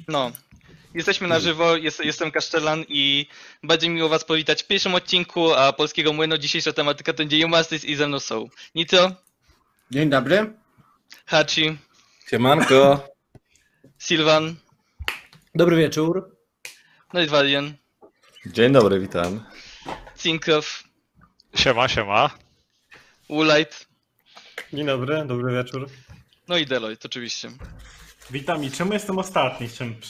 No, jesteśmy na żywo, jestem Kasztelan i będzie miło was powitać w pierwszym odcinku Polskiego Młynu. Dzisiejsza tematyka to będzie Masters i ze mną są Nitro. Dzień dobry. Hachi. Siemanko. Sylwan. Dobry wieczór. No i Valian. Dzień dobry, witam. Cinkrow. Siema. Woolite. Dzień dobry, dobry wieczór. No i Deloitte oczywiście. Witam i czemu jestem ostatni?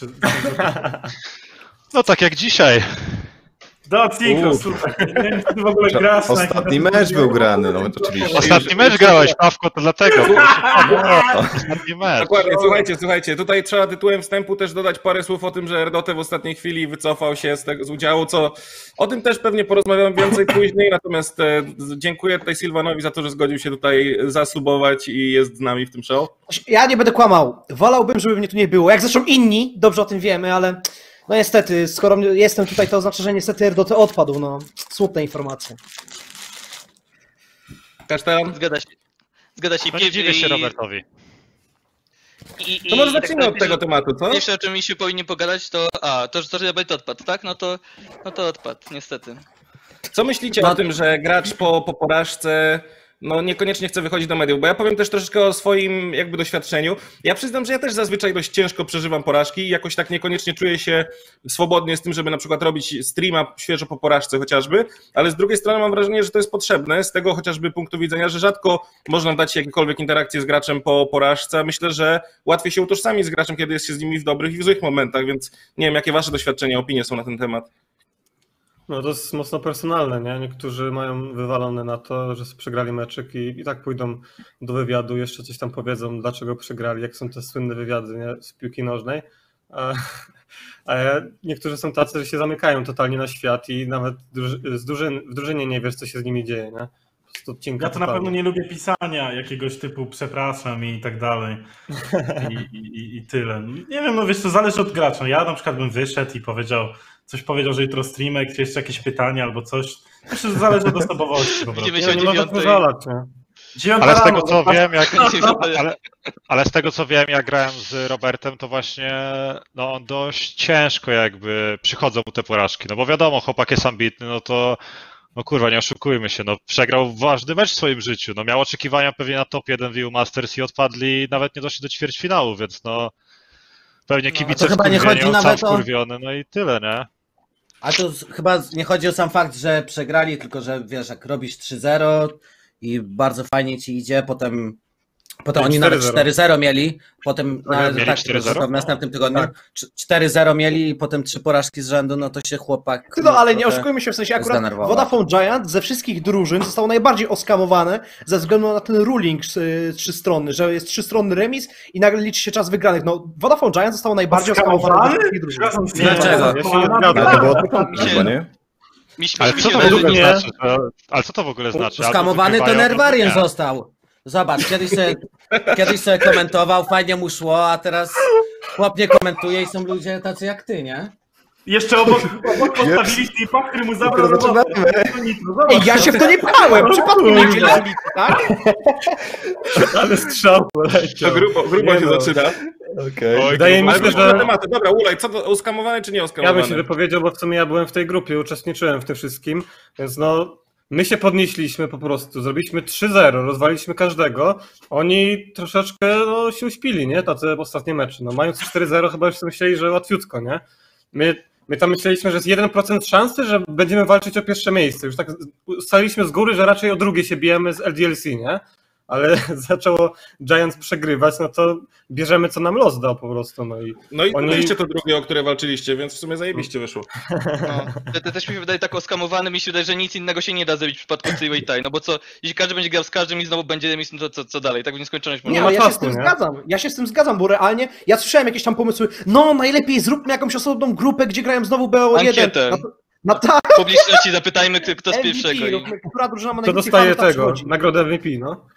No tak jak dzisiaj. Do Cinkro, słuchaj. Nie wiem, czy ty w ogóle grasz. Ostatni mecz był grany, no oczywiście. Ostatni mecz grałeś, Pawko, to dlatego. Ostatni mecz. Dokładnie, słuchajcie, tutaj trzeba tytułem wstępu też dodać parę słów o tym, że Erdote w ostatniej chwili wycofał się z udziału, co o tym też pewnie porozmawiam więcej później, natomiast dziękuję tutaj Sylwanowi za to, że zgodził się tutaj zasubować i jest z nami w tym show. Ja nie będę kłamał. Wolałbym, żeby mnie tu nie było. Jak zresztą inni, dobrze o tym wiemy, ale no niestety, skoro jestem tutaj, to oznacza, że niestety Erdote odpadł. No, smutne informacje. Kasztelan? Zgadza się. No nie dziwię się Robertowi. To może zacznijmy od tego tematu, co? Pierwsze, o czym mi się powinni pogadać, to że Robert odpadł, tak? No to odpadł, niestety. Co myślicie o tym, że gracz po porażce no niekoniecznie chce wychodzić do mediów? Bo ja powiem też troszeczkę o swoim jakby doświadczeniu. Ja przyznam, że ja też zazwyczaj dość ciężko przeżywam porażki i jakoś tak niekoniecznie czuję się swobodnie z tym, żeby na przykład robić streama świeżo po porażce chociażby, ale z drugiej strony mam wrażenie, że to jest potrzebne z tego chociażby punktu widzenia, że rzadko można dać się jakiekolwiek interakcje z graczem po porażce. Myślę, że łatwiej się utożsamić z graczem, kiedy jest się z nimi w dobrych i w złych momentach, więc nie wiem, jakie wasze doświadczenia, opinie są na ten temat. No to jest mocno personalne, nie? Niektórzy mają wywalone na to, że przegrali meczyk i tak pójdą do wywiadu, jeszcze coś tam powiedzą, dlaczego przegrali, jak są te słynne wywiady, nie? Z piłki nożnej. A niektórzy są tacy, że się zamykają totalnie na świat i nawet w drużynie nie wiesz, co się z nimi dzieje, nie? Ja to na pewno nie lubię pisania jakiegoś typu przepraszam i tak dalej. I tyle. Nie wiem, no wiesz, to zależy od gracza. Ja na przykład bym wyszedł i powiedział, że jutro streamek, czy jeszcze jakieś pytania albo coś. Myślę, że zależy od osobowości po prostu. Widzimy się o 9:00. Ale z tego co wiem, ale z tego co wiem, jak grałem z Robertem, to właśnie no on dość ciężko jakby przychodzą mu te porażki. No bo wiadomo, chłopak jest ambitny, no to no kurwa, nie oszukujmy się, no przegrał ważny mecz w swoim życiu, no miał oczekiwania pewnie na top 1 w EU Masters i odpadli, nawet nie doszli do ćwierćfinału, więc no pewnie kibice wkurwieni, on sam wkurwiony, no i tyle, nie? A to chyba nie chodzi o sam fakt, że przegrali, tylko że wiesz, jak robisz 3-0 i bardzo fajnie ci idzie, potem oni nawet 4-0 mieli, potem w następnym tygodniu 4-0 mieli i potem 3 porażki z rzędu, no to się chłopak... No ale nie oszukujmy się, w sensie akurat Vodafone Giant ze wszystkich drużyn zostało najbardziej oskamowane ze względu na ten ruling trzystronny, że jest trzystronny remis i nagle liczy się czas wygranych. No Vodafone Giant zostało najbardziej oskamowane ze wszystkich drużyn. Dlaczego? Ale co to w ogóle znaczy? Oskamowany to Nerwarian został. Zobacz, kiedyś sobie komentował, fajnie mu szło, a teraz chłop nie komentuje i są ludzie tacy jak ty, nie? Jeszcze obok postawili Tipa, który mu zabrał robotę. Ej, ja się w to nie pchałem, przypadkiem nie wzięli, tak? Ale strzał poleciał. To grubo się zaczyna. Okay. Wydaje mi się, że... tematy. Dobra, Ulaj, co to uskamowany czy nie uskamowany? Ja bym się wypowiedział, bo w sumie ja byłem w tej grupie, uczestniczyłem w tym wszystkim, więc no... My się podnieśliśmy po prostu, zrobiliśmy 3-0, rozwaliliśmy każdego, oni troszeczkę no, się uśpili, nie? Tacy ostatnie mecze. No, mając 4-0 chyba już myśleli, że łatwiutko, nie? My tam myśleliśmy, że jest 1% szansy, że będziemy walczyć o pierwsze miejsce. Już tak ustaliliśmy z góry, że raczej o drugie się bijemy z LDLC, nie? Ale zaczęło Giants przegrywać, no to bierzemy co nam los dał po prostu. No i mieliście to drugie, o które walczyliście, więc w sumie zajebiście wyszło. No, to też mi się wydaje tak oskamowany, mi się wydaje, że nic innego się nie da zrobić w przypadku Three-Way Tie, no bo co, jeśli każdy będzie grał z każdym i znowu będzie remis, no to co dalej, tak w nieskończoność. Nie, no ja się z tym zgadzam, bo realnie ja słyszałem jakieś tam pomysły, no najlepiej zróbmy jakąś osobną grupę, gdzie grają znowu BO1. Ankietę. No tak. Publiczności zapytajmy, kto z pierwszego. Która drużyna ma to dostaje tego, nagrodę MVP, no.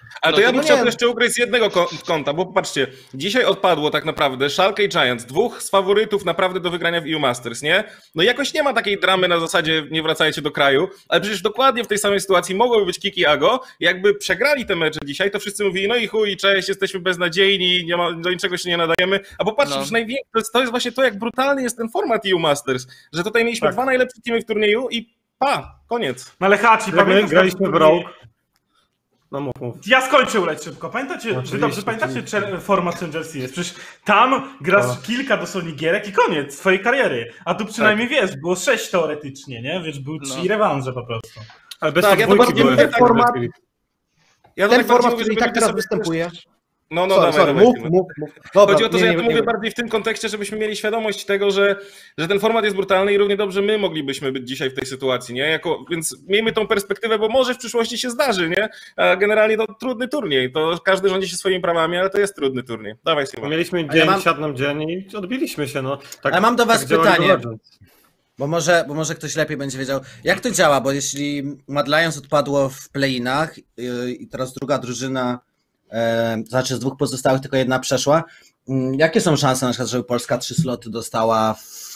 Ale to ja bym chciał to jeszcze ugryźć z jednego kąta, bo popatrzcie, dzisiaj odpadło tak naprawdę Schalke i Giants, dwóch z faworytów naprawdę do wygrania w EU Masters, nie? No jakoś nie ma takiej dramy na zasadzie nie wracajcie do kraju, ale przecież dokładnie w tej samej sytuacji mogłoby być Kiki Ago, jakby przegrali te mecze dzisiaj, to wszyscy mówili, no i chuj, cześć, jesteśmy beznadziejni, do niczego się nie nadajemy, a popatrzcie, że to jest właśnie to, jak brutalny jest ten format EU Masters, że tutaj mieliśmy dwa najlepsze teamy w turnieju i koniec. No ale Hachi, pamiętasz? Graliśmy w Rogue. No mów. Ja skończę uleć szybko. Pamiętacie, wy dobrze pamiętacie format Challenger Series? Przecież tam grasz kilka dosłownie gierek i koniec twojej kariery. A tu przynajmniej wiesz, było 6 teoretycznie, nie? Wiesz, były 3 rewanże po prostu. Ale bez tak, ja to bardziej mówię ten format, który i tak teraz występuje. Dawaj, mów. Dobra, chodzi o to, że ja to mówię bardziej w tym kontekście, żebyśmy mieli świadomość tego, że ten format jest brutalny i równie dobrze my moglibyśmy być dzisiaj w tej sytuacji, nie? Więc miejmy tą perspektywę, bo może w przyszłości się zdarzy, nie? A generalnie to trudny turniej, to każdy rządzi się swoimi prawami, ale to jest trudny turniej. Dawaj, Simon. Mieliśmy dzień, siadł nam dzień i odbiliśmy się, no. Tak, ale mam do was pytanie, bo może ktoś lepiej będzie wiedział, jak to działa, bo jeśli Mad Lions odpadło w play-inach i teraz druga drużyna, znaczy z dwóch pozostałych tylko jedna przeszła. Jakie są szanse na przykład, żeby Polska 3 sloty dostała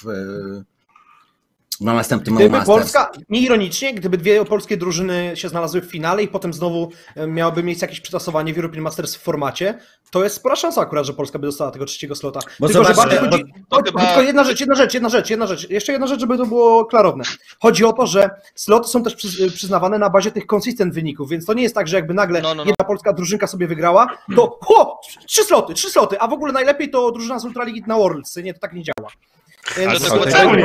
na następnym Masters? Polska, nieironicznie, gdyby dwie polskie drużyny się znalazły w finale i potem znowu miałaby miejsce jakieś przetasowanie w European Masters w formacie, to jest spora szansa akurat, że Polska by dostała tego 3. slota. Bo tylko, zobacz, że tylko jedna rzecz, jeszcze jedna rzecz, żeby to było klarowne. Chodzi o to, że sloty są też przyznawane na bazie tych consistent wyników, więc to nie jest tak, że jakby nagle jedna polska drużynka sobie wygrała, to 3 sloty, a w ogóle najlepiej to drużyna z Ultraligi na Worlds, nie, to tak nie działa. Ale to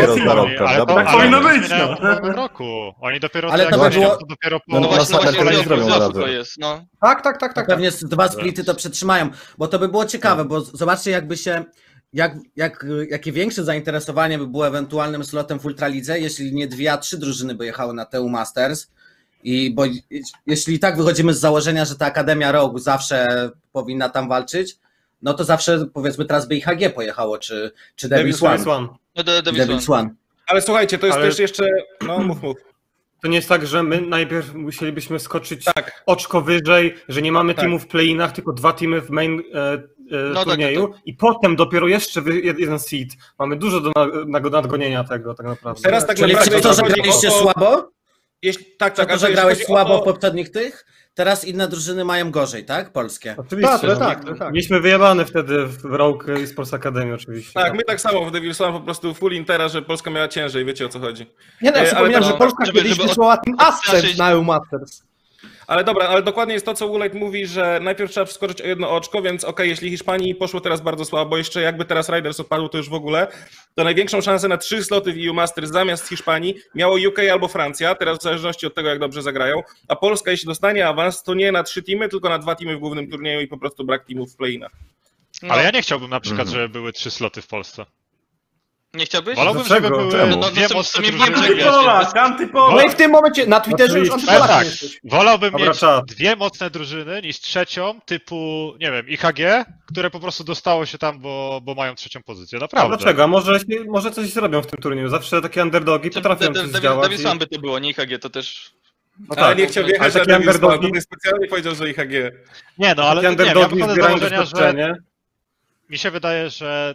tak powinno być, w tym roku. Oni dopiero ale to było... dopiero po... No właśnie to jest, no. Tak. Pewnie 2 splity to przetrzymają, bo to by było ciekawe, bo zobaczcie jakby się... Jakie większe zainteresowanie by było ewentualnym slotem w Ultralidze, jeśli nie 2, a 3 drużyny by jechały na TU Masters. Bo jeśli tak wychodzimy z założenia, że ta Akademia Rogue zawsze powinna tam walczyć, no to zawsze powiedzmy teraz by IHG pojechało, czy Devil's One. Devil's One. Ale słuchajcie, to jest też jeszcze... No mów. To nie jest tak, że my najpierw musielibyśmy skoczyć oczko wyżej, że nie mamy teamów w play-inach, tylko 2 teamy w main turnieju i potem dopiero jeszcze jeden seed. Mamy dużo do nadgonienia tego tak naprawdę. Teraz tak czyli to, że graliście słabo? Tak, to, że grałeś słabo w poprzednich tych? Teraz inne drużyny mają gorzej, tak? Polskie. Oczywiście. Tak. Mieliśmy wyjebane wtedy w Rogue i Sports Academy oczywiście. Tak, my tak samo w Devil's One po prostu full intera, że Polska miała ciężej, wiecie o co chodzi. Nie, ja przypominam, że Polska kiedyś wysłała Team Ascent na EU Masters. Ale dobra, ale dokładnie jest to, co Ulejt mówi, że najpierw trzeba przeskoczyć o jedno oczko, więc jeśli Hiszpanii poszło teraz bardzo słabo, jeszcze jakby teraz Riders odpadł, to już w ogóle, to największą szansę na 3 sloty w EU Masters zamiast Hiszpanii miało UK albo Francja, teraz w zależności od tego, jak dobrze zagrają, a Polska, jeśli dostanie awans, to nie na 3 teamy, tylko na 2 teamy w głównym turnieju i po prostu brak teamów w play-inach. Ale ja nie chciałbym na przykład, żeby były 3 sloty w Polsce. Nie chciałbyś? Wolałbym, żeby były dwie mocne drużyny. No i w tym momencie na Twitterze już antypolakiem jesteś. Wolałbym mieć 2 mocne drużyny niż 3, typu, nie wiem, IHG, które po prostu dostało się tam, bo mają 3 pozycję. Naprawdę. A dlaczego? Może coś zrobią w tym turnieju. Zawsze takie underdogi potrafią coś zdziałać. Devil's One by to było, nie IHG, to też... Ale nie chciał wjechać na Devil's One, to specjalnie powiedział, że IHG. Nie, no ale ja wychodzę z założenia, że... Mi się wydaje, że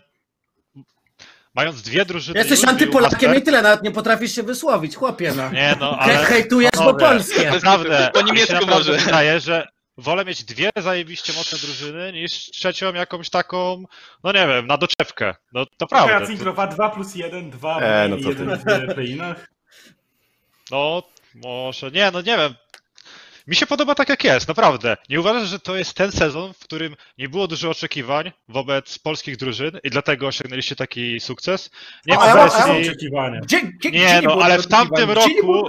mając 2 drużyny... Jesteś antypolakiem i tyle, nawet nie potrafisz się wysłowić, chłopie. No. Nie, no ale... Hejtujesz, bo polskie. Naprawdę, po niemiecku może. Wydaje, że wolę mieć 2 zajebiście mocne drużyny niż 3 jakąś taką, no nie wiem, na doczepkę. No to prawda. Ja Cingrowa 2+1, 2 i 1 w play-inach. No, może, nie wiem. Mi się podoba tak jak jest, naprawdę. Nie uważasz, że to jest ten sezon, w którym nie było dużo oczekiwań wobec polskich drużyn i dlatego osiągnęliście taki sukces? Nie mam oczekiwania. Nie, no, ale w tamtym roku...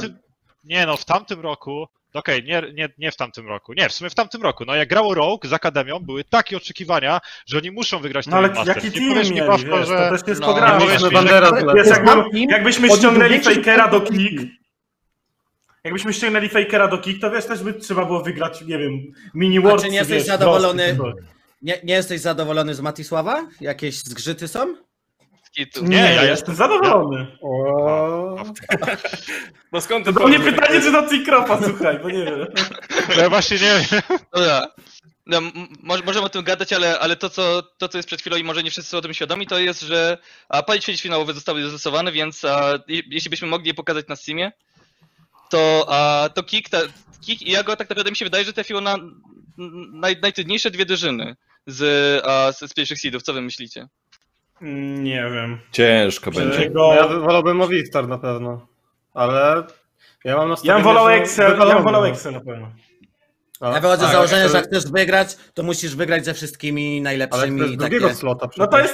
w tamtym roku... Okej, nie w tamtym roku. Nie, w sumie w tamtym roku. No jak grało Rogue z Akademią, były takie oczekiwania, że oni muszą wygrać ten Masters. Ale jaki team mieli, wiesz, że... to też jest pograne. Jakbyśmy ściągnęli Fakera do Kick, jakbyśmy ściągnęli Fakera do Kick, to wiesz, też by trzeba było wygrać, nie wiem, mini Worlds. Czy nie jesteś zadowolony? Nie jesteś zadowolony z Matisława? Jakieś zgrzyty są? Nie, ja jestem zadowolony. No skąd to było nie pytanie, czy do Cinkrofa, słuchaj, bo nie wiem. Ja właśnie nie wiem. Dobra. No, możemy o tym gadać, ale to co jest przed chwilą i może nie wszyscy są o tym świadomi, to jest, że pole ćwierćfinałowe zostały zastosowane, więc jeśli byśmy mogli je pokazać na Steamie, to Kik i Jago tak naprawdę mi się wydaje, że trafiło na najtrudniejsze dwie drużyny z pierwszych seedów. Co wy myślicie? Nie wiem. Ciężko będzie. No ja wolałbym Movistar na pewno, ale ja mam nastawienie, Ja bym wolał że Excel na pewno. Ja wychodzę z założenia, że jak chcesz wygrać, to musisz wygrać ze wszystkimi Ale najlepszymi. to jest drugiego takie... slota No przecież.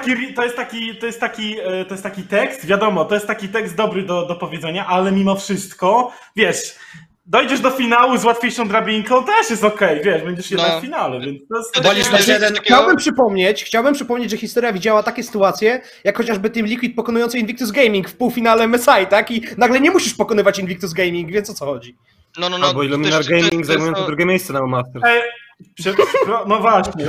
to jest taki tekst, wiadomo, to jest taki tekst dobry do powiedzenia, ale mimo wszystko, wiesz, dojdziesz do finału z łatwiejszą drabinką, też jest okej, wiesz, będziesz jednak w finale, więc to jest... Chciałbym przypomnieć, że historia widziała takie sytuacje, jak chociażby Team Liquid pokonujący Invictus Gaming w półfinale MSI, tak? I nagle nie musisz pokonywać Invictus Gaming, więc o co chodzi? No. Bo Illuminar Gaming zajmują to drugie miejsce na Masters. No właśnie.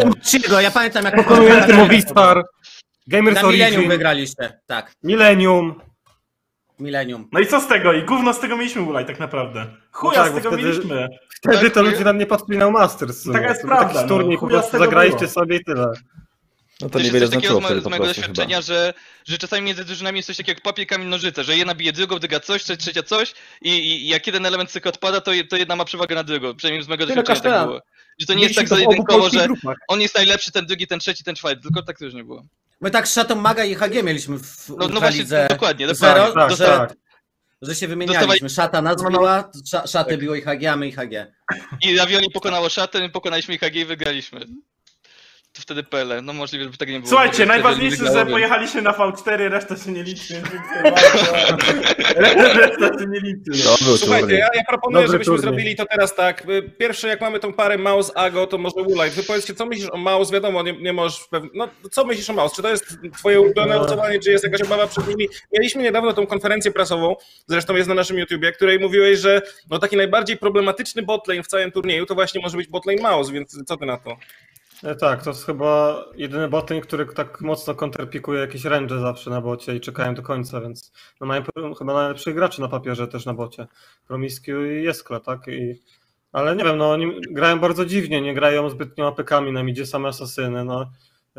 Ja pamiętam, jak Pokonujący Movistar, Gamers na Millennium Origin, wygraliście. Tak, Millennium. Millennium. No i co z tego? I gówno z tego mieliśmy, Ulaj, tak naprawdę. Chuja tak, z tego wtedy- mieliśmy. Wtedy to ludzie na mnie patrzyli na Masters. Taka jest To był prawda, taki turniej, no, po chuja z prostu tego zagraliście było. sobie i tyle. No to Też niewiele jest coś takiego znaczyło wtedy z po mojego prostu doświadczenia, chyba. że czasami między drużynami jest coś takiego jak papier, kamień, nożyce, że jedna bije drugą, druga coś, trzecia coś i jak jeden element cyklu odpada, to jedna ma przewagę na drugą. Przynajmniej z mojego doświadczenia tak było. Że to nie jest tak zero-jedynkowo, że on jest najlepszy, ten drugi, ten trzeci, ten czwarty, tylko tak też nie było. My tak z Szatą Maga i HG mieliśmy w No właśnie, Ultralidze dokładnie. Zero, Tak, że, że się wymienialiśmy. Szata nas biła, Szatę biło i HG, a my i HG. I Ravioli pokonało szatę, my pokonaliśmy IHG i wygraliśmy. To wtedy PL, no możliwe, żeby tak nie było. Słuchajcie, Wtedy najważniejsze, że wygrałem. pojechaliście na V4, reszta się nie liczy, więc dziękuję bardzo. Reszta się nie liczy. To był Słuchajcie, turniej. ja proponuję, Dobry żebyśmy turniej. zrobili to teraz tak. Pierwsze, jak mamy tą parę Mouse Ago, to może Ulaj. Wy powiedzcie, co myślisz o Mouse? Wiadomo, nie możesz pewnie... No, co myślisz o Mouse? Czy to jest twoje ulubione głosowanie, czy jest jakaś obawa przed nimi? Mieliśmy niedawno tą konferencję prasową, zresztą jest na naszym YouTubie, której mówiłeś, że no, taki najbardziej problematyczny botlane w całym turnieju to właśnie może być botlane Mouse, więc co ty na to? Tak, to jest chyba jedyny botlane, który tak mocno kontrpikuje jakieś range zawsze na bocie i czekają do końca, więc no mają chyba najlepszych graczy na papierze też na bocie. Promiscue i Jeskla, tak? Ale nie wiem, no oni grają bardzo dziwnie, nie grają zbytnio apekami, nam idzie same asasyny, no.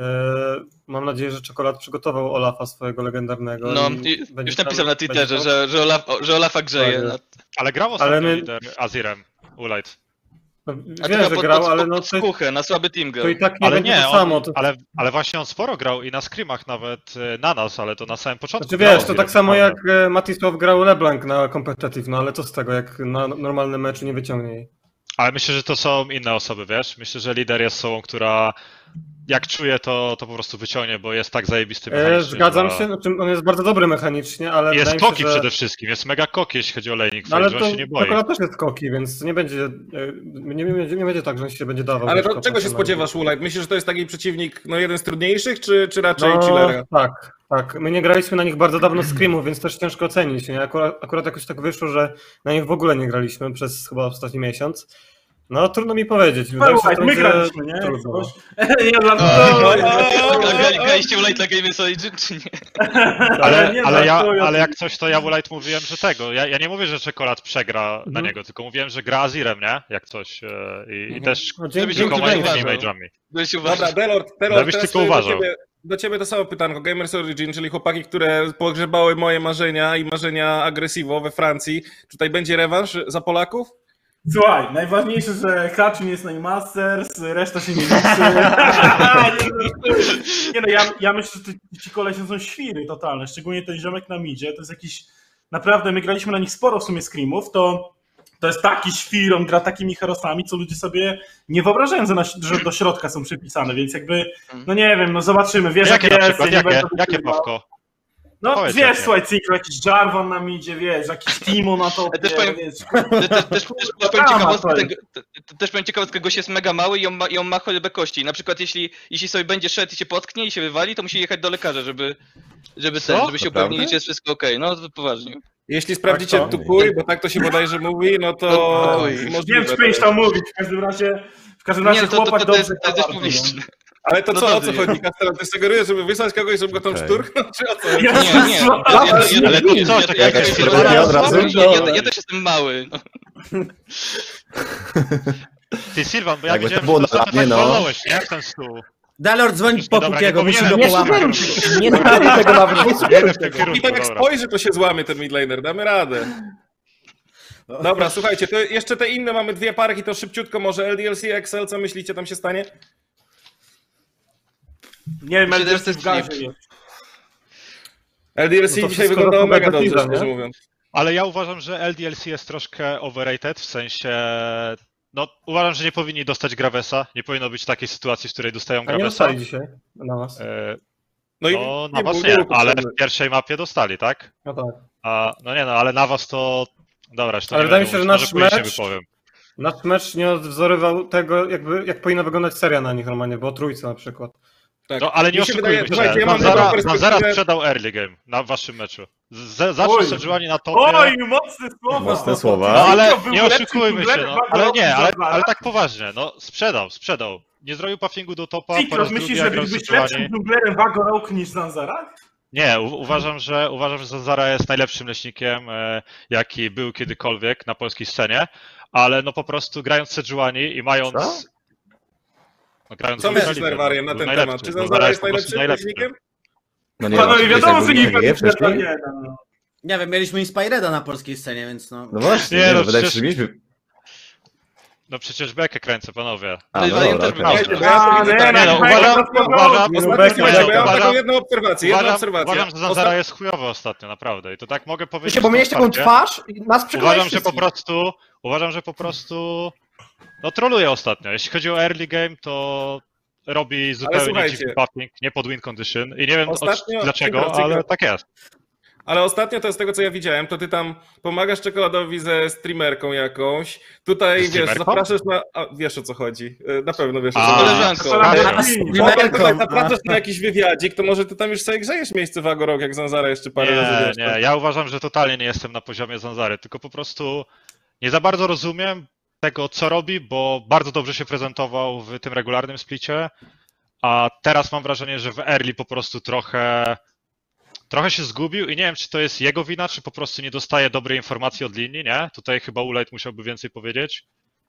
Mam nadzieję, że Czekolad przygotował Olafa swojego legendarnego. No, będzie już tam- napisał na Twitterze, będzie że Olafa grzeje. Tak, Ale grał Ale ostatnio my- lider Azirem, Ulight. No, A wiem, że grał, ale no pod skuchę, na słaby team grał. to i tak nie Ale będzie nie, to samo. To... ale właśnie on sporo grał i na scrimach nawet na nas, ale to na samym początku. Znaczy grał wiesz, to Azirem, tak samo naprawdę. jak Matisław grał LeBlanc na competitive, no ale co z tego, jak na normalnym meczu nie wyciągnie jej. Ale myślę, że to są inne osoby, wiesz? Myślę, że lider jest osobą, która jak czuje, to po prostu wyciągnie, bo jest tak zajebisty mechanicznie. Zgadzam że- się, znaczy on jest bardzo dobry mechanicznie, ale Jest wydaje mi się, koki że... przede wszystkim, jest mega koki, jeśli chodzi o laning, No, ale że to on się nie boi. Czekolad też jest koki, więc nie będzie, nie będzie tak, że on się będzie dawał. Ale wiesz, to, czego się kopać na spodziewasz, Ulaj? Myślisz, że to jest taki przeciwnik, no jeden z trudniejszych, czy raczej no, chillera? tak. My nie graliśmy na nich bardzo dawno scrimów, więc też ciężko ocenić. Nie? Akurat jakoś tak wyszło, że na nich w ogóle nie graliśmy przez chyba ostatni miesiąc. No trudno mi powiedzieć. Wydaje mi się, że to My będzie graliśmy, nie? trudno. Ja dla Graliście Ulaj dla Gamers Origin, czy nie? Ale jak coś, to ja w Ulight mówiłem, że tego. Ja nie mówię, że Czekolad przegra na niego, tylko mówiłem, że gra Azirem, nie? Jak coś. I też No, Żeby się dzięki komuś tymi uważał. mage'ami. Byłeś Dobra, uważał. Delord, Żebyś teraz tylko uważał. do ciebie to samo pytanko. Gamers Origin, czyli chłopaki, które pogrzebały moje marzenia i marzenia Aggressivo we Francji. Tutaj będzie rewanż za Polaków? Słuchaj, najważniejsze, że Haczyn jest na Masters, reszta się nie liczy. Nie no, ja myślę, że ci kolesie są świry totalne, szczególnie ten ziomek na midzie, to jest jakiś, naprawdę my graliśmy na nich sporo w sumie screamów, to jest taki świr, on gra takimi herosami, co ludzie sobie nie wyobrażają, że do środka są przypisane, więc jakby, no nie wiem, no zobaczymy, wiesz Jakie jak na jest. przykład? ja nie będę Jakie wykrywał. Pawko? No Powiedz, wiesz, jakie. słuchaj, Cyklo, jakiś Jarvan nam idzie, wiesz, jakiś Timo na to. Ja też powiem- Też powiem ciekawostkę, gość jest mega mały i on ma chorobę kości. Na przykład jeśli sobie będzie szedł i się potknie i się wywali, to musi jechać do lekarza, żeby się Naprawdę? upewnić, że jest wszystko okej. No to poważnie. Jeśli sprawdzicie Tak, to? tupój, bo tak to się bodajże mówi, no to No, Wiem, czy powinieneś to mówić, w każdym razie Nie, chłopak to dobrze jest gra bardzo, publiczne. Ale to No co, o dobrze. co chodzi, Kastel? Ty sugerujesz, żeby wysłać kogoś, żeby go tam Okej. szturchnął, czy o co chodzi? Ja- Nie. Ale to co, czekaj, Jakaś jakaś przerwana od razu? Ja też jestem mały. No. Ty Sylwan, bo ja Jakby to widziałem, było że na ostatnio labie, tak no. walnąłeś, nie? W ten stół. Dalor dzwoni po Dobra, Pukiego, nie musi go powinienem. połamać. Nie słuchaj tego nawet, nie słuchaj Jeden w tym tego. kierunku, I tak jak dobra. spojrzy, to się złamie ten midlaner, damy radę. Dobra, słuchajcie, to jeszcze te inne mamy dwie parki, to szybciutko może LDLC, XL, co myślicie, tam się stanie? Nie wiem, Myślę, że ale to jest w gazie flip. jest. LDLC No to dzisiaj wszystko wyglądało do mega dobrze, Tiza, szczerze nie? mówiąc. Ale ja uważam, że LDLC jest troszkę overrated, w sensie... No, uważam, że nie powinni dostać Gravesa. Nie powinno być takiej sytuacji, w której dostają A nie Gravesa. dostali dzisiaj na nas. No i No, na nie was było nie, ale potrzeby. w pierwszej mapie dostali, tak? No tak. A, no nie no, ale na was to... Dobra, to Ale nie wydaje będę mi się, że mówić, nasz może później mecz- wypowiem. Nasz mecz nie odwzorywał tego, jak powinna wyglądać seria na nich normalnie, bo o trójce na przykład. Tak. No, ale nie Mi się wydaje- oszukujmy słuchajcie, się, ja mam taką Zanzara perspektywę- sprzedał early game na waszym meczu. Zacznie Oj. Sejuani na topie. Oj, mocne słowa! Mocne słowa. No ale Był nie lepszym oszukujmy się, dżunglerem, no. Ale nie, ale Zanzara. tak poważnie, no sprzedał. Nie zrobił puffingu do topa, po Cikros, raz myślisz, drugi że grał byłbyś Sejuani. lepszym dżunglerem Wagorołk niż Zanzara? Nie, uważam, że Zanzara jest najlepszym leśnikiem, jaki był kiedykolwiek na polskiej scenie, ale no po prostu grając Sejuani i mając... Co? No, grając Co z myślisz, Ultralitem, Nerwarian, na był ten najlepszy. temat? Czy Zanzara Zanzara jest po prostu najlepszym leśnikiem? No nie, Panowie, oczywiście, wiadomo, że jakby nie wcześniej. wcześniej. Nie wiem, mieliśmy Inspireda na polskiej scenie, więc no. No właśnie, Nie, nie, no no, wydaje mi się, przecież- że mieliśmy... No przecież bekę kręcę, panowie. A, no Rywalian dobra, też okej. był. Słuchajcie, bo ja sobie widzę tak, nie, no, uważam- Słuchajcie, bo ja mam uważam- taką jedną obserwację, Uważam, że Zanzara jest chujowy ostatnio, naprawdę. I to tak mogę powiedzieć. Wiecie, bo miałeś taką otwarcie. twarz i nas przekonałeś Uważam, że po prostu no troluje ostatnio. Jeśli chodzi o early game, to robi zupełnie słuchajcie, dziwny buffing, nie pod win condition. I nie wiem ostatnio- dlaczego, Cikro, ale tak jest. Ale ostatnio to z tego, co ja widziałem, to ty tam pomagasz czekoladowi ze streamerką jakąś. Tutaj, wiesz, Streamerką? zapraszasz na... A, wiesz, o co chodzi. Na pewno wiesz, o A, co chodzi. koleżanką. Potem tutaj a- zapraszasz na jakiś wywiadzik, to może ty tam już sobie grzejesz miejsce w Agorok, jak Zanzara jeszcze parę razy, wiesz. Nie, ja uważam, że totalnie nie jestem na poziomie Zanzary, tylko po prostu nie za bardzo rozumiem tego, co robi, bo bardzo dobrze się prezentował w tym regularnym splicie, a teraz mam wrażenie, że w early po prostu trochę się zgubił i nie wiem, czy to jest jego wina, czy po prostu nie dostaje dobrej informacji od linii, nie? Tutaj chyba Ulejt musiałby więcej powiedzieć.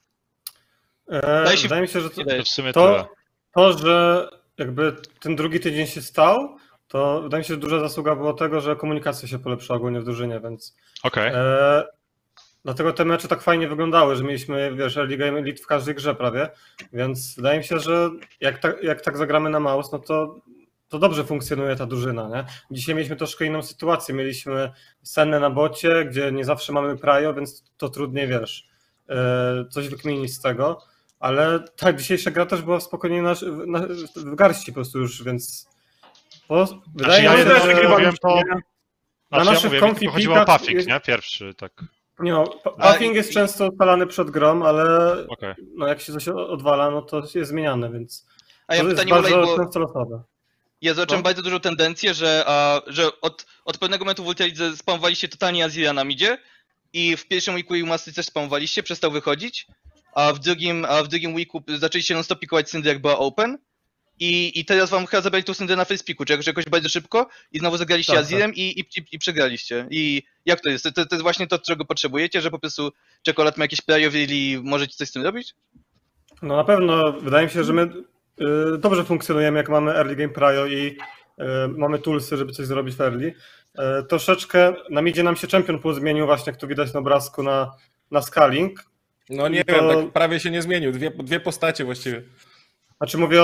Wydaje mi się, że To w sumie tyle. to, że jakby ten drugi tydzień się stał, to wydaje mi się, że duża zasługa była tego, że komunikacja się polepszyła ogólnie w drużynie, więc Okej. dlatego te mecze tak fajnie wyglądały, że mieliśmy, wiesz, early game elite w każdej grze prawie, więc wydaje mi się, że jak tak zagramy na mouse, no to dobrze funkcjonuje ta drużyna, nie? Dzisiaj mieliśmy troszkę inną sytuację, mieliśmy Sennę na bocie, gdzie nie zawsze mamy Prajo, więc to trudniej, wiesz, coś wykminić z tego, ale ta dzisiejsza gra też była spokojnie w garści po prostu już, więc wydaje ja mi się, jedyne, że co mówiłem, to... na Znaczy, naszych ja mówię, mi confi tylko chodziło o pikach puffing, nie? Pierwszy, tak. nie no, puffing jest często odpalany przed grą, ale Okej. no jak się coś odwala, no to jest zmieniane, więc A ja to jest pytanie, Ulej, bardzo bo często losowe. ja zobaczyłem No. bardzo dużą tendencję, że od pewnego momentu w Ultralidze spamowaliście totalnie Azira na midzie i w pierwszym weeku i Mastery też spamowaliście, przestał wychodzić, a w drugim weeku zaczęliście non-stop pikować Syndry, jak była open i teraz wam chyba zabrali tą Syndrę na face piku, czy jakoś bardzo szybko i znowu zagraliście Tak, Azirem i przegraliście. I jak to jest? To jest właśnie to, czego potrzebujecie, że po prostu czekolad ma jakieś playoff i możecie coś z tym robić? No na pewno, wydaje mi się, że my dobrze funkcjonujemy, jak mamy early game prio i mamy toolsy, żeby coś zrobić w early. Troszeczkę na midzie nam się Champion Pool zmienił właśnie, jak tu widać na obrazku na scaling. No nie To- wiem, tak prawie się nie zmienił. Dwie postacie właściwie. Znaczy mówię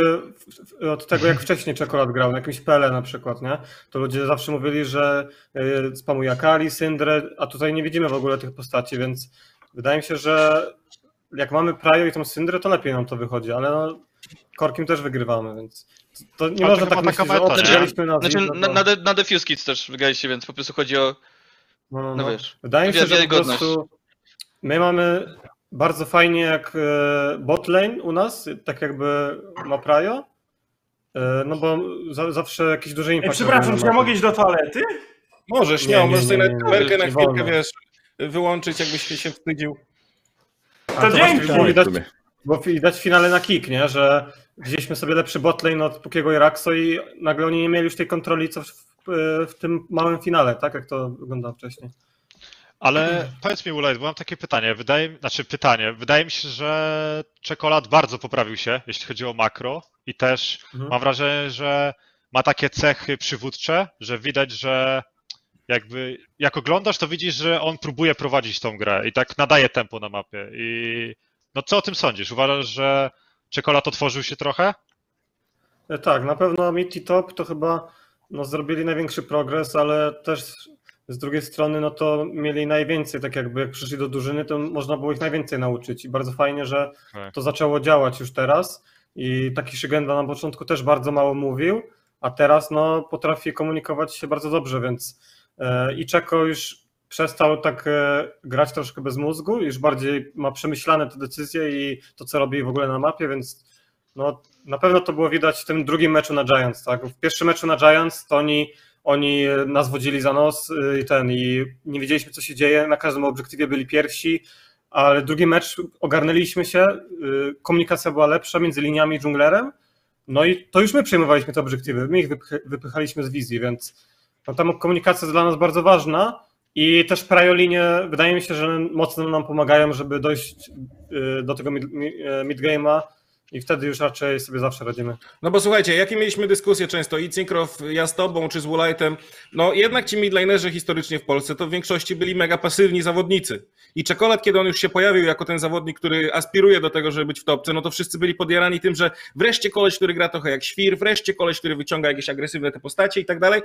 od tego, jak wcześniej Czekolad grał, na jakimś Pele na przykład, nie? To ludzie zawsze mówili, że spamuje Akali, Syndrę, a tutaj nie widzimy w ogóle tych postaci, więc wydaje mi się, że jak mamy Prajo i tą Syndrę, to lepiej nam to wychodzi, ale no, Korkiem też wygrywamy, więc to nie Ale można to tak chyba myśleć, taka że meta, nie? przegraliśmy na Znaczy Zid, no to- na Defuse Kids też wygraliście, więc po prostu chodzi o... No wiesz. Wydaje mi się, że po wiarygodność. prostu my mamy bardzo fajnie jak bot lane u nas, tak jakby ma Prajo, no bo zawsze jakiś duży Ej, impact. przepraszam, czy ja mogę iść do toalety? Możesz, Nie, możesz sobie nie, nawet nie, kamerkę na nie chwilkę, wolno. wiesz, wyłączyć, jakbyś się wstydził. To dzięki. Bo widać w finale na kick, nie? Że wzięliśmy sobie lepszy botlane od Pukiego i Raxo i nagle oni nie mieli już tej kontroli co w tym małym finale, tak jak to wyglądało wcześniej. Ale powiedz mi, Ulaj, bo mam takie pytanie. Wydaje mi się, że Czekolad bardzo poprawił się, jeśli chodzi o makro i też mam wrażenie, że ma takie cechy przywódcze, że widać, że jakby jak oglądasz, to widzisz, że on próbuje prowadzić tą grę i tak nadaje tempo na mapie. I no co o tym sądzisz? Uważasz, że Czekolad otworzył się trochę? Tak, na pewno Mid i Top to chyba zrobili największy progres, ale też z drugiej strony no to mieli najwięcej, tak jakby jak przyszli do drużyny, to można było ich najwięcej nauczyć i bardzo fajnie, że to zaczęło działać już teraz i taki Szygenda na początku też bardzo mało mówił, a teraz no potrafi komunikować się bardzo dobrze, więc i Czeko już przestał tak grać troszkę bez mózgu, już bardziej ma przemyślane te decyzje i to, co robi w ogóle na mapie, więc no, na pewno to było widać w tym drugim meczu na Giants. Tak? W pierwszym meczu na Giants to oni nas wodzili za nos i nie wiedzieliśmy, co się dzieje, na każdym obiektywie byli pierwsi, ale drugi mecz ogarnęliśmy się, komunikacja była lepsza między liniami i dżunglerem, no i to już my przejmowaliśmy te obiektywy, my ich wypychaliśmy z wizji, więc no, tam komunikacja jest dla nas bardzo ważna i też priolinie wydaje mi się, że mocno nam pomagają, żeby dojść do tego mid-game'a i wtedy już raczej sobie zawsze radzimy. No bo słuchajcie, jakie mieliśmy dyskusje często i Cinkrow, ja z tobą czy z Woolite'em, no jednak ci midlanerzy historycznie w Polsce to w większości byli mega pasywni zawodnicy. I Czekolad, kiedy on już się pojawił jako ten zawodnik, który aspiruje do tego, żeby być w topce, no to wszyscy byli podjarani tym, że wreszcie koleś, który gra trochę jak świr, wreszcie koleś, który wyciąga jakieś agresywne te postacie i tak dalej.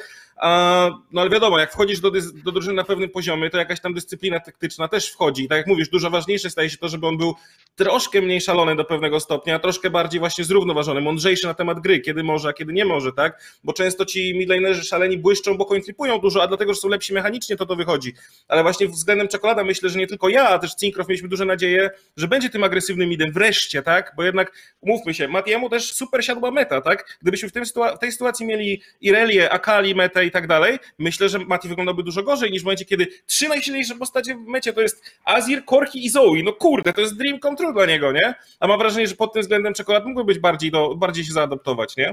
No ale wiadomo, jak wchodzisz do drużyny na pewnym poziomie, to jakaś tam dyscyplina taktyczna też wchodzi. I tak jak mówisz, dużo ważniejsze staje się to, żeby on był troszkę mniej szalony do pewnego stopnia, troszkę bardziej właśnie zrównoważony, mądrzejszy na temat gry, kiedy może, a kiedy nie może, tak? Bo często ci midlanerzy szaleni błyszczą, bo coinflipują dużo, a dlatego, że są lepsi mechanicznie, to wychodzi. Ale właśnie względem Czekolada myślę, że nie tylko ja, a też Cinkrow mieliśmy duże nadzieje, że będzie tym agresywnym midem wreszcie, tak? Bo jednak, umówmy się, Matiemu też super siadła meta, tak? Gdybyśmy w tej sytuacji mieli Irelię, Akali, metę i tak dalej, myślę, że Mati wyglądałby dużo gorzej niż w momencie, kiedy 3 najsilniejsze postacie w mecie to jest Azir, Korki i Zoe. No kurde, to jest dream come true dla niego, nie? A mam wrażenie, że pod tym względem Czekolad mógłby być bardziej się zaadaptować, nie?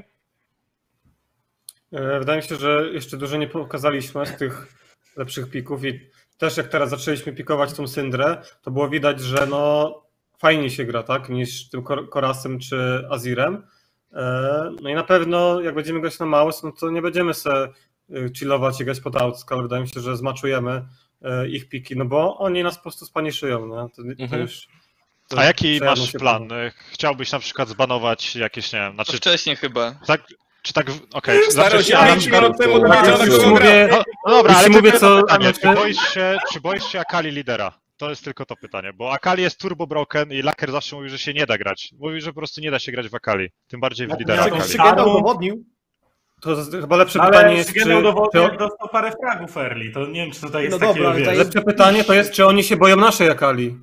Wydaje mi się, że jeszcze dużo nie pokazaliśmy z tych lepszych pików i też jak teraz zaczęliśmy pikować tą Syndrę, to było widać, że no fajniej się gra, tak, niż tym Korasem czy Azirem. No i na pewno jak będziemy grać na Maus, no to nie będziemy se chillować i grać pod outscale. Wydaje mi się, że zmaczujemy ich piki, no bo oni nas po prostu spaniszują, no. To już... A jaki masz plan? Chciałbyś na przykład zbanować jakieś, nie wiem, znaczy... To wcześniej chyba. Tak, czy tak, okej. Starał się 5 minut temu dowiedział, na kogo gra. No dobra, ale mówię, co... Czy boisz się Akali lidera? To jest tylko to pytanie, bo Akali jest turbo broken i Laker zawsze mówi, że się nie da grać. Mówi, że po prostu nie da się grać w Akali, tym bardziej w lidera Akali. Szygenda udowodnił. To chyba lepsze pytanie jest, czy... udowodnił, jak dostał parę fragów early, to nie wiem, czy tutaj jest takie... Lepsze pytanie to jest, czy oni się boją naszej Akali.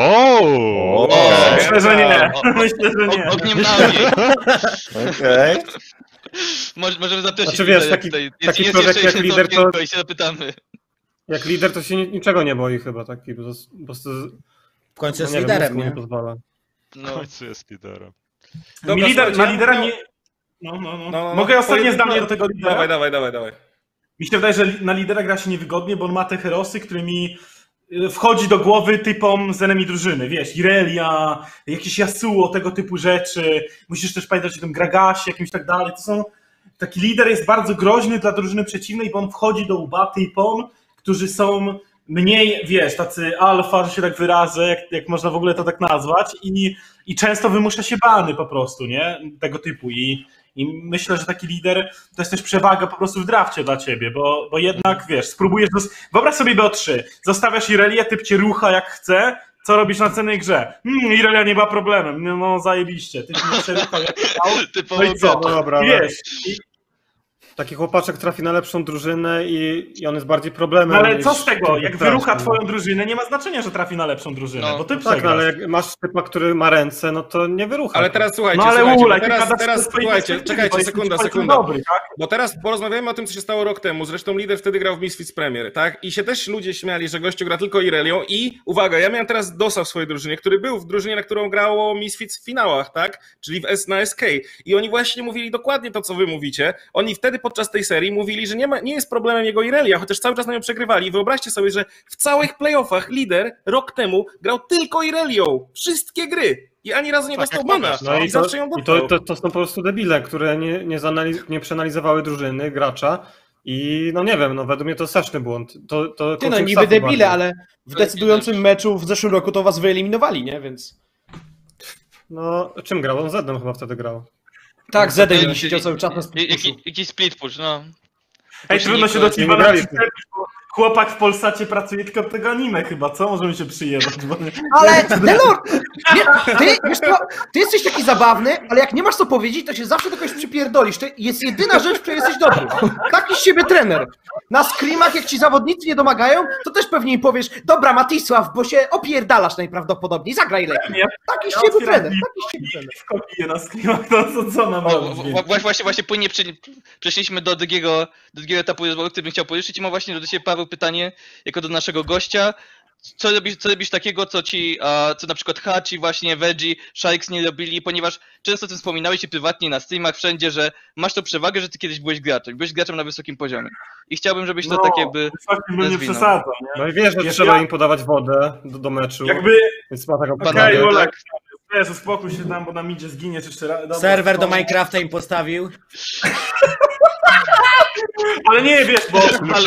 Myślę, że nie. Myślę, że nie. Ogniem na ogień. Okej. Możemy zapytać. Znaczy wiesz, taki człowiek jak lider to... I się zapytamy. Jak lider to się niczego nie boi chyba, taki po prostu... W końcu jest liderem, nie? Pozwala. W końcu jest liderem. Na lidera nie... No. Mogę ostatnie zdanie do tego lidera? Dawaj. Mi się wydaje, że na lidera gra się niewygodnie, bo on ma te herosy, którymi wchodzi do głowy typom z enemy drużyny, wiesz, Irelia, jakieś Yasuo, tego typu rzeczy, musisz też pamiętać o tym Gragasie, jakimś tak dalej, to są, taki lider jest bardzo groźny dla drużyny przeciwnej, bo on wchodzi do łba typom, którzy są mniej, wiesz, tacy alfa, że się tak wyrażę, jak można w ogóle to tak nazwać i często wymusza się bany po prostu, nie, tego typu i myślę, że taki lider to jest też przewaga po prostu w drafcie dla ciebie, bo jednak, wiesz, spróbujesz... Wyobraź sobie BO3, zostawiasz Irelię, typ cię rucha jak chce, co robisz na cennej grze? Irelia nie ma problemem, no zajebiście, typ mnie przeruchał jak chciał, no i co? No dobra, wiesz... Taki chłopaczek trafi na lepszą drużynę i on jest bardziej problemem. No ale co z tego? Jak wyrucha twoją drużynę, nie ma znaczenia, że trafi na lepszą drużynę, bo ty przegrasz. Tak, ale jak masz typa, który ma ręce, no to nie wyrucha. Ale teraz słuchajcie, słuchajcie, czekajcie, sekunda. Dobry, tak? Bo teraz porozmawiamy o tym, co się stało rok temu. Zresztą lider wtedy grał w Misfits Premier, tak? I się też ludzie śmiali, że gościu gra tylko Irelią i uwaga, ja miałem teraz Dosa w swojej drużynie, który był w drużynie, na którą grało Misfits w finałach, tak? Czyli na SK. I oni właśnie mówili dokładnie to, co wy mówicie. Oni wtedy podczas tej serii mówili, że nie jest problemem jego Irelia, chociaż cały czas na nią przegrywali. I wyobraźcie sobie, że w całych playoffach lider rok temu grał tylko Irelią. Wszystkie gry. I ani razu nie dostał bana. No i zawsze ją dostał. to są po prostu debile, które nie przeanalizowały drużyny, gracza. I no nie wiem, no według mnie to straszny błąd. Ty no niby debile, ale w decydującym meczu w zeszłym roku to was wyeliminowali, nie? Więc... No, czym grał? On Zedem chyba wtedy grał. Tak, Zedem siedział cały czas na split pushu. Jakiś split push, no. Ej, trudno się do ciebie napisać, bo chłopak w Polsacie pracuje tylko od tego anime chyba, co? Możemy się przyjechać. Bo... Ale, Delor, ty jesteś taki zabawny, ale jak nie masz co powiedzieć, to się zawsze do kogoś przypierdolisz. To jest jedyna rzecz, w której jesteś dobry. Taki z ciebie trener. Na screamach, jak ci zawodnicy nie domagają, to też pewnie im powiesz, dobra Matisław, bo się opierdalasz najprawdopodobniej, zagraj lepiej. Taki z ciebie trener, taki z ciebie trener. Wkopiję na screamach, to co nam Właśnie płynnie przeszliśmy do drugiego etapu, o którym chciał poruszyć i mam właśnie do ciebie, Paweł, pytanie, jako do naszego gościa. Co robisz takiego, co na przykład Hachi, właśnie Veggie, Shikes nie robili, ponieważ często o tym wspominałeś się prywatnie na streamach, wszędzie, że masz tą przewagę, że ty kiedyś byłeś graczem na wysokim poziomie. I chciałbym, żebyś to tak jakby nie przesadzał, nie? No i wiesz, że trzeba im podawać wodę do meczu, więc ma taką Okej, Olek, wiesz, uspokój się tam, bo nam idzie zginiesz jeszcze raz. Serwer do Minecrafta im postawił. Ale nie, wiesz, bo...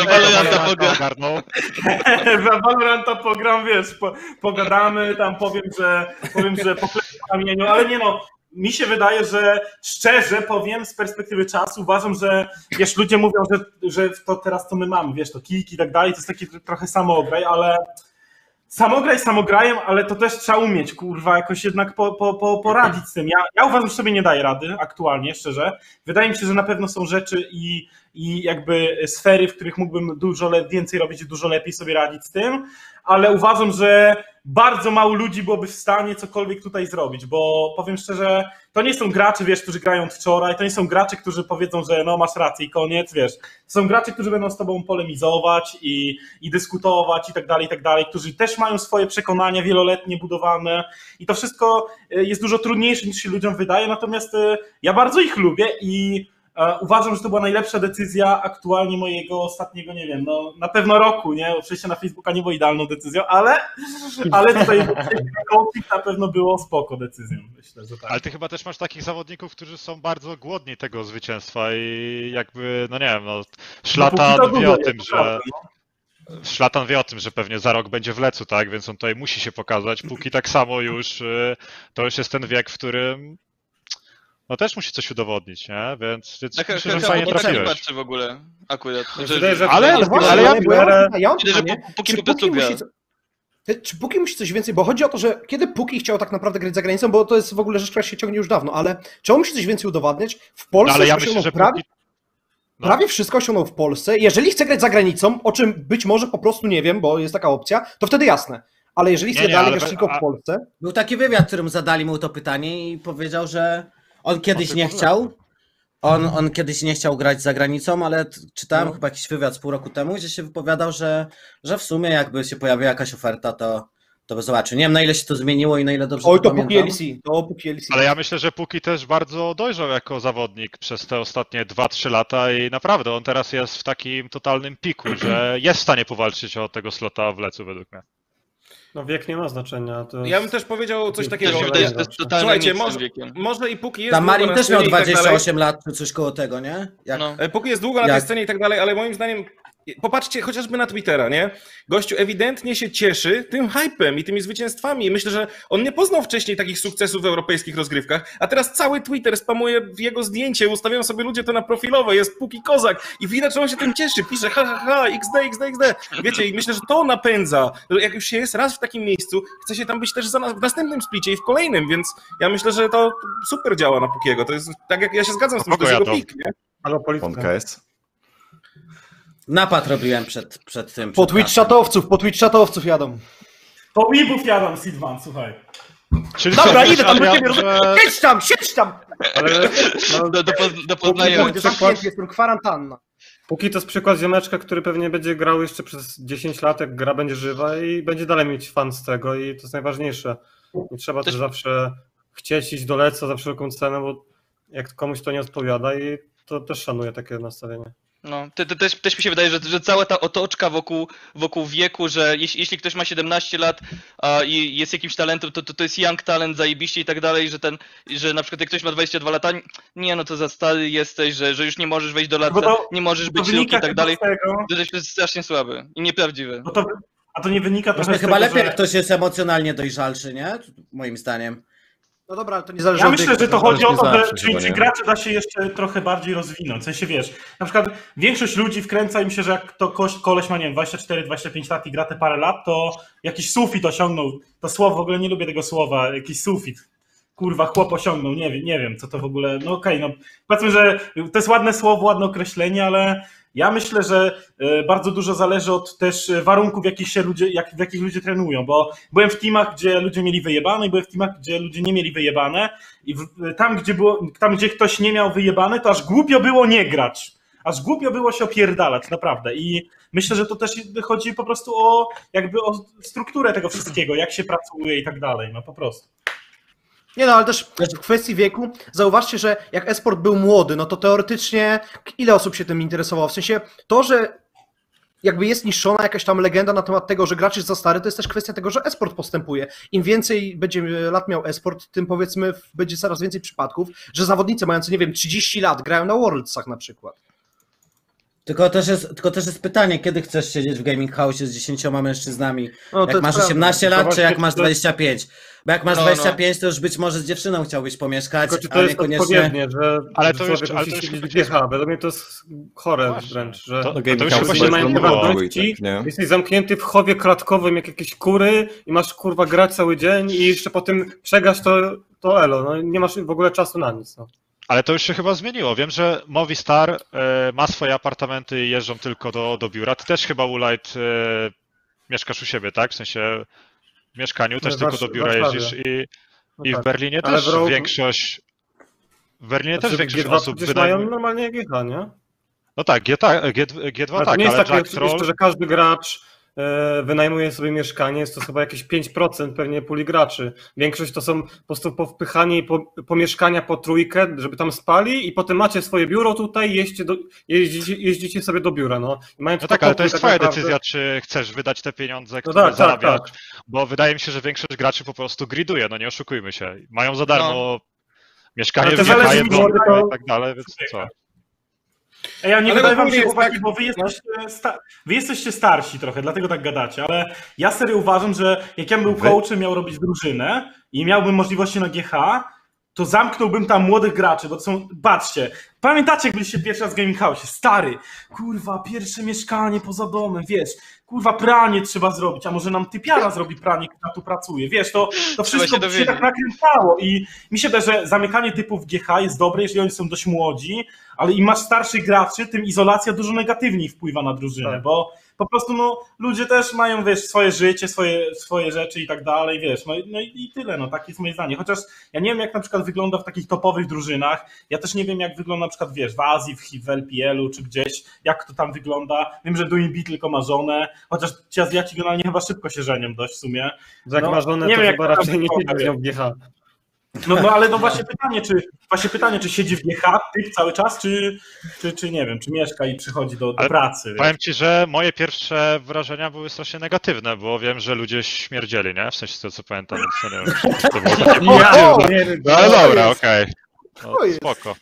Valoranta pogram, wiesz, pogadamy, tam powiem, że poklepę po ramieniu, ale nie no, mi się wydaje, że szczerze powiem, z perspektywy czasu uważam, że wiesz, ludzie mówią, że to teraz co my mamy, wiesz, to kijki i tak dalej, to jest taki trochę samoograj, ale samograj samograjem, ale to też trzeba umieć, kurwa, jakoś jednak poradzić z tym. Ja uważam, że sobie nie daję rady aktualnie, szczerze. Wydaje mi się, że na pewno są rzeczy i jakby sfery, w których mógłbym dużo więcej robić i dużo lepiej sobie radzić z tym, ale uważam, że bardzo mało ludzi byłoby w stanie cokolwiek tutaj zrobić, bo powiem szczerze, to nie są gracze, wiesz, którzy grają od wczoraj, to nie są gracze, którzy powiedzą, że no masz rację i koniec, wiesz. To są gracze, którzy będą z tobą polemizować i dyskutować i tak dalej, którzy też mają swoje przekonania wieloletnie budowane i to wszystko jest dużo trudniejsze niż się ludziom wydaje, natomiast ja bardzo ich lubię i uważam, że to była najlepsza decyzja aktualnie mojego ostatniego, nie wiem, no na pewno roku, nie? Przejście na Facebooka nie było idealną decyzją, ale tutaj konflikt na pewno było spoko decyzją, myślę, że tak. Ale ty chyba też masz takich zawodników, którzy są bardzo głodni tego zwycięstwa i jakby, no nie wiem, no Szlatan wie o tym, że... Szlatan wie o tym, że pewnie za rok będzie w Lecu, tak? Więc on tutaj musi się pokazać, póki tak samo już, to już jest ten wiek, w którym no też musi coś udowodnić, nie? Więc myślę, że fajnie trafiłeś. w ogóle, akurat. Póki po prostu gra. Czy Puki musi coś więcej, bo chodzi o to, że kiedy Puki chciał tak naprawdę grać za granicą, bo to jest w ogóle rzecz, która się ciągnie już dawno, ale czy on musi coś więcej udowadniać? W Polsce ale ja myślę, że prawie wszystko osiągnął w Polsce. Jeżeli chce grać za granicą, o czym być może po prostu nie wiem, bo jest taka opcja, to wtedy jasne. Ale jeżeli chce dalej grać tylko w Polsce... Był taki wywiad, w którym zadali mu to pytanie i powiedział, że on kiedyś nie chciał. On kiedyś nie chciał grać za granicą, ale czytałem chyba jakiś wywiad z pół roku temu, gdzie się wypowiadał, że w sumie jakby się pojawiła jakaś oferta, to by zobaczył. Nie wiem, na ile się to zmieniło i na ile dobrze to Puki LC. Ale ja myślę, że Puki też bardzo dojrzał jako zawodnik przez te ostatnie 2-3 lata i naprawdę on teraz jest w takim totalnym piku, że jest w stanie powalczyć o tego slota w Lecu według mnie. No wiek nie ma znaczenia. Ja bym też powiedział coś takiego. Słuchajcie, może i Puki jest... Tam Marin też miał 28 lat, czy coś koło tego, nie? Puki jest długo na tej scenie i tak dalej, ale moim zdaniem... Popatrzcie chociażby na Twittera, nie? Gościu ewidentnie się cieszy tym hypem i tymi zwycięstwami. Myślę, że on nie poznał wcześniej takich sukcesów w europejskich rozgrywkach, a teraz cały Twitter spamuje w jego zdjęcie, ustawiają sobie ludzie to na profilowe, jest Puki Kozak i widać, że on się tym cieszy, pisze XD. Wiecie, i myślę, że to napędza. Jak już się jest raz w takim miejscu, chce się tam być też w następnym splicie i w kolejnym, więc ja myślę, że to super działa na Pukiego. To jest tak, jak ja się zgadzam z tym, że to jest jego pik, nie? Ale polityka jest. Napad robiłem przed tym. Po Twitch czatowców jadą. Po Weebów jadą, Sidwan, słuchaj. Czyli dobra, idę tam do ciebie, siedź tam! Ale do Poznania. Jestem kwarantanna. Póki to jest przykład ziomeczka, który pewnie będzie grał jeszcze przez 10 lat, jak gra będzie żywa i będzie dalej mieć fan z tego i to jest najważniejsze. Nie trzeba też zawsze chcieć iść do Leca za wszelką cenę, bo jak komuś to nie odpowiada i To też szanuję takie nastawienie. No, też mi się wydaje, że cała ta otoczka wokół wieku, że jeśli ktoś ma 17 lat i jest jakimś talentem, to jest young talent, zajebiście i tak dalej, że na przykład jak ktoś ma 22 lata, nie no to za stary jesteś, że już nie możesz wejść do lat, nie możesz być luki i tak dalej, to jest strasznie słaby i nieprawdziwy. A to nie wynika trochę z chyba tego, lepiej, że... jak ktoś jest emocjonalnie dojrzalszy, nie? Moim zdaniem. No dobra, ale to nie zależy Ja od myślę, wieku, że to chodzi o to, zawsze że chyba, czy nie? graczy da się jeszcze trochę bardziej rozwinąć. W sensie wiesz, na przykład większość ludzi wkręca im się, że jak to koleś ma, nie wiem, 24-25 lat i gra te parę lat, to jakiś sufit osiągnął. To słowo, w ogóle nie lubię tego słowa, jakiś sufit. Kurwa, chłop osiągnął, nie wiem, co to w ogóle, no okej, no powiedzmy, że to jest ładne słowo, ładne określenie, ale ja myślę, że bardzo dużo zależy od też warunków, w jakich ludzie trenują, bo byłem w teamach, gdzie ludzie mieli wyjebane i byłem w teamach, gdzie ludzie nie mieli wyjebane i tam, gdzie ktoś nie miał wyjebane, to aż głupio było nie grać. Aż głupio było się opierdalać, naprawdę. I myślę, że to też chodzi po prostu o strukturę tego wszystkiego, jak się pracuje i tak dalej, no po prostu. Nie no, ale też w kwestii wieku, zauważcie, że jak esport był młody, no to teoretycznie ile osób się tym interesowało? W sensie to, że jakby jest niszczona jakaś tam legenda na temat tego, że gracz jest za stary, to jest też kwestia tego, że esport postępuje. Im więcej będzie lat miał esport, tym powiedzmy będzie coraz więcej przypadków, że zawodnicy mający, nie wiem, 30 lat grają na Worldsach na przykład. Tylko też jest pytanie, kiedy chcesz siedzieć w gaming house z 10 mężczyznami? No, jak masz 18 lat, czy jak masz 25? Bo jak masz No, 25, to już być może z dziewczyną chciałbyś pomieszkać, Tylko czy to ale jest niekoniecznie... odpowiednie, że Ale to już- człowiek ale musi to już siedzieć chyba w GH. Według mnie to jest chore Właśnie. wręcz, że To Game już House chyba ludzie się mają było wartości, tak, nie? jesteś zamknięty w chowie klatkowym jak jakieś kury i masz kurwa grać cały dzień i jeszcze po tym przegasz to elo, no nie masz w ogóle czasu na nic. No. Ale to już się chyba zmieniło. Wiem, że Movistar ma swoje apartamenty i jeżdżą tylko do biura. Ty też chyba, Ulight, mieszkasz u siebie, tak? W sensie w mieszkaniu też tylko do biura jeździsz i w tak. Berlinie Ale też w Rogue- większość... W Berlinie też Znaczy, większość G2 osób przecież wydaje... mają normalnie GH, nie? No tak, G2 Ale tak, to nie jest ale takie Jack Troll... oczywiste, że każdy gracz wynajmuje sobie mieszkanie, jest to chyba jakieś 5% pewnie puli graczy. Większość to są po prostu powpychani po mieszkania po trójkę, żeby tam spali i potem macie swoje biuro tutaj, jeździcie sobie do biura. No, I mają No tak, ale to jest tak twoja naprawdę- decyzja, czy chcesz wydać te pieniądze, No które tak, zarabiasz, tak. bo wydaje mi się, że większość graczy po prostu griduje, no nie oszukujmy się. Mają za darmo mieszkanie Ale w to GH, zależy jedzonko mi, i tak dalej, więc co? Ja nie Ale wydaje wam ogólnie się, jest chłopaki, tak- bo wy jesteście starsi trochę, dlatego tak gadacie, ale ja serio uważam, że jak ja bym był coachem, miał robić drużynę i miałbym możliwości na GH, to zamknąłbym tam młodych graczy, bo to są, patrzcie, pamiętacie jak byliście pierwszy raz w Gaming House, stary, kurwa, pierwsze mieszkanie poza domem, wiesz, kurwa, pranie trzeba zrobić, a może nam typiara zrobi pranie, która tu pracuje, wiesz, to wszystko się tak nakręcało i mi się wydaje, że zamykanie typów w GH jest dobre, jeżeli oni są dość młodzi, ale im masz starszych graczy, tym izolacja dużo negatywniej wpływa na drużynę, Tak. bo po prostu no, ludzie też mają, wiesz, swoje życie, swoje rzeczy i tak dalej, wiesz, no i tyle, no takie jest moje zdanie. Chociaż ja nie wiem, jak na przykład wygląda w takich topowych drużynach, ja też nie wiem, jak wygląda na przykład, wiesz, w Azji, w LPL-u czy gdzieś, jak to tam wygląda. Wiem, że Doinb tylko ma żonę, chociaż ci Azjaci generalnie chyba szybko się żenią dość w sumie. Jak No, ma żonę, nie to wiem, chyba jak to raczej nie tam siedzi z nią w GH. No ale no właśnie pytanie, czy siedzi w GH cały czas, czy nie wiem, czy mieszka i przychodzi do pracy. Powiem ci, że moje pierwsze wrażenia były strasznie negatywne, bo wiem, że ludzie śmierdzieli, nie? W sensie to, co pamiętam, więc to nie wiem, czy to było takie pozytywne. No ale dobra, okej. No, spoko.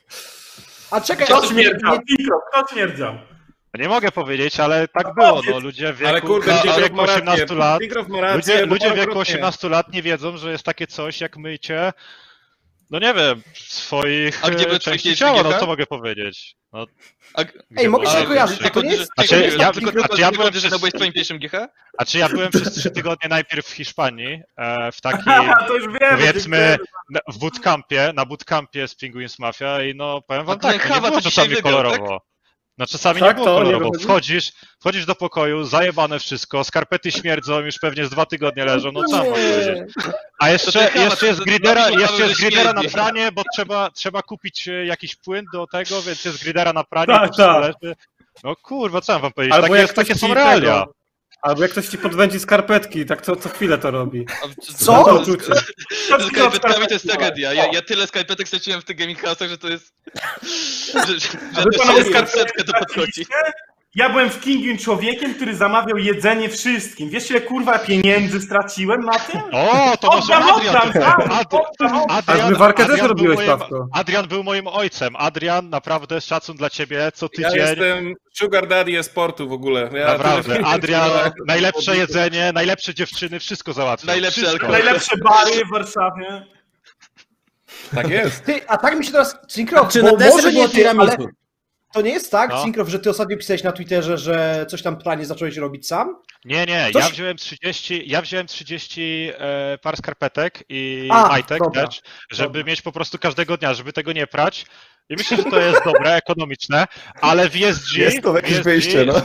A czekaj, Kto śmierdział? Kto śmierdział? Nie mogę powiedzieć, ale tak było, no ludzie w wieku, Ale kurde, ludzie w Tigrow wieku ma 18 rację. lat, Tigrow ma rację, ludzie w wieku parokrotnie. 18 lat nie wiedzą, że jest takie coś jak mycie, no nie wiem, swoich A gdzie były części twoje ciała, no GH? co mogę powiedzieć? No, Ej, mogę się Ale- kojarzyć, Znaczy, to nie jest... ja byłem że byłeś w twoim pierwszym GH? ja byłem przez 3 tygodnie najpierw w Hiszpanii, w takim, To już wiemy. powiedzmy, w bootcampie, na bootcampie z Penguins Mafia i no powiem wam A ten tak, nie Chaba było to dzisiaj czasami wygrał, kolorowo. No czasami Tak, nie było to nie kolorowo. wychodzi? Wchodzisz do pokoju, zajebane wszystko, skarpety śmierdzą, już pewnie z 2 tygodnie leżą, no co mam powiedzieć? A To ten Chaba, jeszcze jest to gridera, Chaba, jeszcze że jest gridera na śmierdzi. pranie, bo trzeba kupić jakiś płyn do tego, więc jest gridera na pranie, Tak, to wszystko tak. leży. No kurwa, co mam wam powiedzieć? Albo jak Takie ktoś są ci realia. tego- Albo jak ktoś ci podwędzi skarpetki, tak co chwilę to robi. Co? Z skarpetkami to jest tragedia. Ja tyle skarpetek straciłem w tych gaming house'ach, że to jest... że to skarpetkę to podchodzi. Ja byłem w Kingin człowiekiem, który zamawiał jedzenie wszystkim. Wiesz, ile kurwa pieniędzy straciłem na tym? O, to może A zmywarkę też robiłeś, Pawko. Adrian był moim ojcem. Adrian, naprawdę szacun dla ciebie co tydzień. Ja jestem sugar daddy e-sportu w ogóle. Naprawdę, Adrian, najlepsze jedzenie, najlepsze dziewczyny, wszystko załatwia. Najlepsze bary w Warszawie. Tak jest. Ty, a tak mi się teraz... Syncrof, Czy bo na deser może było nie ty, ale tiramisu? to nie jest tak, No. Syncrof, że ty ostatnio pisałeś na Twitterze, że coś tam planie zacząłeś robić sam? Nie, Ktoś- ja wziąłem 30 par skarpetek i A, majtek dobra, też, żeby mieć po prostu każdego dnia, żeby tego nie prać. I myślę, że to jest dobre, ekonomiczne, ale w ESG, Jest to jakieś wyjście, no.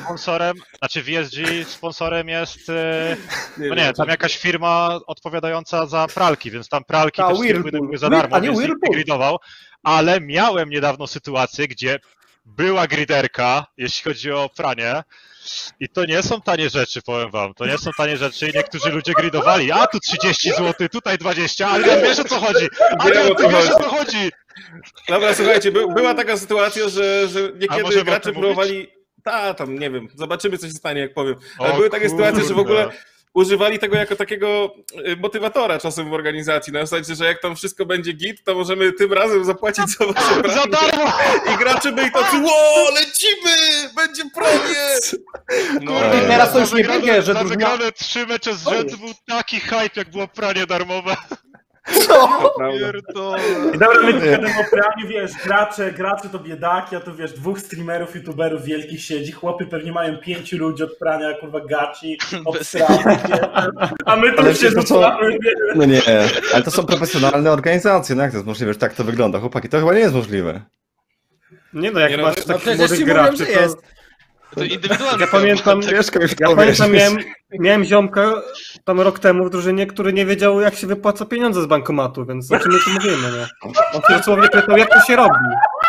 sponsorem jest, no nie, tam jakaś firma odpowiadająca za pralki, więc tam pralki Ta też Whirlpool. były za darmo, A nie więc nikt nie Whirlpool. gridował, ale miałem niedawno sytuację, gdzie była griderka, jeśli chodzi o pranie. I to nie są tanie rzeczy, powiem wam. To nie są tanie rzeczy i niektórzy ludzie gridowali. A tu 30 zł, tutaj 20, ale wiesz o co chodzi. Adrian, ty wiesz o co chodzi. Dobra, słuchajcie, była taka sytuacja, że niekiedy możemy o gracze tym próbowali... Tam, nie wiem, zobaczymy co się stanie, jak powiem. Ale O były takie sytuacje, że w ogóle kurde. używali tego jako takiego motywatora czasem w organizacji. Na zasadzie, że jak tam wszystko będzie git, to możemy tym razem zapłacić za wasze pranie. Za darmo! I gracze byli tacy, ło, lecimy! Będzie prawie! No, I teraz to już nie będzie, że za drużyna... wygrane 3 mecze z rzędu był taki hype, jak było pranie darmowe. Co? Pierdolę. I dobra, my tu gadamy o praniu, wiesz, gracze to biedaki, a tu wiesz, 2 streamerów, youtuberów wielkich siedzi, chłopy pewnie mają 5 ludzi od prania, kurwa, gaci, obsranych, a my tu Ale się to co? zostawiamy, No nie, ale to są profesjonalne organizacje, no jak to jest możliwe, że tak to wygląda? Chłopaki, to chyba nie jest możliwe. Nie no, jak Nie no, masz no takich przecież młodych ci mówią, graczy, że to... jest. To indywidualne. Ja pamiętam, miałem ziomka tam rok temu w drużynie, który nie wiedział, jak się wypłaca pieniądze z bankomatu, więc o czym my tu mówimy, nie? On się dosłownie pytał, jak to się robi.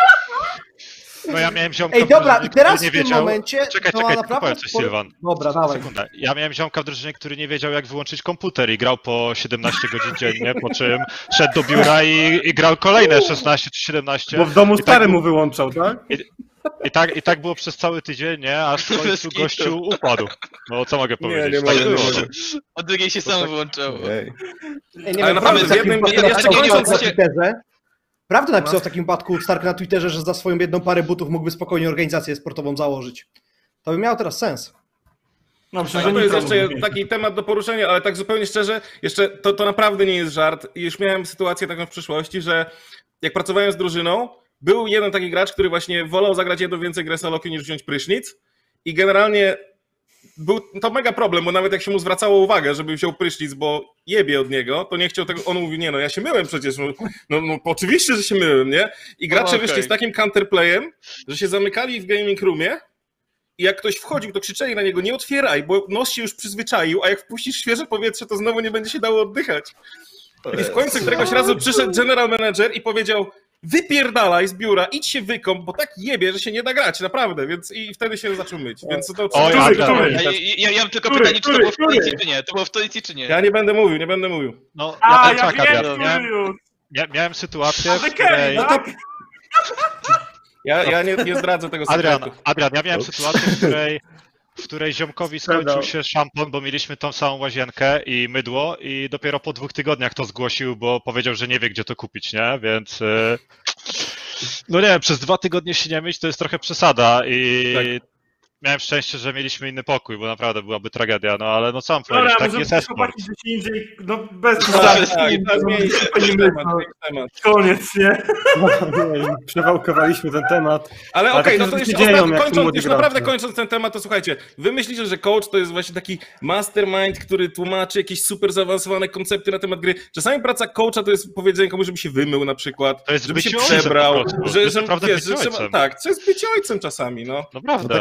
No ja miałem ziomka Ej, w dobra, drużynie, i teraz który w nie tym wiedział... momencie... Czekaj, to tylko naprawdę powiem coś, Sylwan. Dobra, dawaj. Sekundę. Ja miałem ziomka w drużynie, który nie wiedział, jak wyłączyć komputer i grał po 17 godzin dziennie, po czym szedł do biura i grał kolejne 16 czy 17. Bo w domu I stary tak mu wyłączał, tak? I tak było przez cały tydzień, nie? Aż w końcu gościu upadł. No co mogę powiedzieć? nie tak mogę, nie było. mogę. Od drugiej się samo wyłączało. Ej. Ej, nie Ale wiem, naprawdę, prawdę z jednym- napisał jeszcze na kończąc się- Twitterze. Prawdę napisał w takim wypadku Stark na Twitterze, że za swoją jedną parę butów mógłby spokojnie organizację sportową założyć. To by miało teraz sens. No, myślę, A że to jest nikomu jeszcze nie taki temat do poruszenia, ale tak zupełnie szczerze, jeszcze to naprawdę nie jest żart. I już miałem sytuację taką w przyszłości, że jak pracowałem z drużyną, był jeden taki gracz, który właśnie wolał zagrać jedno więcej grę soloki niż wziąć prysznic i generalnie był to mega problem, bo nawet jak się mu zwracało uwagę, żeby wziął prysznic, bo jebie od niego, to nie chciał tego, on mówi, nie no, ja się myłem przecież, no oczywiście, że się myłem, nie? I gracze Okej. wyszli z takim counterplayem, że się zamykali w gaming roomie i jak ktoś wchodził, to krzyczeli na niego, nie otwieraj, bo nos się już przyzwyczaił, a jak wpuścisz świeże powietrze, to znowu nie będzie się dało oddychać. I w końcu któregoś razu przyszedł general manager i powiedział, wypierdalaj z biura, idź się wykąp, bo tak jebie, że się nie da grać, naprawdę, więc i wtedy się zaczął myć, więc to... Oj, Adrian. Ja mam tylko pytanie, czy to było w Policji, czy nie? To było w Policji, czy nie? Ja nie będę mówił. No, A, ja czekaj, wiem, Adrian, już! miałem sytuację, w Wy której... Kenny, tak? Ja nie zdradzę tego sekretu. Adrian, ja miałem sytuację, w której ziomkowi skończył się szampon, bo mieliśmy tą samą łazienkę i mydło i dopiero po 2 tygodniach to zgłosił, bo powiedział, że nie wie, gdzie to kupić, nie? Więc no nie wiem, przez 2 tygodnie się nie myć to jest trochę przesada i miałem szczęście, że mieliśmy inny pokój, bo naprawdę byłaby tragedia, no ale no co mam powiedzieć, Dobra, taki jest może e-sport. chłopaki gdzieś indziej, no bez Zmienić temat. Koniec, nie? Przewałkowaliśmy ten temat. Ale Ale okej, tak no to się jeszcze dzieją, ostatnio, jak kończąc, młodzi już naprawdę gracze. kończąc ten temat, to słuchajcie, wy myślicie, że coach to jest właśnie taki mastermind, który tłumaczy jakieś super zaawansowane koncepty na temat gry. Czasami praca coacha to jest powiedzenie komuś, żeby się wymył na przykład, To jest żeby się bycie ojcem przebrał, po prostu. To jest naprawdę wiesz, bycie trzeba, ojcem. tak, to jest bycie ojcem czasami, no. Naprawdę. Taka opiekunka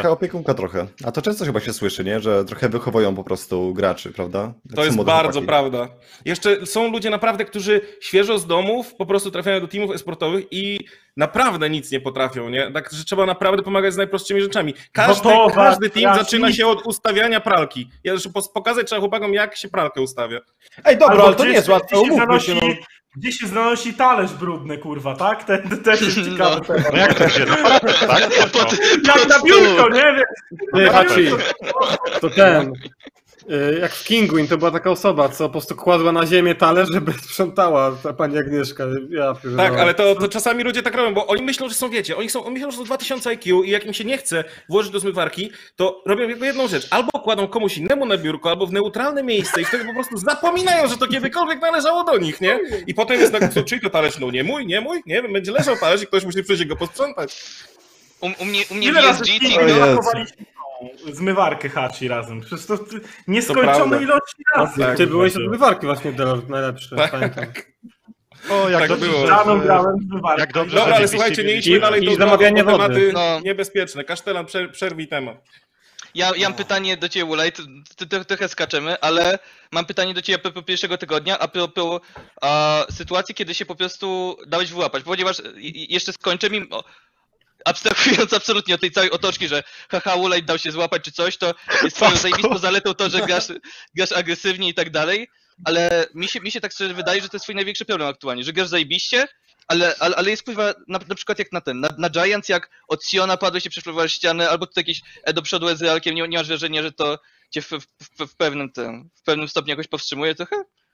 sztuka trochę. A to często chyba się słyszy, nie? Że trochę wychowują po prostu graczy, prawda? To jest bardzo prawda. Jeszcze są ludzie naprawdę, którzy świeżo z domów po prostu trafiają do teamów e-sportowych i naprawdę nic nie potrafią, nie? Także trzeba naprawdę pomagać z najprostszymi rzeczami. Każdy team zaczyna się od ustawiania pralki. Ja już pokazać trzeba chłopakom, jak się pralkę ustawia. Ej, dobra, ale to nie jest łatwe, umówmy się. Gdzie się zanosi talerz brudny, kurwa, tak? Ten też jest ciekawy temat. No jak to się, tak? Jak na biurko, nie wiem. Hachi, to ten. Jak w Kinguin to była taka osoba, co po prostu kładła na ziemię talerz, żeby sprzątała, ta pani Agnieszka. Tak, ale to czasami ludzie tak robią, bo oni myślą, że są, wiecie, oni myślą, że są 2000 IQ i jak im się nie chce włożyć do zmywarki, to robią tylko jedną rzecz. Albo kładą komuś innemu na biurko, albo w neutralne miejsce i wtedy po prostu zapominają, że to kiedykolwiek należało do nich, nie? I potem jest tak, czyj to talerz? No nie mój, nie, będzie leżał talerz i ktoś musi przyjść go posprzątać. U mnie w Ile razy ESG zmywarkę Hachi razem. Przecież to nieskończone ilości razy. Tak, ty byłeś od zmywarki właśnie, Delord, najlepszy. Tak. O, jak Tak dobrze, było. Rano grałem zmywarkę. jak dobrze, Dobra, że ale DPC słuchajcie, nie mieliście- idźmy dalej, i to zamawianie znowu wody. tematy No. niebezpieczne. Kasztelan, przerwij temat. Ja mam pytanie do ciebie, Ulaj, trochę skaczemy, ale mam pytanie do ciebie a propos pierwszego tygodnia, a propos sytuacji, kiedy się po prostu dałeś wyłapać, ponieważ jeszcze skończę mi, abstrahując absolutnie od tej całej otoczki, że haha, Ulaj dał się złapać czy coś, to jest twoją zajebistą zaletą to, że grasz agresywnie i tak dalej, ale mi się tak szczerze wydaje, że to jest twój największy problem aktualnie, że grasz zajebiście, ale jest kurwa, na przykład jak na Giants, jak od Siona padłeś się przeszplowałeś ścianę, albo tutaj jakieś do przodu Ezrealkiem, nie masz wrażenia, że to cię w pewnym stopniu jakoś powstrzymuje trochę?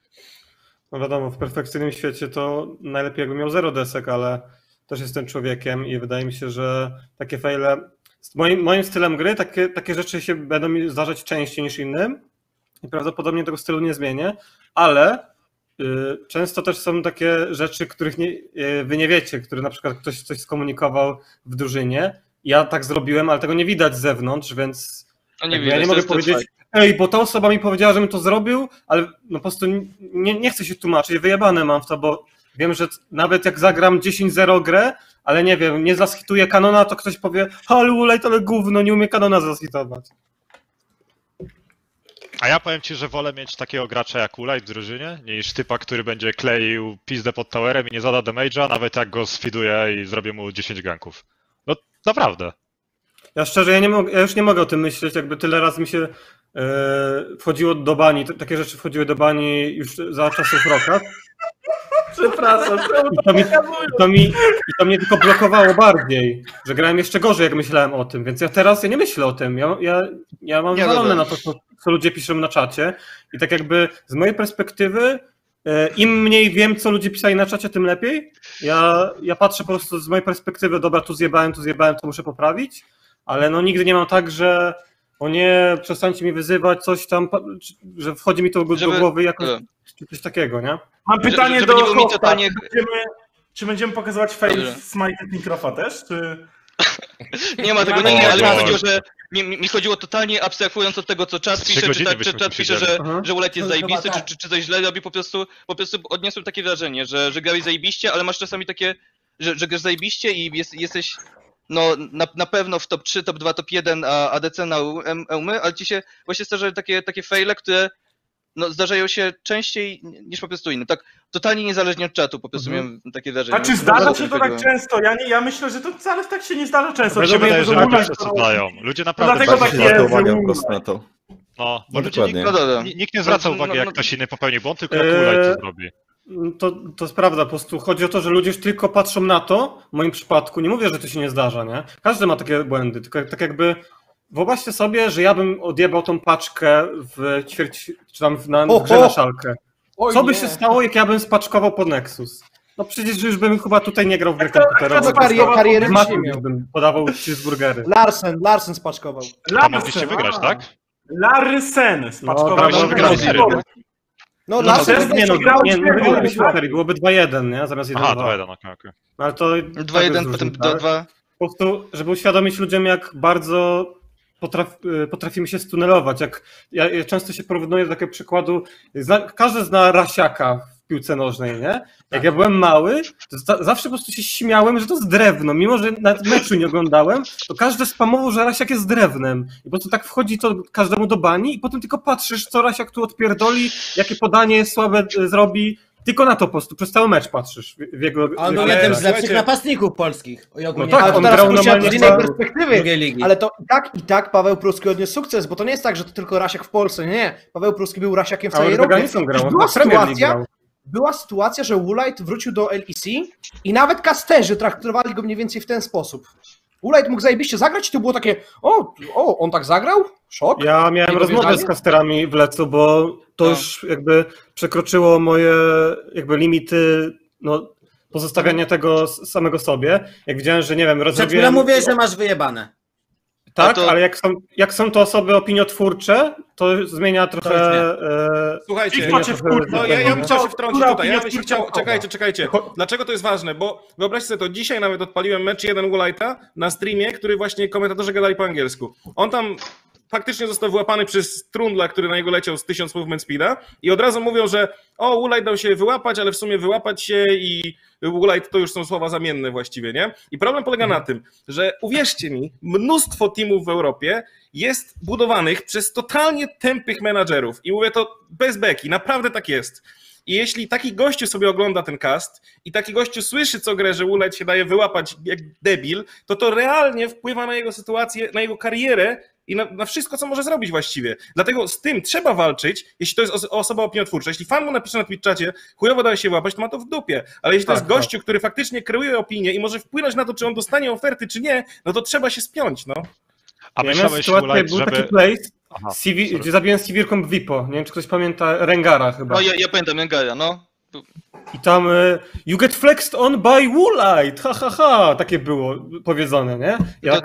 No wiadomo, w perfekcyjnym świecie to najlepiej jakby miał 0 desek, ale też jestem człowiekiem i wydaje mi się, że takie faile, moim stylem gry takie rzeczy się będą mi zdarzać częściej niż innym i prawdopodobnie tego stylu nie zmienię, ale często też są takie rzeczy, których wy nie wiecie, które na przykład ktoś coś skomunikował w drużynie. Ja tak zrobiłem, ale tego nie widać z zewnątrz, więc No ja nie mogę powiedzieć, ej, bo ta osoba mi powiedziała, żebym to zrobił, ale no po prostu nie chcę się tłumaczyć, wyjebane mam w to, bo wiem, że nawet jak zagram 10-0 grę, ale nie wiem, nie zashituję kanona, to ktoś powie, ale Ulaj, to ale gówno, nie umie kanona zashitować. A ja powiem ci, że wolę mieć takiego gracza jak Ulaj w drużynie, niż typa, który będzie kleił pizdę pod towerem i nie zada damage'a, nawet jak go sfiduję i zrobię mu 10 ganków. No naprawdę. Ja szczerze, ja już nie mogę o tym myśleć, jakby tyle razy mi się wchodziło do bani, takie rzeczy wchodziły do bani już za czasów Roka. Przepraszam, I to mnie tylko blokowało bardziej, że grałem jeszcze gorzej, jak myślałem o tym, więc ja nie myślę o tym. Ja mam wywalone na to, co ludzie piszą na czacie i tak jakby z mojej perspektywy im mniej wiem, co ludzie pisali na czacie, tym lepiej. Ja patrzę po prostu z mojej perspektywy, dobra, tu zjebałem, to muszę poprawić, ale no nigdy nie mam tak, że o nie, przestańcie mi wyzywać, coś tam, że wchodzi mi to do głowy jakoś, czy coś takiego, nie? Mam pytanie żeby do nie było mi Hosta. totalnie... Czy będziemy pokazywać fail Smite Mikrofa też, czy... Nie ma tego, nie, ale mi chodziło, że mi chodziło totalnie abstrahując od tego, co czat pisze, czy czat pisze, że Ulaj jest zajebisty, czy coś źle robi, po prostu odniosłem takie wrażenie, że grałeś zajebiście, ale masz czasami takie, że grasz zajebiście i jesteś no na pewno w top 3, top 2, top 1 ADC na EUMy, ale ci się właśnie zdarzają takie faile, które no, zdarzają się częściej niż po prostu inne. Tak totalnie niezależnie od czatu, po prostu miałem takie wrażenie. A czy zdarza się to tak często? Ja myślę, że to wcale tak się nie zdarza często. Mi się wydaje, że ludzie przesadzają. Ludzie naprawdę Dlatego tak jest, uwagę po prostu na to. No, bo No ludzie, dokładnie. nikt nie zwraca uwagi, jak ktoś inny popełni błąd, tylko jak Ulaj to zrobi. To jest prawda, po prostu chodzi o to, że ludzie już tylko patrzą na to, w moim przypadku, nie mówię, że to się nie zdarza, nie? Każdy ma takie błędy, tylko tak jakby wyobraźcie sobie, że ja bym odjebał tą paczkę w czy tam w grze na szalkę. Co by się stało, jak ja bym spaczkował pod Nexus? No przecież już bym chyba tutaj nie grał w grę komputerową. Kariery już bym podawał cheeseburgery. Larsen spaczkował. A mogliście wygrać, tak? Larsen spaczkował. No, wygrali serię. No Larsen nie wygralibyśmy serii, byłoby 2-1, nie? Zamiast 1-2. Aha, 2-1, okej. No, ale to 2-1, potem 2-2. Po prostu, żeby uświadomić ludziom, jak bardzo potrafimy się stunelować. Ja często się porównuję do takiego przykładu, każdy zna Rasiaka w piłce nożnej, nie? Jak ja byłem mały, to zawsze po prostu się śmiałem, że to jest drewno. Mimo, że nawet meczu nie oglądałem, to każdy spamował, że Rasiak jest drewnem. I po prostu tak wchodzi to każdemu do bani i potem tylko patrzysz, co Rasiak tu odpierdoli, jakie podanie słabe zrobi. Tylko na to po prostu, przez cały mecz patrzysz w jego... On był jednym z lepszych napastników polskich. No tak, on grał normalnie z innej perspektywy, ale to i tak Paweł Pruski odniósł sukces, bo to nie jest tak, że to tylko Rasiak w Polsce, nie. Paweł Pruski był Rasiakiem w całej Europie. Była sytuacja, że Woolite wrócił do LEC i nawet casterzy traktowali go mniej więcej w ten sposób. Woolite mógł zajebiście zagrać i to było takie, on tak zagrał? Szok. Ja miałem rozmowę z casterami w Lecu, bo to już jakby przekroczyło moje jakby limity pozostawiania tego samego sobie. Jak widziałem, że nie wiem, Przed chwilą mówię, że masz wyjebane. Tak, ale jak są to osoby opiniotwórcze, to zmienia trochę... Słuchajcie, ja bym chciał się wtrącić tutaj. Ja bym się chciał... Czekajcie. Dlaczego to jest ważne? Bo wyobraźcie sobie to, dzisiaj nawet odpaliłem mecz 1 Woolite'a na streamie, który właśnie komentatorzy gadali po angielsku. On tam faktycznie został wyłapany przez Trundla, który na niego leciał z 1000 movement speeda i od razu mówią, że Woolite dał się wyłapać, ale w sumie wyłapać się i Woolite to już są słowa zamienne właściwie, nie? I problem polega na tym, że uwierzcie mi, mnóstwo teamów w Europie jest budowanych przez totalnie tępych menadżerów i mówię to bez beki, naprawdę tak jest. I jeśli taki gościu sobie ogląda ten cast i taki gościu słyszy co grę, że Woolite się daje wyłapać jak debil, to realnie wpływa na jego sytuację, na jego karierę i na wszystko, co może zrobić właściwie. Dlatego z tym trzeba walczyć, jeśli to jest osoba opiniotwórcza. Jeśli fan mu napisze na Twitchacie, chujowo daje się łapać, to ma to w dupie. Ale jeśli to jest gościu, który faktycznie kreuje opinię i może wpłynąć na to, czy on dostanie oferty, czy nie, no to trzeba się spiąć, no. A myślałeś, Woolite, był taki place, gdzie zabiłem Sivirką Vipo. Nie wiem, czy ktoś pamięta Rengara chyba. No ja pamiętam Rengara, no. I tam you get flexed on by Woolite, takie było powiedzone, nie?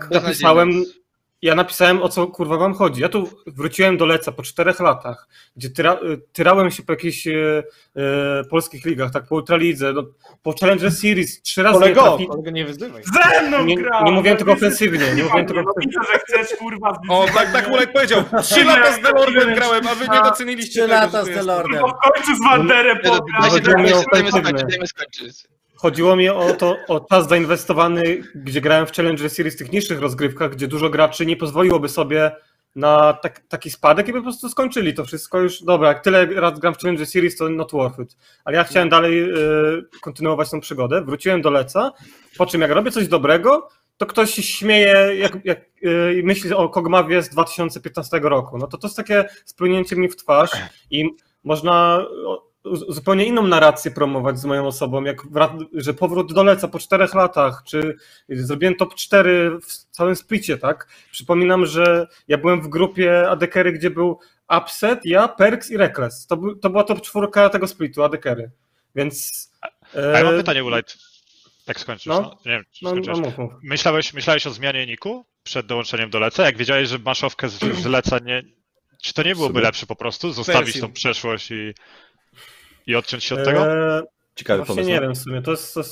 Ja napisałem, o co kurwa wam chodzi. Ja tu wróciłem do Leca po 4 latach, gdzie tyrałem się po jakichś polskich ligach, tak po Ultralidze, po Challenger Series 3 razy kolego nie wyzdywaj. Ze mną grał! Nie mówiłem tego ofensywnie. Nie mówiłem tego ofensywnie. Że chcesz, kurwa... tak Woolite powiedział. 3 lata z Delordem grałem, a wy nie doceniliście 3 lata z Delordem. W końcu z Wanderem Dajmy skończyć. Chodziło mi o czas zainwestowany, gdzie grałem w Challenger Series, tych niższych rozgrywkach, gdzie dużo graczy nie pozwoliłoby sobie na taki spadek i po prostu skończyli to wszystko już. Dobra, jak tyle razy gram w Challenger Series, to not worth it. Ale ja chciałem dalej kontynuować tą przygodę. Wróciłem do Leca, po czym jak robię coś dobrego, to ktoś się śmieje, jak myśli o Kogmawie z 2015 roku. No to jest takie splunięcie mi w twarz i można zupełnie inną narrację promować z moją osobą, że powrót do Leca po 4 latach, czy zrobiłem top 4 w całym splicie, tak? Przypominam, że ja byłem w grupie AD-Carry, gdzie był Upset, ja, Perks i Reckless. To była top 4 tego splitu, AD-Carry. Więc... A ja mam pytanie, Woolite. Jak skończysz? Nie wiem, czy mów. Myślałeś o zmianie niku przed dołączeniem do Leca? Jak wiedziałeś, że maszowkę z Leca nie... Czy to nie byłoby lepsze po prostu? Zostawić tą przeszłość i odciąć się od tego? Ciekawy właśnie pomysł. Nie wiem w sumie, to jest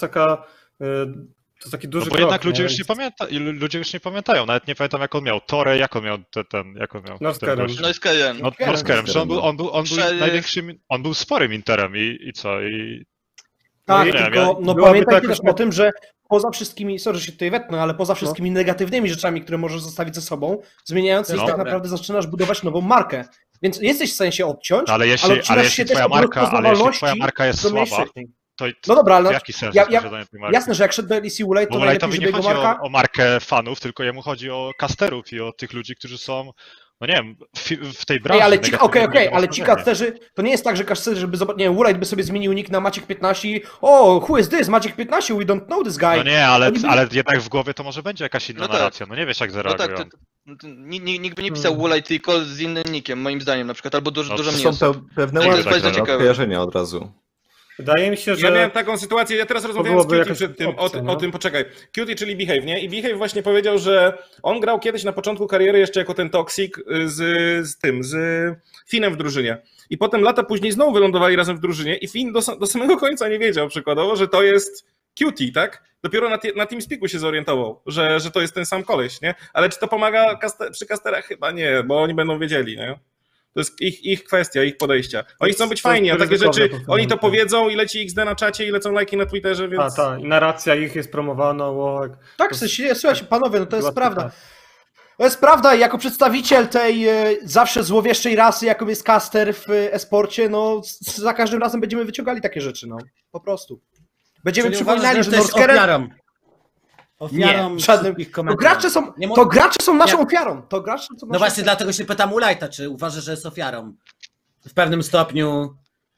taki duży bo jednak ludzie już nie pamiętają, nawet nie pamiętam jak on miał Torę, jak on miał Norskerem. Norskerem, że on był największym, on był sporym Interem i co? Tak, pamiętajcie też o tym, że poza wszystkimi, sorry, że się tutaj wetnę, ale poza wszystkimi negatywnymi rzeczami, które możesz zostawić ze sobą, zmieniając ich tak naprawdę zaczynasz budować nową markę. Więc jesteś w stanie się odciąć, ale jeśli twoja marka jest słaba, to dobra, ale w jaki sens jasne, że jak szedł do LEC Woolite, to najlepiej, żeby jego marka... nie chodzi o markę fanów, tylko jemu chodzi o casterów i o tych ludzi, którzy są, no nie wiem, w tej branży. Ale ci casterzy, to nie jest tak, że casterzy, żeby zobaczyć, nie wiem, Woolite by sobie zmienił nick na Maciek 15 i who is this, Maciek 15, we don't know this guy. No nie, ale jednak w głowie to może będzie jakaś inna narracja, no nie wiesz jak zareagują. Nikt by nie pisał Woolite tylko z innym nickiem, moim zdaniem na przykład, albo dużo mniej osób. Są pewne kojarzenia od razu. Wydaje mi się, że... Ja miałem taką sytuację, ja teraz rozmawiałem z Cutie przed tym, o tym, poczekaj. Cutie, czyli Behave, nie? I Behave właśnie powiedział, że on grał kiedyś na początku kariery jeszcze jako ten Toxic z Finem w drużynie. I potem lata później znowu wylądowali razem w drużynie i Fin do samego końca nie wiedział przykładowo, że to jest Cutie, tak? Dopiero na TeamSpeaku się zorientował, że to jest ten sam koleś, nie? Ale czy to pomaga przy casterach? Chyba nie, bo oni będą wiedzieli, nie? To jest ich kwestia, ich podejścia. Oni chcą być fajni, a takie rzeczy, oni to powiedzą i leci XD na czacie i lecą lajki na Twitterze, więc... Tak, i narracja ich jest promowana, Tak, w sensie, słuchajcie, panowie, no to jest prawda. To jest prawda, jako przedstawiciel tej zawsze złowieszczej rasy, jaką jest caster w e-sporcie, no za każdym razem będziemy wyciągali takie rzeczy, no. Po prostu. Będziemy przypominali, że Norskerem... Ofiarą żadnym. To gracze są naszą ofiarą. No właśnie, dlatego się pytam u Lighta, czy uważa, że jest ofiarą? W pewnym stopniu.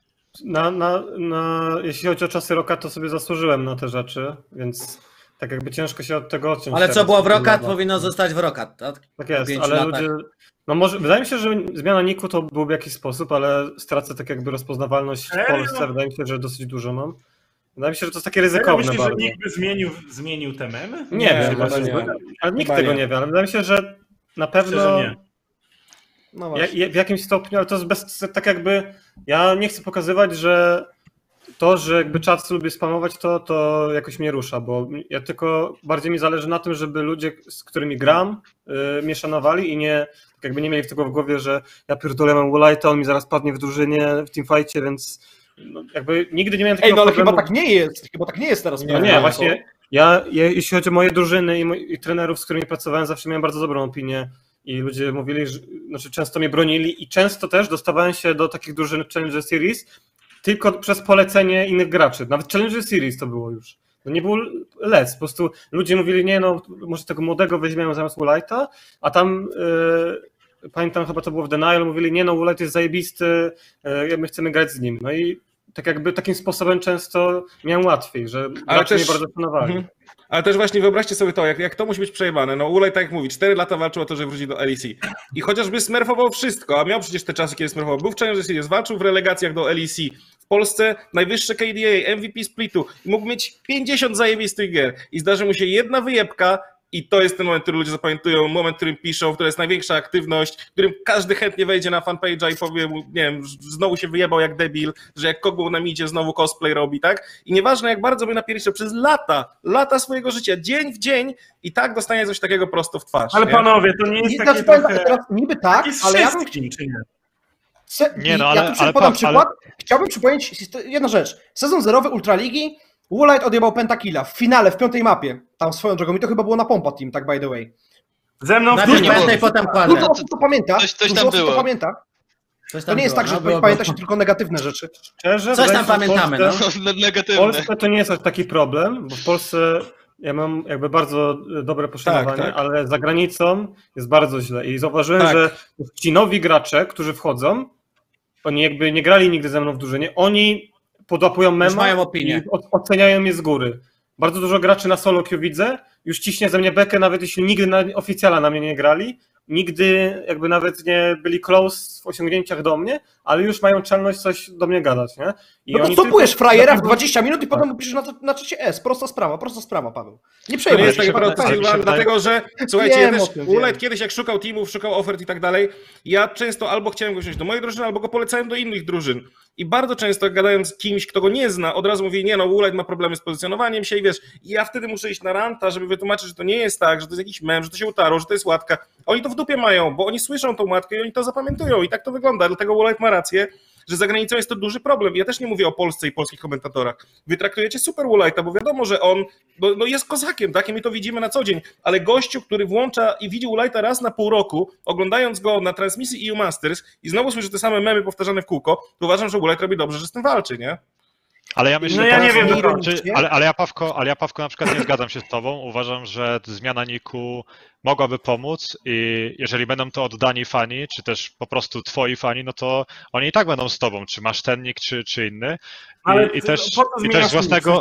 Jeśli chodzi o czasy Roka, to sobie zasłużyłem na te rzeczy, więc tak jakby ciężko się od tego odciąć. Ale co było w Rokat, powinno zostać w Rokat, tak? Tak jest, ale ludzie... No może, wydaje mi się, że zmiana niku to byłby jakiś sposób, ale stracę tak jakby rozpoznawalność w Polsce. Wydaje mi się, że dosyć dużo mam. Wydaje mi się, że to jest takie ryzykowne myślisz, bardzo. Że nikt by zmienił te memy? Nie, ale nikt tego nie wie, ale wydaje mi się, że na pewno no w jakimś stopniu, ale to jest tak jakby, ja nie chcę pokazywać, że to, że jakby czat lubi spamować, to jakoś mnie rusza, bo ja tylko bardziej mi zależy na tym, żeby ludzie, z którymi gram, mnie szanowali i nie, tak jakby nie mieli tego w głowie, że ja pierdolę mam Woolite'a, on mi zaraz padnie w drużynie, w teamfightie, więc no, jakby nigdy nie miałem takiego ale problemu. chyba tak nie jest teraz. Nie, właśnie, ja jeśli chodzi o moje drużyny i trenerów, z którymi pracowałem, zawsze miałem bardzo dobrą opinię i ludzie mówili, że znaczy często mnie bronili i często też dostawałem się do takich drużyn Challenger Series tylko przez polecenie innych graczy. Nawet Challenger Series to było już. No nie był lec, po prostu ludzie mówili, nie no, może tego młodego weźmiemy zamiast Woolite'a, a tam pamiętam, chyba to było w Denial, mówili, nie no, Woolite jest zajebisty, my chcemy grać z nim. No i tak jakby takim sposobem często miałem łatwiej, że gracze mnie bardzo szanowali. Ale też właśnie wyobraźcie sobie to, jak to musi być przejebane. No Woolite, tak jak mówi, 4 lata walczył o to, żeby wrócić do LEC. I chociażby smurfował wszystko, a miał przecież te czasy, kiedy smurfował. Był w Challenger Series, walczył w relegacjach do LEC. W Polsce najwyższe KDA, MVP splitu. Mógł mieć 50 zajebistych gier. I zdarzy mu się jedna wyjebka. I to jest ten moment, który ludzie zapamiętują, moment, w którym piszą, w którym jest największa aktywność, w którym każdy chętnie wejdzie na fanpage'a i powie mu, nie wiem, znowu się wyjebał jak debil, że jak kogo nam idzie, znowu cosplay robi, tak? I nieważne jak bardzo by napierdział przez lata swojego życia, dzień w dzień i tak dostanie coś takiego prosto w twarz. Ale nie? panowie, to nie jest takie trochę... Teraz niby tak, ale ja bym... czy nie? Ja tu podam przykład. Chciałbym przypomnieć jedną rzecz. Sezon zerowy Ultraligi, Woolite odjebał Pentakilla w finale, w 5. mapie. Tam swoją drogą. I to chyba było na Pompa Team, tak by the way. Ze mną potem dużo osób to pamięta. Coś tam było. To pamięta. To nie jest tak, że pamięta się tylko negatywne rzeczy. Szczerze, coś tam pamiętamy, w Polsce to nie jest aż taki problem, bo w Polsce ja mam jakby bardzo dobre poszanowanie, tak. Ale za granicą jest bardzo źle. I zauważyłem, że ci nowi gracze, którzy wchodzą, oni jakby nie grali nigdy ze mną w drużynie, oni podłapują mema i oceniają mnie z góry. Bardzo dużo graczy na solo queue widzę, już ciśnie ze mnie bekę, nawet jeśli nigdy oficjala na mnie nie grali, nigdy jakby nawet nie byli close w osiągnięciach do mnie, ale już mają czelność coś do mnie gadać, nie? I no to stopujesz frajera w 20 minut i potem piszesz na czacie S. Prosta sprawa, Paweł. Nie przejmuj się. Dlatego, że słuchajcie, ja też Woolite kiedyś jak szukał teamów, szukał ofert i tak dalej, ja często albo chciałem go wziąć do mojej drużyny, albo go polecałem do innych drużyn. I bardzo często gadając z kimś, kto go nie zna, od razu mówi, nie no, Woolite ma problemy z pozycjonowaniem się i wiesz, i ja wtedy muszę iść na ranta, żeby wytłumaczyć, że to nie jest tak, że to jest jakiś mem, że to się utarło, że to jest łatka. Oni to w dupie mają, bo oni słyszą tą łatkę i oni to zapamiętują i tak to wygląda. Dlatego Woolite ma rację, że za granicą jest to duży problem. Ja też nie mówię o Polsce i polskich komentatorach. Wy traktujecie super Woolite'a, bo wiadomo, że on no jest kozakiem, tak? I my to widzimy na co dzień. Ale gościu, który włącza i widzi Woolite'a raz na pół roku, oglądając go na transmisji EU Masters i znowu słyszy te same memy powtarzane w kółko, to uważam, że Woolite robi dobrze, że z tym walczy, nie? Ale ja myślę, no ja nie wiem, ale ja Pawko na przykład nie zgadzam się z tobą. Uważam, że zmiana niku mogłaby pomóc i jeżeli będą to oddani fani, czy też po prostu twoi fani, no to oni i tak będą z tobą, czy masz ten nick, czy inny. I też z własnego...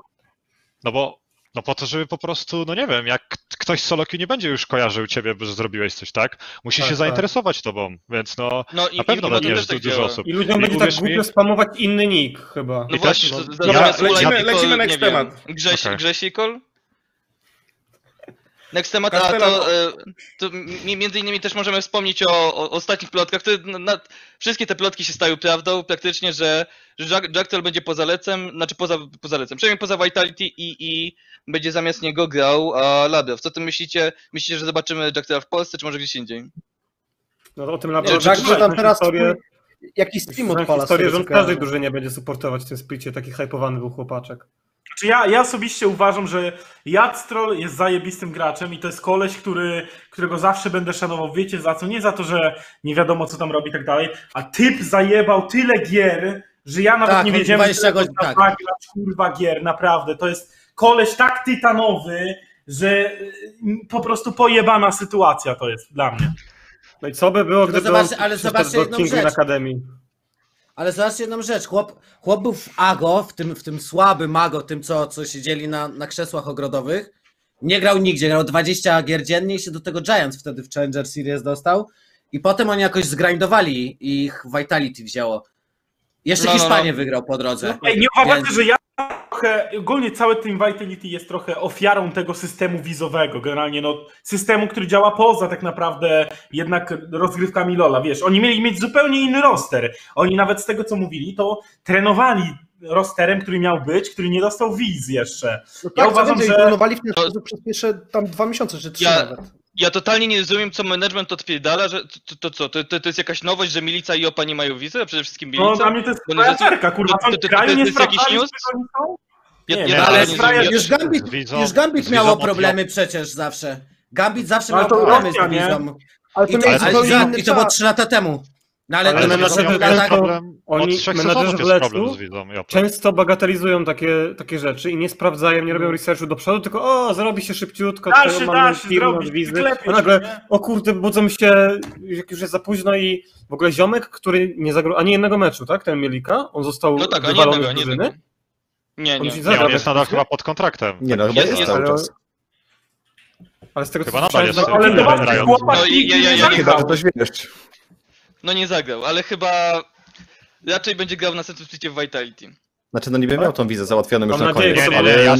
No po to, żeby po prostu, no nie wiem, jak ktoś z solo queue nie będzie już kojarzył ciebie, że zrobiłeś coś, tak? Musi się zainteresować tobą, więc no na pewno weźmiesz dużo osób. I ludziom będzie tak głupio spamować inny nick chyba. No właśnie, lecimy next temat. Grzesikol? Next temat, to między innymi też możemy wspomnieć o ostatnich plotkach. Wszystkie te plotki się stały prawdą praktycznie, że Jackal będzie poza lecem, znaczy poza lecem, przynajmniej poza Vitality i będzie zamiast niego grał Labrew. Co ty myślicie? Myślicie, że zobaczymy Jackala w Polsce, czy może gdzieś indziej? No o tym Jack, że tam teraz jakiś stream odpala. Historię, że on w każdej drużynie będzie supportować w tym splicie, taki hypowany był chłopaczek. Znaczy ja osobiście uważam, że Jadstrol jest zajebistym graczem i to jest koleś, którego zawsze będę szanował. Wiecie za co? Nie za to, że nie wiadomo co tam robi i tak dalej, a typ zajebał tyle gier, że ja nawet nie wiedziałem, że to zagrać kurwa gier, naprawdę. To jest koleś tak tytanowy, że po prostu pojebana sytuacja to jest dla mnie. No i co by było, gdyby ale zobaczcie jedną rzecz. Akademii? Ale zobaczcie jedną rzecz, chłop był w AGO, w tym słabym AGO, tym co siedzieli na krzesłach ogrodowych, nie grał nigdzie, grał 20 gier dziennie i się do tego Giants wtedy w Challenger Series dostał i potem oni jakoś zgrindowali i ich Vitality wzięło. Jeszcze Hiszpanię wygrał po drodze. Ej, nie uważacie, że ja trochę, ogólnie cały Team Vitality jest trochę ofiarą tego systemu wizowego, generalnie systemu, który działa poza tak naprawdę jednak rozgrywkami LoL'a, wiesz, oni mieli mieć zupełnie inny roster, oni nawet z tego co mówili, to trenowali rosterem, który miał być, który nie dostał wiz jeszcze. No tak, ja uważam, że trenowali w ten sposób przez pierwsze tam 2 miesiące, czy 3 nawet. Ja totalnie nie rozumiem, co management odpierdala, że to jest jakaś nowość, że Milica i Opa nie mają wizy, a przede wszystkim Milica. No dla mnie to jest frajerka, kurwa, to jest jakiś news? Już Gambit miało problemy przecież zawsze. Gambit zawsze miał problemy z wizą. I to było 3 lata temu. No ale menadżerzy w Lecu często bagatelizują takie rzeczy i nie sprawdzają, nie robią researchu do przodu, tylko zrobi się szybciutko, mamy firmę, wizy, a nagle, o kurde, budzą się, jak już jest za późno i w ogóle ziomek, który nie zagrał ani jednego meczu, tak, ten Mielika, on został wywalony z drużyny. Nie, on jest nadal chyba pod kontraktem. Nie, no chyba jest cały czas. Ale z tego chyba nadal jest. Chyba, że ktoś wiesz. No nie zagrał, ale chyba raczej będzie grał na Settlesplicie w Vitality. Znaczy, no niby miał tą wizę załatwioną już na koniec, ale ja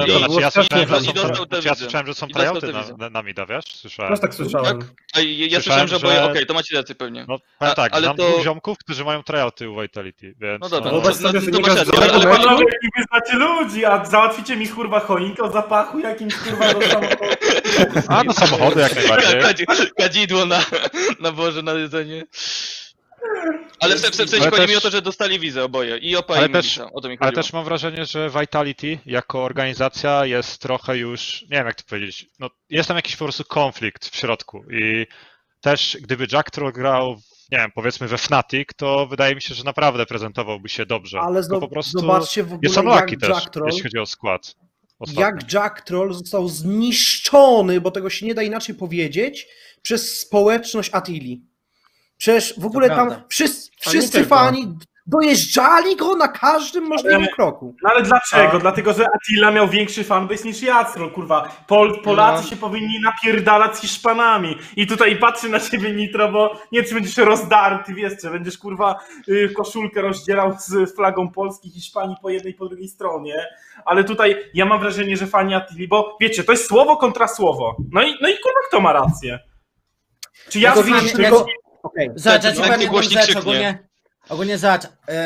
słyszałem, że są tryouty na mida, wiesz? Słyszałem. Też tak słyszałem. Ja słyszałem, że oboje, okej, to macie rację pewnie. No tak, ale znam 2 ziomków, którzy mają tryouty u Vitality, więc... No dobra, to macie rację. Ale panowie, jak wy znacie ludzi, a załatwicie mi kurwa choinkę o zapachu jakimś kurwa do samochodu. A, do samochodu jak najbardziej. Kadzidło na Boże, na jedzenie. Ale w sensie chodzi mi o to, że dostali wizę oboje. I Opa i Milica. O to mi chodziło. Ale też mam wrażenie, że Vitality jako organizacja jest trochę już, nie wiem jak to powiedzieć, no jest tam jakiś po prostu konflikt w środku i też gdyby Jacktroll grał, nie wiem, powiedzmy we Fnatic, to wydaje mi się, że naprawdę prezentowałby się dobrze. Ale po prostu zobaczcie w ogóle jest unlucky też, Jacktroll, jeśli chodzi o skład. Ostatnio. Jak Jacktroll został zniszczony, bo tego się nie da inaczej powiedzieć, przez społeczność Attili. Przecież w ogóle tam wszyscy fani dojeżdżali go na każdym możliwym kroku. No ale dlaczego? Dlatego, że Attila miał większy fanbase niż Jadstrol, kurwa. Polacy się powinni napierdalać z Hiszpanami. I tutaj patrzy na ciebie Nitro, bo nie czy będziesz rozdarty, wiesz, czy będziesz kurwa koszulkę rozdzielał z flagą Polski, Hiszpanii po jednej i po drugiej stronie. Ale tutaj ja mam wrażenie, że fani Attili, bo wiecie, to jest słowo kontra słowo. No i kurwa kto ma rację? Czy ja Zobacz, ja ci powiem jedną rzecz, ogólnie zobacz,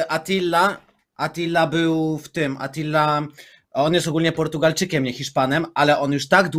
Attila był w tym, on jest ogólnie Portugalczykiem, nie Hiszpanem, ale on już tak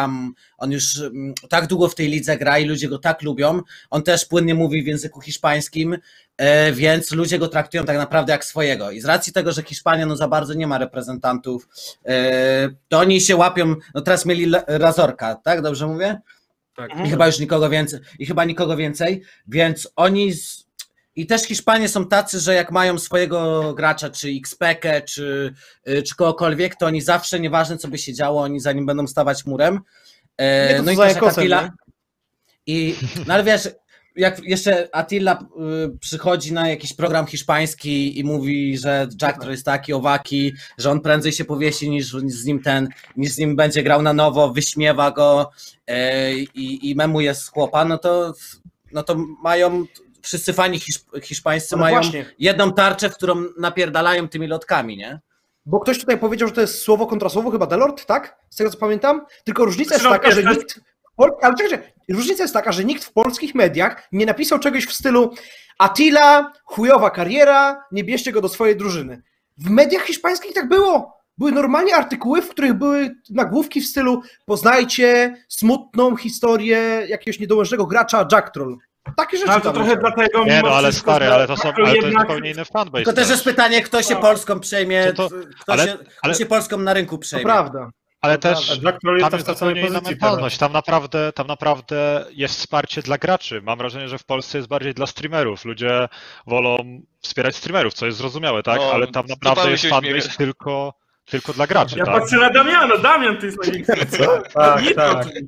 długo w tej lidze gra i ludzie go tak lubią, on też płynnie mówi w języku hiszpańskim, więc ludzie go traktują tak naprawdę jak swojego i z racji tego, że Hiszpania no za bardzo nie ma reprezentantów, to oni się łapią, no teraz mieli Razorka, tak, dobrze mówię? Tak. I chyba już nikogo więcej, więc oni i też Hiszpanie są tacy, że jak mają swojego gracza, czy XP-kę, czy kogokolwiek, to oni zawsze, nieważne co by się działo, oni za nim będą stawać murem. No i też Attila. No ale wiesz, jak jeszcze Attila przychodzi na jakiś program hiszpański i mówi, że Jacktroll jest taki, owaki, że on prędzej się powiesi niż z nim będzie grał na nowo, wyśmiewa go i memuje z chłopa, no to mają, wszyscy fani hiszpańscy mają jedną tarczę, w którą napierdalają tymi lotkami, nie? Bo ktoś tutaj powiedział, że to jest słowo kontra słowo, chyba Delort, tak? Z tego co pamiętam? Tylko różnica jest taka, że nikt... Ale czekajcie, różnica jest taka, że nikt w polskich mediach nie napisał czegoś w stylu Attila, chujowa kariera, nie bierzcie go do swojej drużyny. W mediach hiszpańskich tak było. Były normalnie artykuły, w których były nagłówki w stylu poznajcie smutną historię jakiegoś niedołężnego gracza Jacktroll. Takie rzeczy No, ale to tam trochę leciały. dlatego, Nie mimo no, ale wszystko, stary, że ale to jest jednak- zupełnie inny fanbase. Tylko też jest pytanie, kto się Polską przejmie, Co to- kto, ale- kto się Polską na rynku To przejmie. prawda. Ale też Jack Troll jest tam na jest straconej zupełnie inna pozycji mentalność. Tam naprawdę jest wsparcie dla graczy. Mam wrażenie, że w Polsce jest bardziej dla streamerów. Ludzie wolą wspierać streamerów, co jest zrozumiałe, tak? O, Ale tam z naprawdę Paweł jest się fanbase uśmiecha. tylko dla graczy, Ja tak? patrzę na Damiana, Damian to jest największy. Tak, Nie, tak. oczywiście.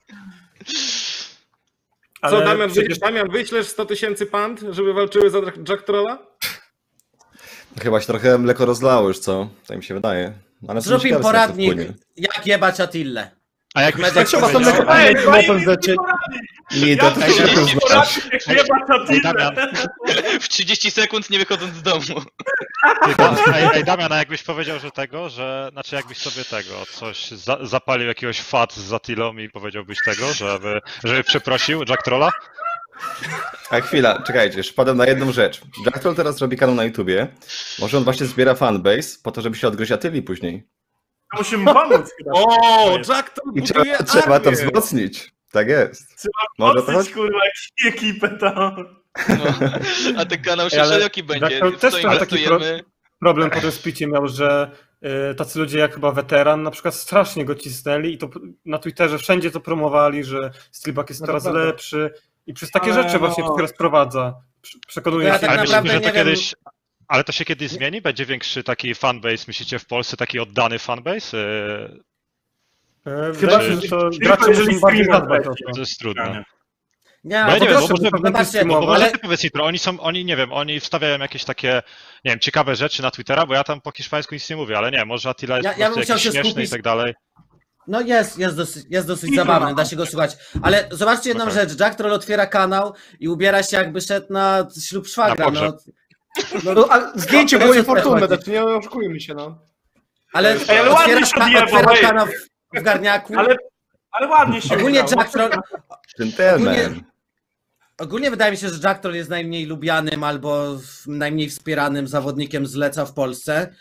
Co, Ale Damian, przecież- Damian, wyślesz 100 000 pand, żeby walczyły za Jack Trolla? Chyba się trochę mleko rozlało już, co? Tak mi się wydaje. Ale Zrób im ciekawe, co poradnik, wpłynie. jak jebać Atillę. A jak byś Media tak Trzeba to powiedział... mleko Ej, pomiędzy fajnie, mopem rzeczy. I to ty się Ej, znasz. Ej, Damian, W 30 sekund nie wychodząc z domu. Ej, Damian, a jakbyś powiedział, że znaczy jakbyś sobie coś zapalił jakiegoś fat z Zatilą i powiedziałbyś żeby przeprosił Jack Trolla? A chwila, czekajcie, już wpadłem na jedną rzecz. Jack Troll teraz robi kanał na YouTubie. Może on właśnie zbiera fanbase po to, żeby się odgryźć Atyli później. Musimy pomóc chyba. O, Jack Troll I buduje trzeba to armię. wzmocnić. Tak jest. Trzeba Może to pomóc, chodzi? kurwa, jak ekipę tam. No. A ten kanał się Ale szeroki będzie. Jack Troll też Co miał taki inwestujemy? Problem po tym spicie miał, że tacy ludzie jak chyba Weteran na przykład strasznie go cisnęli i to na Twitterze wszędzie to promowali, że Steelback jest No to coraz prawda. lepszy i przez takie Ale rzeczy właśnie no. teraz prowadza. Przekonuje Ja się. tak Ale naprawdę myślicie, że to nie wiem- kiedyś... Ale to się kiedyś zmieni? Będzie większy taki fanbase, myślicie, w Polsce, taki oddany fanbase? Wydaje mi się, że to gracze jeżeli muszą bardziej streamer zadbać o będzie. to. To jest trudne. Nie, No ja po nie wiem, prostu, bo może- zobaczcie, Bo Ale- może ty powiedz Nitro, oni nie wiem, oni wstawiają jakieś takie, nie wiem, ciekawe rzeczy na Twittera, bo ja tam po hiszpańsku nic nie mówię, ale nie, może Attila jest Ja- po ja prostu bym chciał jakiś się śmieszny skupić- i tak dalej. No jest dosyć zabawny, da się go słuchać. Ale zobaczcie jedną Okej. rzecz, Jack Troll otwiera kanał i ubiera się jakby szedł na ślub szwagra. Na pogrzeb. No, a zdjęcie O było co niefortunne, chodzi? znaczy nie oszukujmy się, no. Ale Ej, ale ładnie otwiera, się odjebał, otwiera ej. kanał w garniaku. Ale ładnie się Ogólnie ugrał. Jack Troll, Gentleman. ogólnie wydaje mi się, że Jack Troll jest najmniej lubianym albo najmniej wspieranym zawodnikiem z Leca w Polsce.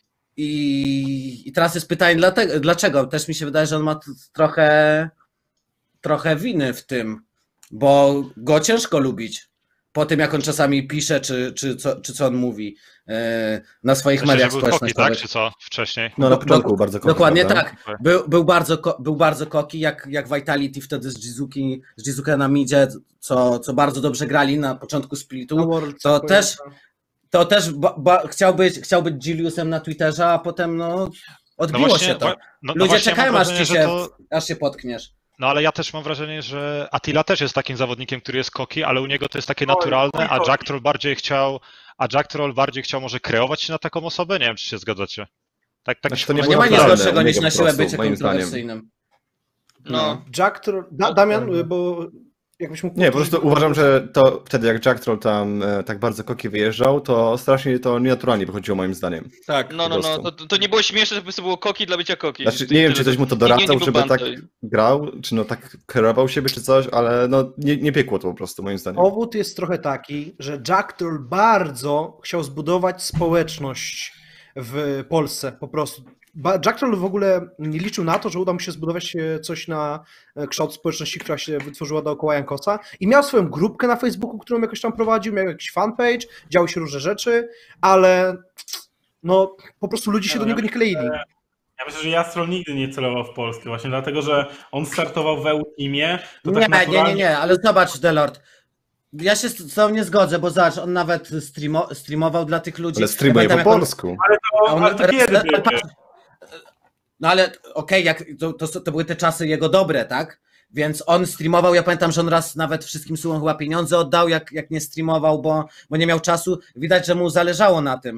I teraz jest pytanie, dlaczego? Też mi się wydaje, że on ma trochę winy w tym, bo go ciężko lubić. Po tym, jak on czasami pisze, czy co on mówi na swoich Myślę, że mediach był koki, tak, społecznościowych. czy co, wcześniej? No na początku bardzo kocham. Dokładnie prawda? tak. Był bardzo koki, jak Vitality wtedy z Jizuke na midzie, co bardzo dobrze grali na początku splitu. To też chciał być Juliusem na Twitterze, a potem odbiło właśnie, się to. no Ludzie właśnie czekają, mam aż wrażenie, ci że się, to- aż się potkniesz. No ale ja też mam wrażenie, że Attila też jest takim zawodnikiem, który jest koki, ale u niego to jest takie naturalne, a Jack Troll bardziej chciał może kreować się na taką osobę? Nie wiem, czy się zgadzacie. Tak Znaczy, się to nie No było nie ma nic naturalne gorszego u niż niego na po siłę prostu, bycie moim zdaniem. kontrowersyjnym. No. Jack Troll, Damian, bo jakbyś mógł... Nie, po prostu uważam, że to wtedy jak Jack Troll tam tak bardzo koki wyjeżdżał, to strasznie to nienaturalnie wychodziło moim zdaniem. Tak, no, po prostu. to nie było śmieszne, to po prostu było koki dla bycia koki. Znaczy, nie wiem, czy ktoś mu to doradzał, był żeby tak bantoj. grał, czy no tak kierował siebie, czy coś, ale no nie piekło to po prostu, moim zdaniem. Powód jest trochę taki, że Jack Troll bardzo chciał zbudować społeczność w Polsce, po prostu. Jack Troll w ogóle nie liczył na to, że uda mu się zbudować coś na kształt społeczności, która się wytworzyła dookoła Jankosa i miał swoją grupkę na Facebooku, którą jakoś tam prowadził, miał jakiś fanpage, działy się różne rzeczy, ale no po prostu ludzie się do niego nie kleili. Ja myślę, że Jastrol nigdy nie celował w Polskę, właśnie dlatego, że on startował w EU-teamie. To tak naturalnie... Nie, ale zobacz, Delord. Ja się z tobą nie zgodzę, bo zobacz, on nawet streamował dla tych ludzi. Ale streamuje pamiętam, po jak on- polsku. Ale to kiedy było? No ale okej, to były te czasy jego dobre, tak? Więc on streamował, ja pamiętam, że on raz nawet wszystkim sługom chyba pieniądze oddał, jak nie streamował, bo nie miał czasu. Widać, że mu zależało na tym.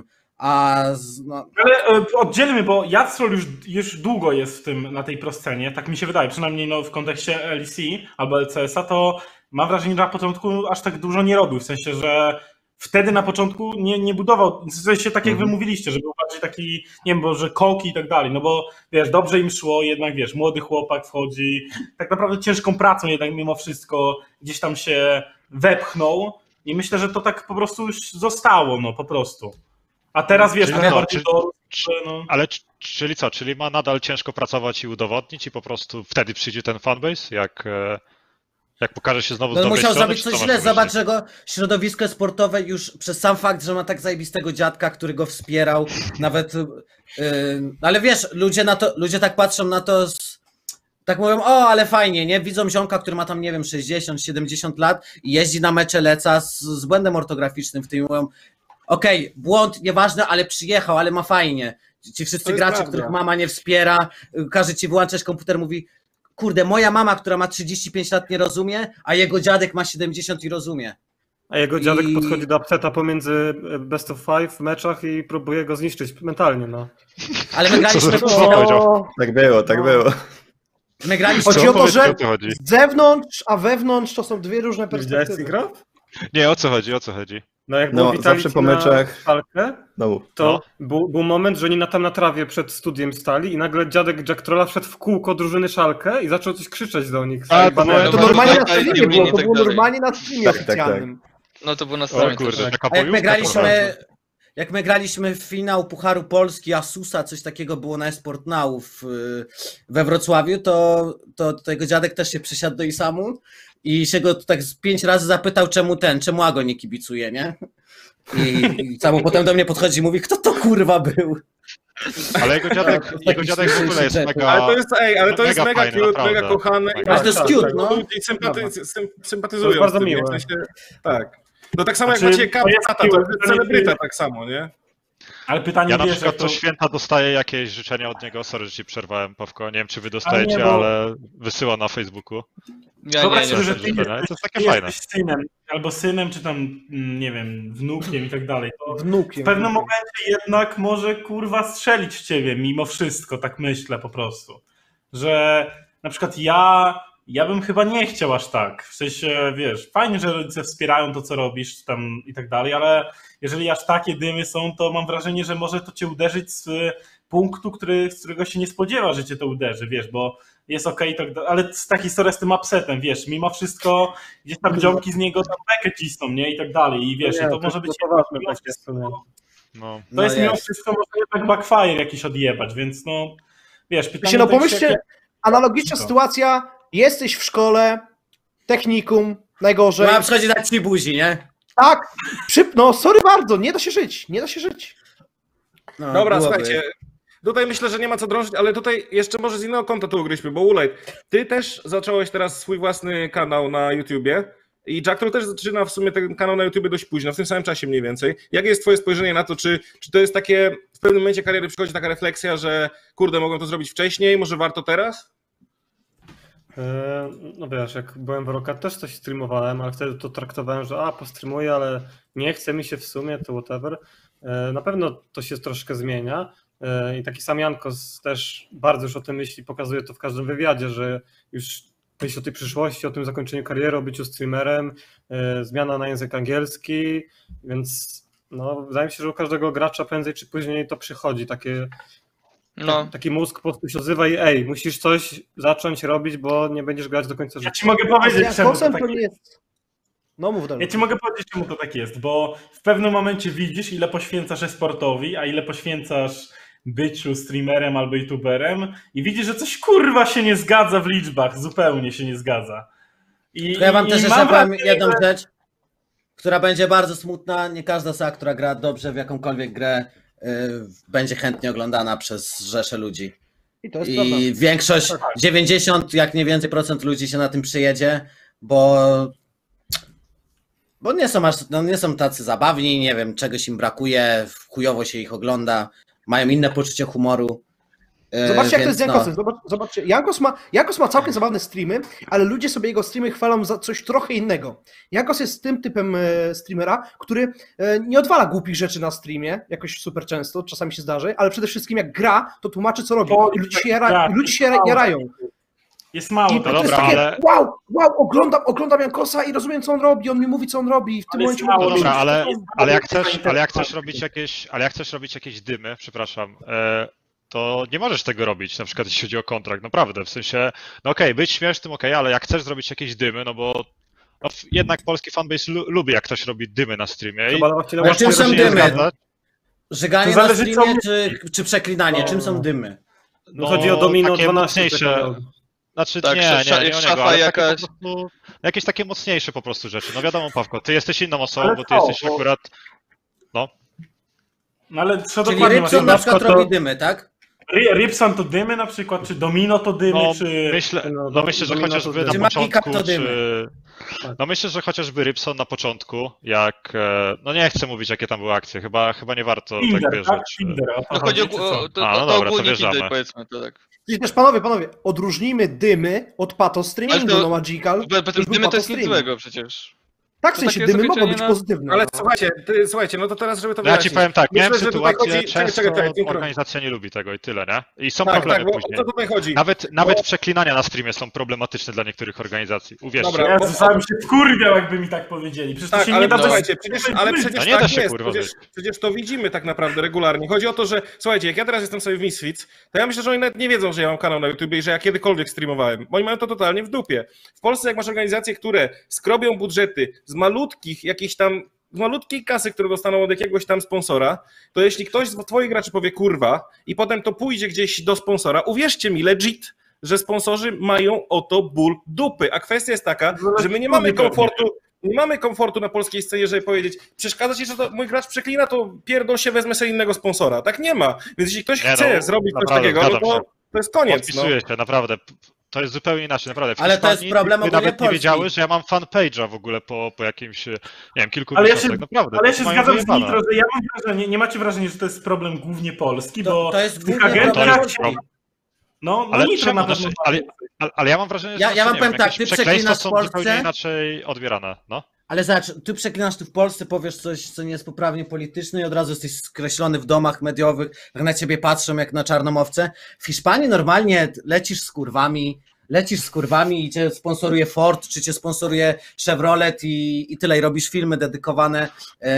Ale oddzielmy, bo Jastrol już długo jest w tym, na tej proscenie, tak mi się wydaje, przynajmniej w kontekście LEC albo LCS-a, to mam wrażenie, że na początku aż tak dużo nie robił, w sensie, że wtedy na początku nie budował, w sensie tak jak wy mówiliście, że był bardziej taki, nie wiem, że koki i tak dalej, no bo wiesz, dobrze im szło, jednak wiesz, młody chłopak wchodzi, tak naprawdę ciężką pracą jednak mimo wszystko gdzieś tam się wepchnął i myślę, że to tak po prostu już zostało, no po prostu. A teraz wiesz, Czyli tak co, bardziej do... No. Ale czyli co, czyli ma nadal ciężko pracować i udowodnić i po prostu wtedy przyjdzie ten fanbase, Jak pokaże się znowu z No dobrej musiał strony, zrobić czy coś co źle, masz na myśli? zobacz, że go środowisko sportowe już przez sam fakt, że ma tak zajebistego dziadka, który go wspierał, nawet, ale wiesz, ludzie tak patrzą na to, tak mówią, o, ale fajnie, nie? Widzą ziomka, który ma tam, nie wiem, 60, 70 lat i jeździ na mecze Leca z błędem ortograficznym w tym, mówią, okej, błąd, nieważne, ale przyjechał, ale ma fajnie. Ci wszyscy gracze, których mama nie wspiera, każe ci wyłączać komputer, mówi, kurde, moja mama, która ma 35 lat nie rozumie, a jego dziadek ma 70 i rozumie. A jego dziadek podchodzi do upseta pomiędzy best of 5 w meczach i próbuje go zniszczyć mentalnie, no. Ale my graliśmy Tak było, tak było. My graliśmy... Chodzi o to, że chodzi? z zewnątrz, a wewnątrz to są dwie różne Widziałeś perspektywy. Synchro? Nie, o co chodzi? No jak No, było Vitality zawsze po meczach- na Szalkę, No. to był moment, że oni na trawie przed studiem stali i nagle dziadek Jack Trolla wszedł w kółko drużyny Szalkę i zaczął coś krzyczeć do nich. A, to To normalnie na Tak, streamie było, to tak było dalej. normalnie na streamie Tak, tak, oficjalnym. No to było na O stronie. kurde, też. taka A jak my bojówka trochę. jak my graliśmy w finał Pucharu Polski, Asusa, coś takiego było na Esport Now we Wrocławiu, to jego dziadek też się przysiadł do Isamu i się go tak z 5 razy zapytał, czemu Ago nie kibicuje, nie? I Samu potem do mnie podchodzi i mówi, kto to kurwa był? Ale jego dziadek w ogóle jest mega... Ale to jest mega fajny, cute, naprawdę. mega kochany. Ale to jest cute, no. Ludzi sympatyzują To jest bardzo z tym, nie? miłe. W sensie, tak. No tak samo jak Znaczy, macie to jest Kapata, miłe, to jest to nie celebryta jest- tak samo, nie? Ale pytanie, Ja na wiesz, przykład jak co święta dostaję jakieś życzenia od niego, sorry, że ci przerwałem, Pawko, nie wiem czy wy dostajecie, nie, bo- ale wysyła na Facebooku. Ja Wyobraź nie, sobie, że nie, ty nie, to jest takie jesteś fajne. synem, albo synem, czy tam, nie wiem, wnukiem i tak dalej. To w Wnukiem. pewnym momencie jednak może kurwa strzelić w ciebie mimo wszystko, tak myślę po prostu. Że na przykład ja bym chyba nie chciał aż tak. W sensie, wiesz, fajnie, że rodzice wspierają to, co robisz tam i tak dalej, ale jeżeli aż takie dymy są, to mam wrażenie, że może to cię uderzyć z punktu, z którego się nie spodziewa, że cię to uderzy, wiesz, bo jest okej, tak, ale ta historia z tym upsetem, wiesz, mimo wszystko gdzieś tam ziomki z niego tam bekę cisną, nie, i tak dalej, i wiesz, Nie, i to może być poważne mimo takie wszystko, są, nie? No. to jest mimo jest. wszystko może jednak backfire jakiś odjebać, więc no, wiesz, pytanie... Wiecie, no tak się- pomyślcie, analogiczna No. sytuacja, jesteś w szkole, technikum, najgorzej. Mam przychodzi dać ci buzi, nie? Tak, no sorry bardzo, nie da się żyć. No, Dobra, byłoby. słuchajcie, tutaj myślę, że nie ma co drążyć, ale tutaj jeszcze może z innego kąta tu ugryźmy, bo Ulejt, ty też zacząłeś teraz swój własny kanał na YouTubie i Jack Troll też zaczyna w sumie ten kanał na YouTubie dość późno, w tym samym czasie mniej więcej. Jakie jest twoje spojrzenie na to, czy to jest takie, w pewnym momencie kariery przychodzi taka refleksja, że kurde, mogłem to zrobić wcześniej, może warto teraz? No wiesz, jak byłem w Rocket też coś streamowałem, ale wtedy to traktowałem, że postreamuję, ale nie chce mi się w sumie, to whatever. Na pewno to się troszkę zmienia i taki sam Jankos też bardzo już o tym myśli, pokazuje to w każdym wywiadzie, że już myśli o tej przyszłości, o tym zakończeniu kariery, o byciu streamerem, zmiana na język angielski, więc no, wydaje mi się, że u każdego gracza prędzej czy później to przychodzi, No. taki mózg po prostu się odzywa i musisz coś zacząć robić, bo nie będziesz grać do końca Ja życia. ci mogę powiedzieć, czemu to Jankosem tak to nie jest. No mów dalej. Ja ci mogę powiedzieć, czemu to tak jest, bo w pewnym momencie widzisz, ile poświęcasz e-sportowi, a ile poświęcasz byciu streamerem albo youtuberem i widzisz, że coś kurwa się nie zgadza w liczbach, zupełnie się nie zgadza. To ja wam też jeszcze powiem wrażenie, jedną że- rzecz, która będzie bardzo smutna. Nie każda osoba, która gra dobrze w jakąkolwiek grę, będzie chętnie oglądana przez rzesze ludzi. I to jest prawda. I większość, 90 jak nie więcej procent ludzi się na tym przyjedzie, bo nie są tacy zabawni, nie wiem, czegoś im brakuje, chujowo się ich ogląda, mają inne poczucie humoru. Zobaczcie, jak to więc jest z Jankosem. Zobaczcie, Jankos ma całkiem zabawne streamy, ale ludzie sobie jego streamy chwalą za coś trochę innego. Jankos jest tym typem streamera, który nie odwala głupich rzeczy na streamie, jakoś super często, czasami się zdarzy, ale przede wszystkim jak gra, to tłumaczy, co robi. Bo I ludzie się, gra, ludzie się jarają. Jest mało I tego. to jest dobra, takie, ale- wow, oglądam Jankosa i rozumiem, co on robi, on mi mówi, co on robi i w tym Ale jest momencie... mało No dobra, ludzi. ale jak chcesz robić jakieś dymy, przepraszam, to nie możesz tego robić, na przykład jeśli chodzi o kontrakt, naprawdę, w sensie, no okej, być śmiesznym, okej, ale jak chcesz zrobić jakieś dymy, no bo no, jednak polski fanbase lubi, jak ktoś robi dymy na streamie i Chyba właśnie Ale czym możesz są się nie dymy? zgadzać. Żyganie To na zależy, streamie co czy przeklinanie? Czym są dymy? No, chodzi o Domino takie 12. mocniejsze, Znaczy Tak, nie o szafa niego, ale jakaś- takie po prostu, jakieś takie mocniejsze po prostu rzeczy. No wiadomo, Pawko, ty jesteś inną osobą, Ale bo ty co, jesteś bo- akurat... No. No ale co Czyli dokładnie Rybson masz na na przykład przykład robi dymy, tak? Rybson to dymy na przykład, czy Domino to dymy, No, czy... myślę, No, myślę, że domino to chociażby dymy. na Czy Magika początku, to dymy? no myślę, że chociażby Rybson na początku, jak, no nie chcę mówić, jakie tam były akcje, chyba nie warto tak Tinder, wierzyć. tak? Tinder, o to No chodzi chodzi, czy co? o A, no to dobra, to ogólnie wjeżdżamy. Tinder, powiedzmy to tak. I też panowie, odróżnijmy dymy od pato streamingu, Ale to- no Magical. Poza tym był dymy to pato jest nic streaming. złego przecież. Tak, w to sensie takie dymy mogą zakończenie być na- pozytywne. Ale no. słuchajcie, no to teraz, żeby to No ja ci wyjaśnić. powiem tak, miałem Myślę, że tutaj sytuację, chodzi... często Czekaj, organizacja nie lubi tego i tyle, nie? I są tak, problemy bo później. o co tutaj chodzi? Nawet przeklinania na streamie są problematyczne dla niektórych organizacji, uwierzcie. Dobra. Ja sam się wkurwiał, jakby mi tak powiedzieli. Przecież to Tak, się ale nie da słuchajcie, bez... przecież No nie da tak się, jest, kurwa, przecież to widzimy tak naprawdę regularnie. Chodzi o to, że słuchajcie, jak ja teraz jestem sobie w Misfits, to ja myślę, że oni nawet nie wiedzą, że ja mam kanał na YouTube i że ja kiedykolwiek streamowałem. Oni mają to totalnie w dupie. W Polsce jak masz organizacje, które skrobią budżety z malutkich jakichś tam z malutkiej kasy, którą dostaną od jakiegoś tam sponsora, to jeśli ktoś z twoich graczy powie kurwa i potem to pójdzie gdzieś do sponsora, uwierzcie mi, legit, że sponsorzy mają o to ból dupy. A kwestia jest taka, że my nie mamy komfortu na polskiej scenie, żeby powiedzieć, przeszkadza ci, że to mój gracz przeklina, to pierdol się, wezmę sobie innego sponsora. Tak nie ma. Więc jeśli ktoś chce zrobić coś naprawdę, takiego, no zgadzam się. to jest koniec. Podpisuję się, naprawdę. To jest zupełnie inaczej, naprawdę. W Ale to jest Hiszpanii problem nikt by ogólnie nawet nie Polski. wiedziały, że ja mam fanpage'a w ogóle po jakimś, nie wiem, kilku Ale ja miesiącach, się- naprawdę. Ale ja to się mają zgadzam z wyjebane. Nitro, że ja mam wrażenie, nie macie wrażenia, że to jest problem głównie polski, bo To jest w tych głównie agencjach problem się- Polski. No Ale Nitro czemu? na pewno... Znaczy, ale ja mam wrażenie, że Ja właśnie, wam nie powiem wiem, tak, jakieś ty przekleństwa przeklinasz w są Polsce? zupełnie inaczej odbierane, no. Ale zobacz, ty przeklinasz tu w Polsce, powiesz coś, co nie jest poprawnie polityczne i od razu jesteś skreślony w domach mediowych, jak na ciebie patrzą jak na czarną owcę. W Hiszpanii normalnie lecisz z kurwami i cię sponsoruje Ford, czy cię sponsoruje Chevrolet i tyle, i robisz filmy dedykowane,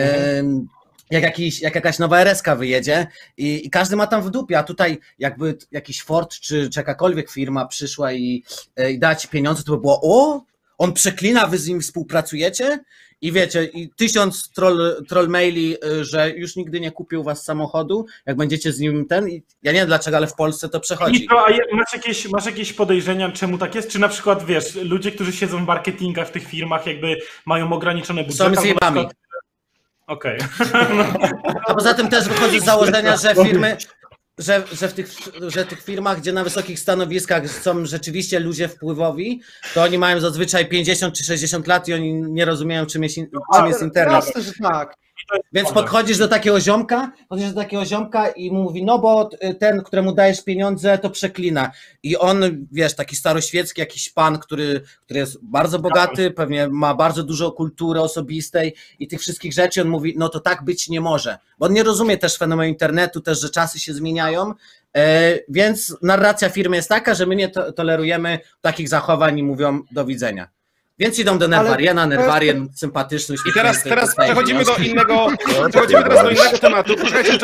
jak jakaś nowa RS-ka wyjedzie i każdy ma tam w dupie, a tutaj jakby jakiś Ford czy jakakolwiek firma przyszła i da ci pieniądze, to by było on przeklina, wy z nim współpracujecie i wiecie, i 1000 troll maili, że już nigdy nie kupił was samochodu, jak będziecie z nim ja nie wiem dlaczego, ale w Polsce to przechodzi. Nitro, a masz jakieś podejrzenia, czemu tak jest? Czy na przykład, wiesz, ludzie, którzy siedzą w marketingach w tych firmach, jakby mają ograniczone budżety? Są zjebami. Okej. A poza tym też wychodzi z założenia, że firmy, że w tych firmach, gdzie na wysokich stanowiskach są rzeczywiście ludzie wpływowi, to oni mają zazwyczaj 50 czy 60 lat i oni nie rozumieją, czym jest internet. Jasne, że tak. Więc podchodzisz do takiego ziomka i mówi, no bo ten, któremu dajesz pieniądze, to przeklina. I on, wiesz, taki staroświecki jakiś pan, który jest bardzo bogaty, pewnie ma bardzo dużo kultury osobistej i tych wszystkich rzeczy, on mówi, no to tak być nie może. Bo on nie rozumie też fenomenu internetu, też, że czasy się zmieniają, więc narracja firmy jest taka, że my nie tolerujemy takich zachowań i mówią do widzenia. Więc idą do Nerwariena, Nerwarien sympatyczny. I teraz przechodzimy do innego tematu. Poczekajcie.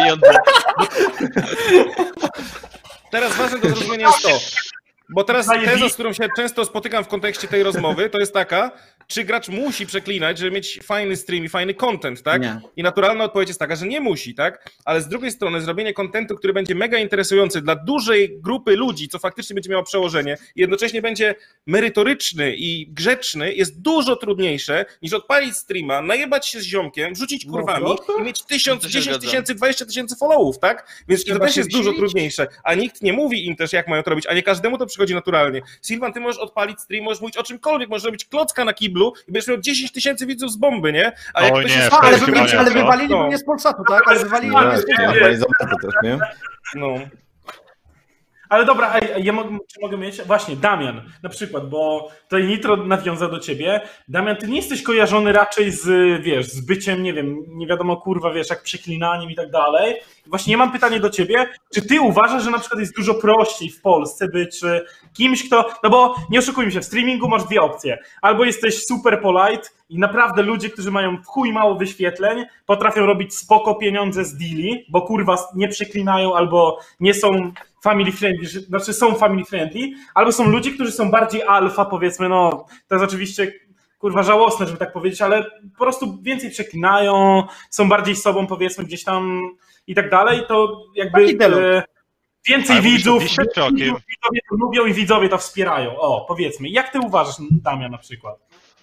Teraz ważne do zrozumienia jest to, bo teraz teza, z którą się często spotykam w kontekście tej rozmowy, to jest taka, czy gracz musi przeklinać, żeby mieć fajny stream i fajny content, tak? Nie. I naturalna odpowiedź jest taka, że nie musi, tak? Ale z drugiej strony zrobienie contentu, który będzie mega interesujący dla dużej grupy ludzi, co faktycznie będzie miało przełożenie i jednocześnie będzie merytoryczny i grzeczny, jest dużo trudniejsze niż odpalić streama, najebać się z ziomkiem, rzucić kurwami i mieć 1000, 10 000, 20 000 followów, tak? Więc i to też jest dużo trudniejsze, a nikt nie mówi im też, jak mają to robić, a nie każdemu to przychodzi naturalnie. Sylwan, ty możesz odpalić stream, możesz mówić o czymkolwiek, możesz robić klocka na kiblu i będziesz miał 10 000 widzów z bomby, nie? A jak ktoś jest... Ale wywalili mnie z Polsatu, tak? Ale wywalili mnie z Polsatu. też, nie? No. Ale dobra, czy mogę mieć? Właśnie, Damian, na przykład, bo tutaj Nitro nawiązał do ciebie. Damian, ty nie jesteś kojarzony raczej z, wiesz, z byciem, nie wiem, nie wiadomo, kurwa, wiesz, jak przeklinaniem i tak dalej. Właśnie ja mam pytanie do ciebie, czy ty uważasz, że na przykład jest dużo prościej w Polsce być kimś, kto, no bo nie oszukujmy się, w streamingu masz dwie opcje. Albo jesteś super polite i naprawdę ludzie, którzy mają w chuj mało wyświetleń, potrafią robić spoko pieniądze z deali, bo kurwa nie przeklinają albo nie są family friendly, znaczy są family friendly, albo są ludzie, którzy są bardziej alfa, powiedzmy, no to jest oczywiście kurwa żałosne, żeby tak powiedzieć, ale po prostu więcej przeklinają, są bardziej sobą, powiedzmy, gdzieś tam i tak dalej, to jakby Więcej widzów, widzowie to lubią i widzowie to wspierają. O, powiedzmy, jak ty uważasz, Damian, na przykład?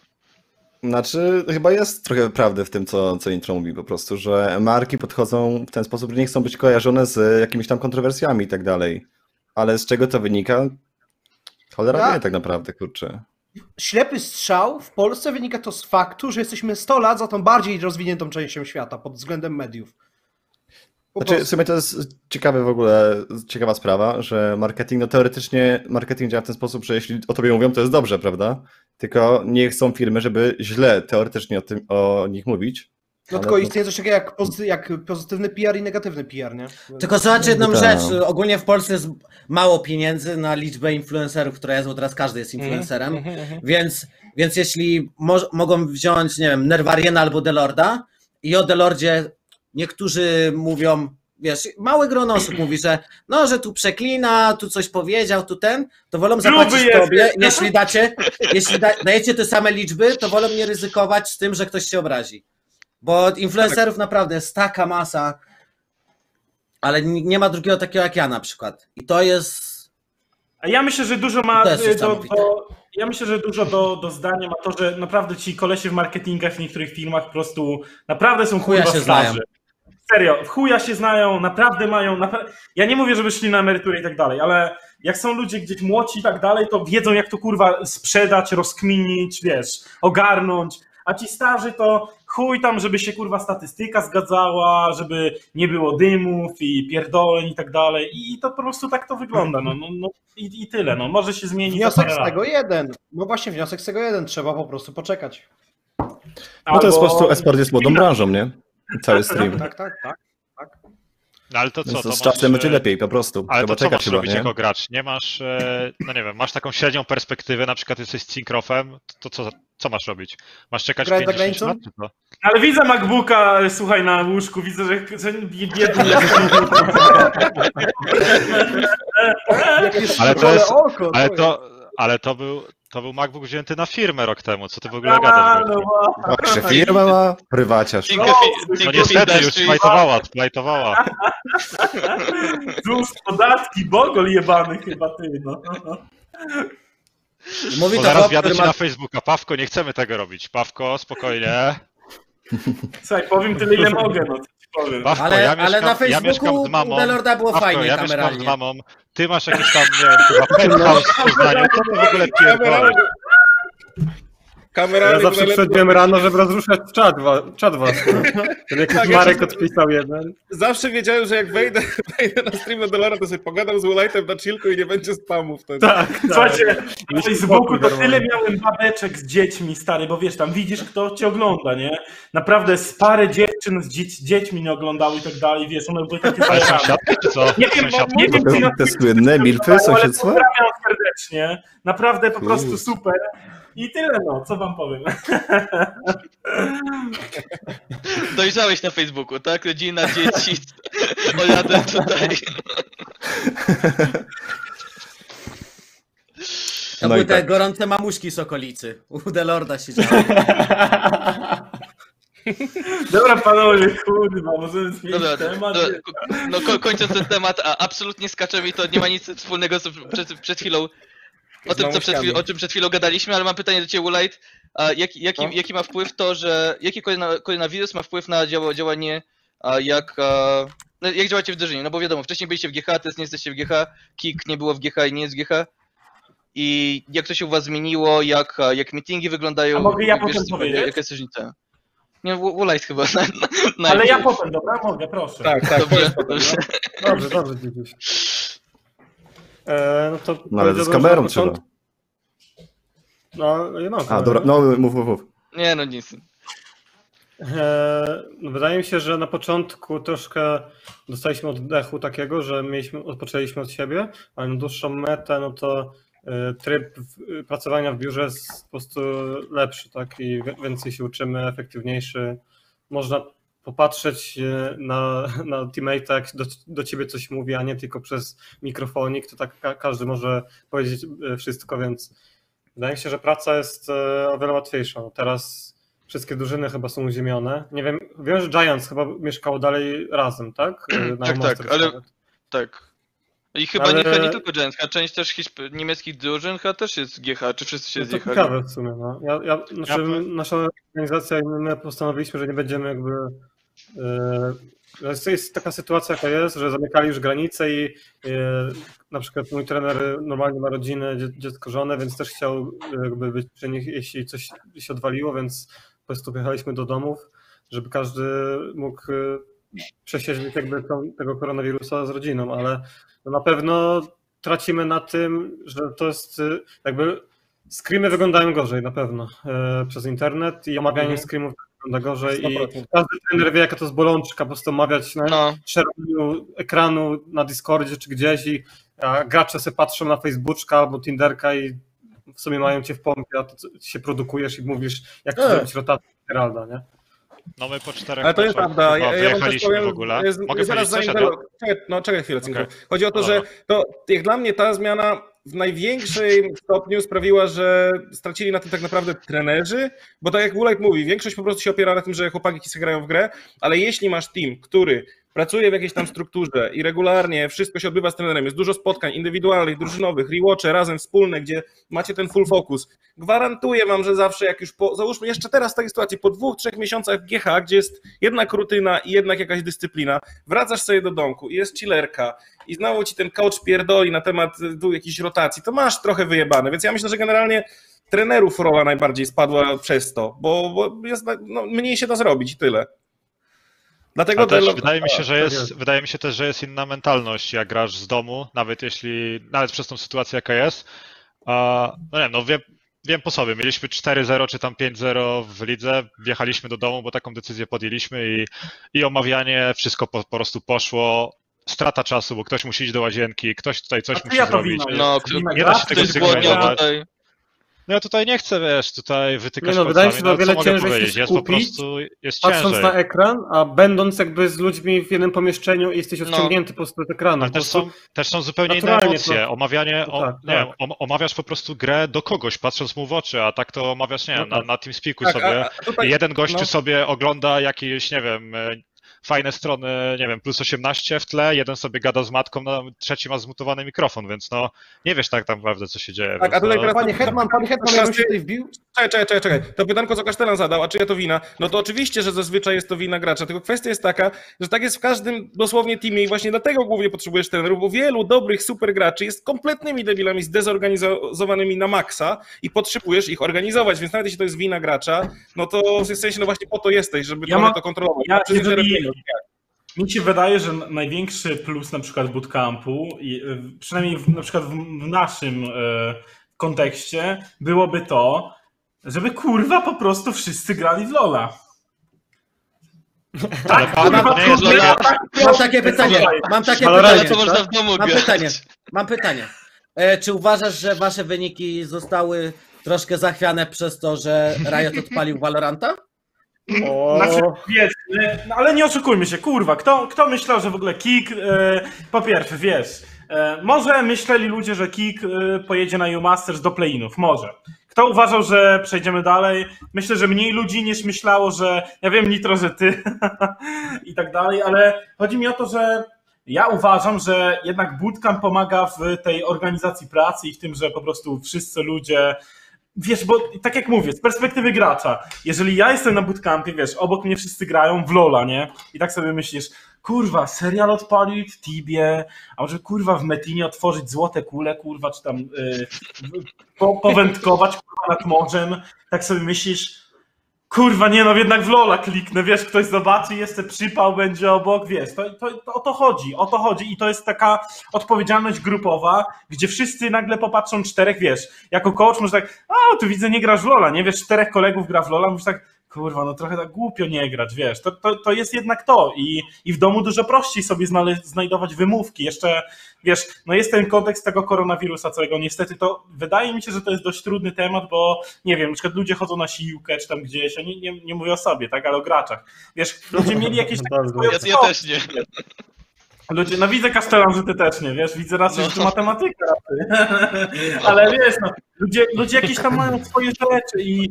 Znaczy, chyba jest trochę prawdy w tym, co intro mówi po prostu, że marki podchodzą w ten sposób, że nie chcą być kojarzone z jakimiś tam kontrowersjami i tak dalej. Ale z czego to wynika? Cholera wie tak naprawdę, kurczę. Ślepy strzał w Polsce wynika to z faktu, że jesteśmy 100 lat za tą bardziej rozwiniętą częścią świata pod względem mediów. Znaczy, w sumie to jest ciekawe w ogóle, ciekawa sprawa, że marketing, no teoretycznie marketing działa w ten sposób, że jeśli o tobie mówią, to jest dobrze, prawda? Tylko nie chcą firmy, żeby źle teoretycznie o nich mówić. No tylko istnieje coś takiego jak pozytywny PR i negatywny PR, nie? Tylko zobaczcie jedną rzecz. Ogólnie w Polsce jest mało pieniędzy na liczbę influencerów, która jest, bo teraz każdy jest influencerem. Więc jeśli mogą wziąć, nie wiem, Nerwariena albo Delorda i o Delordzie niektórzy mówią, wiesz, małe grono osób mówi, że no, że tu przeklina, tu coś powiedział, tu ten, to wolą zapłacić tobie. Jeśli dajecie te same liczby, to wolą nie ryzykować z tym, że ktoś się obrazi. Bo influencerów naprawdę jest taka masa, ale nie ma drugiego takiego jak ja na przykład. I to jest... A ja myślę, że dużo ma ja myślę, że dużo do zdania ma to, że naprawdę ci kolesie w marketingach w niektórych firmach po prostu naprawdę są kurwa starzy. Serio, w chuja się znają, naprawdę mają... Ja nie mówię, żeby szli na emeryturę i tak dalej, ale jak są ludzie gdzieś młodsi i tak dalej, to wiedzą jak to kurwa sprzedać, rozkminić, wiesz, ogarnąć. A ci starzy to chuj tam, żeby się kurwa statystyka zgadzała, żeby nie było dymów i pierdoleń i tak dalej. I to po prostu tak to wygląda. I tyle. No. Może się zmienić. Wniosek z tego jeden. No właśnie, wniosek z tego jeden. Trzeba po prostu poczekać. No to jest po prostu esport jest młodą branżą, nie? Cały stream. Tak. No ale to co? To z czasem będzie lepiej po prostu. Ale trzeba to co czekać masz chyba, robić nie? jako gracz? Nie masz, no nie wiem, masz taką średnią perspektywę, na przykład jesteś Syncrofem, to co masz robić? Masz czekać Grać 50 lat, czy co? Ale widzę MacBooka, słuchaj, na łóżku, widzę, że biedny jest. Ale to był MacBook wzięty na firmę rok temu, co ty w ogóle gadasz? Że firma ma prywaciarz. No niestety już splajtowała. ZUS, podatki, bogol jebany chyba ty, no. Mówi to zaraz wjadę ci na Facebooka. Pawko, nie chcemy tego robić. Pawko, spokojnie. Słuchaj, powiem tyle ile mogę, no. Pawko, ale na Facebooku u Delorda było fajnie ja kameralnie. mieszkam z mamą, ty masz jakiś tam, nie wiem, chyba penthouse w Poznaniu, co ty w ogóle pierdolisz? Ja zawsze przychodziłem rano, żeby rozruszać czat was. Ten jakiś Marek odpisał jeden. Zawsze wiedziałem, że jak wejdę na stream do Delora, to sobie pogadam z Woolite'em na chillku i nie będzie spamów wtedy. Tak. Słuchajcie, na Facebooku to tyle miałem babeczek z dziećmi, stary, bo wiesz, tam widzisz, kto cię ogląda, nie? Naprawdę parę dziewczyn z dziećmi nie oglądały i tak dalej, wiesz, one były takie Ale zajebane. sąsiadki, czy co? Nie wiem, czy Te słynne milfy sąsiedztwa? pozdrawiam serdecznie, naprawdę po prostu super. I tyle, no, co wam powiem. Dojrzałeś na Facebooku, tak? Rodzina, dzieci. Ojadę tutaj. To były te gorące mamuśki z okolicy. U Delorda siedziały. Dobra, panowie, kurwa, możemy zmienić temat. No kończąc ten temat, a absolutnie skacze mi to, nie ma nic wspólnego z przed chwilą. O czym przed chwilą gadaliśmy, ale mam pytanie do ciebie, Woolite. Jaki ma wpływ to, że... Jaki koronawirus ma wpływ na działanie, jak działacie w drużynie? No bo wiadomo, wcześniej byliście w GH, teraz nie jesteście w GH, Kik nie było w GH i nie jest w GH. I jak to się u was zmieniło, jak meetingi wyglądają? A mogę ja potem powiedzieć? Jaka jest różnica? Nie, Woolite chyba. Ale ja potem, dobra? Mogę, proszę. Tak, Dobrze, dziś. No ale z kamerą trzeba. No, ja mam kamerę. A, dobra, no mów. Nie, no nic. Wydaje mi się, że na początku troszkę dostaliśmy oddechu takiego, że odpoczęliśmy od siebie, ale na dłuższą metę, no to tryb pracowania w biurze jest po prostu lepszy, tak? I więcej się uczymy, efektywniejszy. Można popatrzeć na teammate'a, jak do ciebie coś mówi, a nie tylko przez mikrofonik, to tak każdy może powiedzieć wszystko, więc wydaje mi się, że praca jest o wiele łatwiejsza. Teraz wszystkie drużyny chyba są uziemione. Nie wiem, że Giants chyba mieszkało dalej razem, tak? Tak, ale tak. I chyba nie tylko Giants, a część też niemieckich drużyn chyba też jest GH, czy wszyscy się No to zjechali? ciekawe w sumie, no. Nasza organizacja, my postanowiliśmy, że nie będziemy jakby... Jest taka sytuacja, jaka jest, że zamykali już granice i na przykład mój trener normalnie ma rodzinę, dziecko, żonę, więc też chciał jakby być przy nich, jeśli coś się odwaliło, więc po prostu pojechaliśmy do domów, żeby każdy mógł przesiedzieć jakby tego koronawirusa z rodziną, ale no na pewno tracimy na tym, że to jest jakby screamy wyglądają gorzej na pewno przez internet i omawianie screamów wygląda gorzej 100%. I każdy trener wie, jaka to jest bolączka, po prostu omawiać na szerokim ekranu na Discordzie czy gdzieś i gracze sobie patrzą na Facebooka albo Tinderka i w sumie mają cię w pompie, a ty się produkujesz i mówisz, jak zrobić rotację Geralda, nie? No my po 4 Ale to jest prawda. Ja wam też powiem, w ogóle. Mogę zaraz powiedzieć coś? czekaj chwilę. Okay. Chodzi o to, że to jak dla mnie ta zmiana w największym stopniu sprawiła, że stracili na tym tak naprawdę trenerzy, bo tak jak Woolite mówi, większość po prostu się opiera na tym, że chłopaki się grają w grę, ale jeśli masz team, który pracuje w jakiejś tam strukturze i regularnie wszystko się odbywa z trenerem, jest dużo spotkań indywidualnych, drużynowych, rewatche razem wspólne, gdzie macie ten full focus. Gwarantuję wam, że zawsze jak już załóżmy jeszcze teraz w tej sytuacji, po 2-3 miesiącach GH, gdzie jest jednak rutyna i jednak jakaś dyscyplina, wracasz sobie do domku i jest chillerka i znowu ci ten coach pierdoli na temat jakiejś rotacji, to masz trochę wyjebane, więc ja myślę, że generalnie trenerów rola najbardziej spadła przez to, bo jest, no, mniej się da zrobić i tyle. Dlatego też wydaje mi się też, że jest inna mentalność, jak grasz z domu, nawet przez tą sytuację, jaka jest. No nie wiem, no wiem po sobie, mieliśmy 4-0 czy tam 5-0 w lidze, wjechaliśmy do domu, bo taką decyzję podjęliśmy i omawianie, wszystko po prostu poszło. Strata czasu, bo ktoś musi iść do łazienki, ktoś tutaj coś musi zrobić. Nie da się tego sygnalizować. No ja tutaj nie chcę, tutaj wytykać palcami, wydaje mi się, że o wiele co ciężej mogę powiedzieć, jest po prostu jest patrząc ciężej. na ekran, a będąc jakby z ludźmi w jednym pomieszczeniu i jesteś odciągnięty po prostu od ekranu. Ale też są zupełnie inne emocje, omawiasz po prostu grę do kogoś, patrząc mu w oczy, a tak to omawiasz, nie wiem, na TeamSpeaku sobie i jeden gościu sobie ogląda jakieś, nie wiem, fajne strony, nie wiem, plus 18 w tle, jeden sobie gada z matką, trzeci ma zmutowany mikrofon, więc no nie wiesz tak naprawdę, co się dzieje. Tak, a tutaj teraz Panie Hetman, ja bym się tutaj wbił. Czekaj. To pytanko, co Kasztelan zadał, a czyja to wina? No to oczywiście, że zazwyczaj jest to wina gracza, tylko kwestia jest taka, że tak jest w każdym dosłownie teamie i właśnie dlatego głównie potrzebujesz trenerów, bo wielu dobrych super graczy jest kompletnymi debilami zdezorganizowanymi na maksa i potrzebujesz ich organizować, więc nawet jeśli to jest wina gracza, no to w sensie no właśnie po to jesteś, żeby to kontrolować. Mi się wydaje, że największy plus na przykład bootcampu, przynajmniej na przykład w naszym kontekście, byłoby to, żeby kurwa po prostu wszyscy grali w LoL'a. Mam takie pytanie. Mam pytanie. Czy uważasz, że wasze wyniki zostały troszkę zachwiane przez to, że Riot odpalił Valoranta? Znaczy, wiesz, no ale nie oszukujmy się, kurwa, kto myślał, że w ogóle Kik, po pierwsze, wiesz, może myśleli ludzie, że Kik pojedzie na U-Masters do play-inów, może. Kto uważał, że przejdziemy dalej? Myślę, że mniej ludzi niż myślało, że, ja wiem, Nitro, że ty i tak dalej, ale chodzi mi o to, że ja uważam, że jednak bootcamp pomaga w tej organizacji pracy i w tym, że po prostu wszyscy ludzie... Wiesz, bo tak jak mówię, z perspektywy gracza, jeżeli ja jestem na bootcampie, wiesz, obok mnie wszyscy grają w LoL'a, nie? I tak sobie myślisz, kurwa, serial odpalić w Tibie, a może kurwa w Metinie otworzyć złote kule, kurwa, czy tam powędkować kurwa nad morzem, tak sobie myślisz, kurwa, nie no, jednak w LoL'a kliknę, wiesz, ktoś zobaczy, jeszcze przypał będzie obok, wiesz, to o to chodzi i to jest taka odpowiedzialność grupowa, gdzie wszyscy nagle popatrzą czterech, wiesz, jako coach może tak, tu widzę, nie grasz w LoL'a, nie, wiesz, 4 kolegów gra w LoL'a, mówisz tak, kurwa, no trochę tak głupio nie grać, wiesz, to jest jednak to i w domu dużo prościej sobie znajdować wymówki, jeszcze, wiesz, no jest ten kontekst tego koronawirusa całego, niestety to wydaje mi się, że to jest dość trudny temat, bo nie wiem, na przykład ludzie chodzą na siłkę czy tam gdzieś, ja nie mówię o sobie, tak, ale o graczach, wiesz, ludzie mieli jakieś takie ja też nie. Ludzie, no widzę Castellan, że ty też nie, wiesz, widzę raczej, że to matematyka raczej. Ale wiesz, no, ludzie jakieś tam mają swoje rzeczy i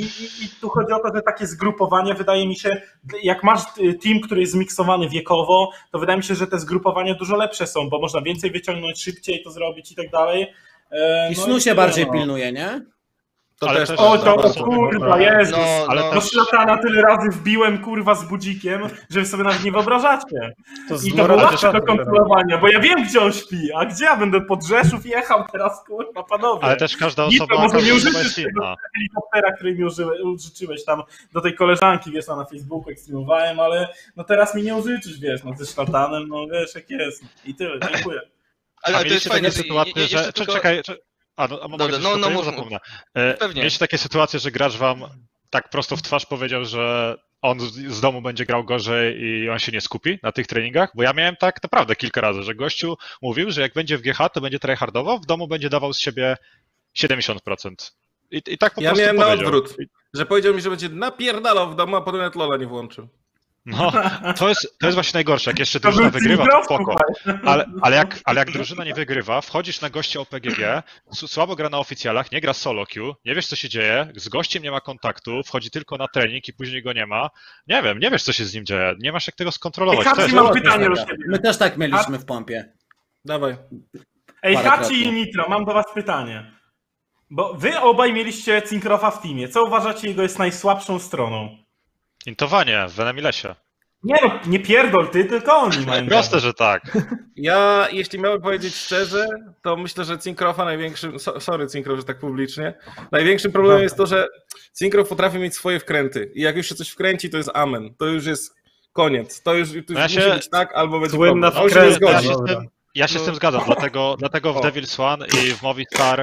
tu chodzi o to, że takie zgrupowanie, wydaje mi się, jak masz team, który jest zmiksowany wiekowo, to wydaje mi się, że te zgrupowania dużo lepsze są, bo można więcej wyciągnąć, szybciej to zrobić i tak dalej. I snu się bardziej pilnuje, nie? To Ale też też- O, to kurwa, Jezus. ale No też- szatana tyle razy wbiłem, kurwa, z budzikiem, że wy sobie nawet nie wyobrażacie. I to było zmora- łatwe do kontrolowania, bo ja wiem, gdzie on śpi, a gdzie ja będę pod Rzeszów jechał teraz, kurwa, panowie. Ale też każda Nitro, osoba, może każda nie osoba użyczysz jest tego inna. helikoptera, który mi użyczyłeś tam do tej koleżanki, wiesz, na Facebooku, jak streamowałem, ale no teraz mi nie użyczysz, wiesz, no ze szatanem, no wiesz, jak jest. I tyle, dziękuję. A Ale to jest mieliście fajne. takie sytuacje, jeszcze że... tylko- Czekaj, mogę Dobra, coś no, powiedzieć, mów, bo mów. zapomnę. Pewnie. Mieliście takie sytuacje, że gracz wam tak prosto w twarz powiedział, że on z domu będzie grał gorzej i on się nie skupi na tych treningach? Bo ja miałem tak naprawdę kilka razy, że gościu mówił, że jak będzie w GH, to będzie tryhardował, w domu będzie dawał z siebie 70%. I tak po Ja prostu miałem na powiedział. odwrót, że powiedział mi, że będzie napierdalał w domu, a potem nawet Lola nie włączył. No, to jest właśnie najgorsze, jak jeszcze To drużyna był wygrywa, to Team spoko. Cross, Ale jak drużyna nie wygrywa, wchodzisz na gościa OPGG, słabo gra na oficjalach, nie gra solo queue, nie wiesz co się dzieje, z gościem nie ma kontaktu, wchodzi tylko na trening i później go nie ma. Nie wiesz co się z nim dzieje, nie masz jak tego skontrolować. To Hachi, jest mam pytanie do ciebie. My też tak mieliśmy w pompie. Dawaj. Ej, Parokrotnie. Hachi i Nitro, mam do was pytanie. Bo wy obaj mieliście Cinkrofa w teamie. Co uważacie, jego jest najsłabszą stroną? Intowanie w Enemilesie. Nie no, nie pierdol ty, tylko oni mają. Proste, że tak. Ja, jeśli miałem powiedzieć szczerze, to myślę, że Cinkrofa największym, sorry Cinkrof, że tak publicznie, największym problemem jest to, że Cinkrof potrafi mieć swoje wkręty i jak już się coś wkręci, to jest amen, to już jest koniec, to już musi być tak, albo będzie Słynna problem. On się nie wkręta. zgodzi. Ja się z tym zgadzam, dlatego w Devil's One i w Movistar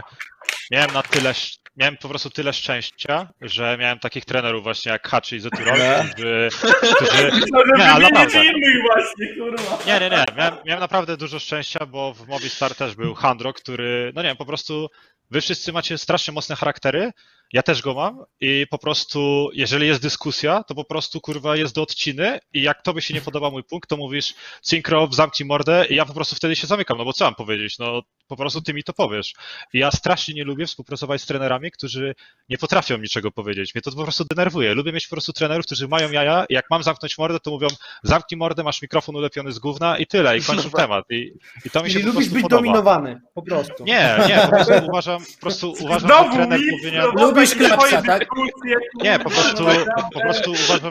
miałem po prostu tyle szczęścia, że miałem takich trenerów właśnie jak Hachi i Zeturol, którzy nie, ale naprawdę. innych właśnie, kurwa. Nie. Miałem naprawdę dużo szczęścia, bo w Movistar też był Handro, który, no nie wiem, po prostu wy wszyscy macie strasznie mocne charaktery, ja też go mam i po prostu, jeżeli jest dyskusja, to po prostu, kurwa, jest do odciny i jak tobie się nie podoba mój punkt, to mówisz Cinkrof, zamknij mordę i ja po prostu wtedy się zamykam, no bo co mam powiedzieć, no po prostu ty mi to powiesz. I ja strasznie nie lubię współpracować z trenerami, którzy nie potrafią niczego powiedzieć. Mnie to po prostu denerwuje. Lubię mieć po prostu trenerów, którzy mają jaja i jak mam zamknąć mordę, to mówią zamknij mordę, masz mikrofon ulepiony z gówna i tyle, i kończą temat. I to mi się Czyli po lubisz prostu być podoba. dominowany, po prostu. Nie, po prostu uważam, że Znowu trener mi, powinien... Lubisz klapsa, tak? Nie, po prostu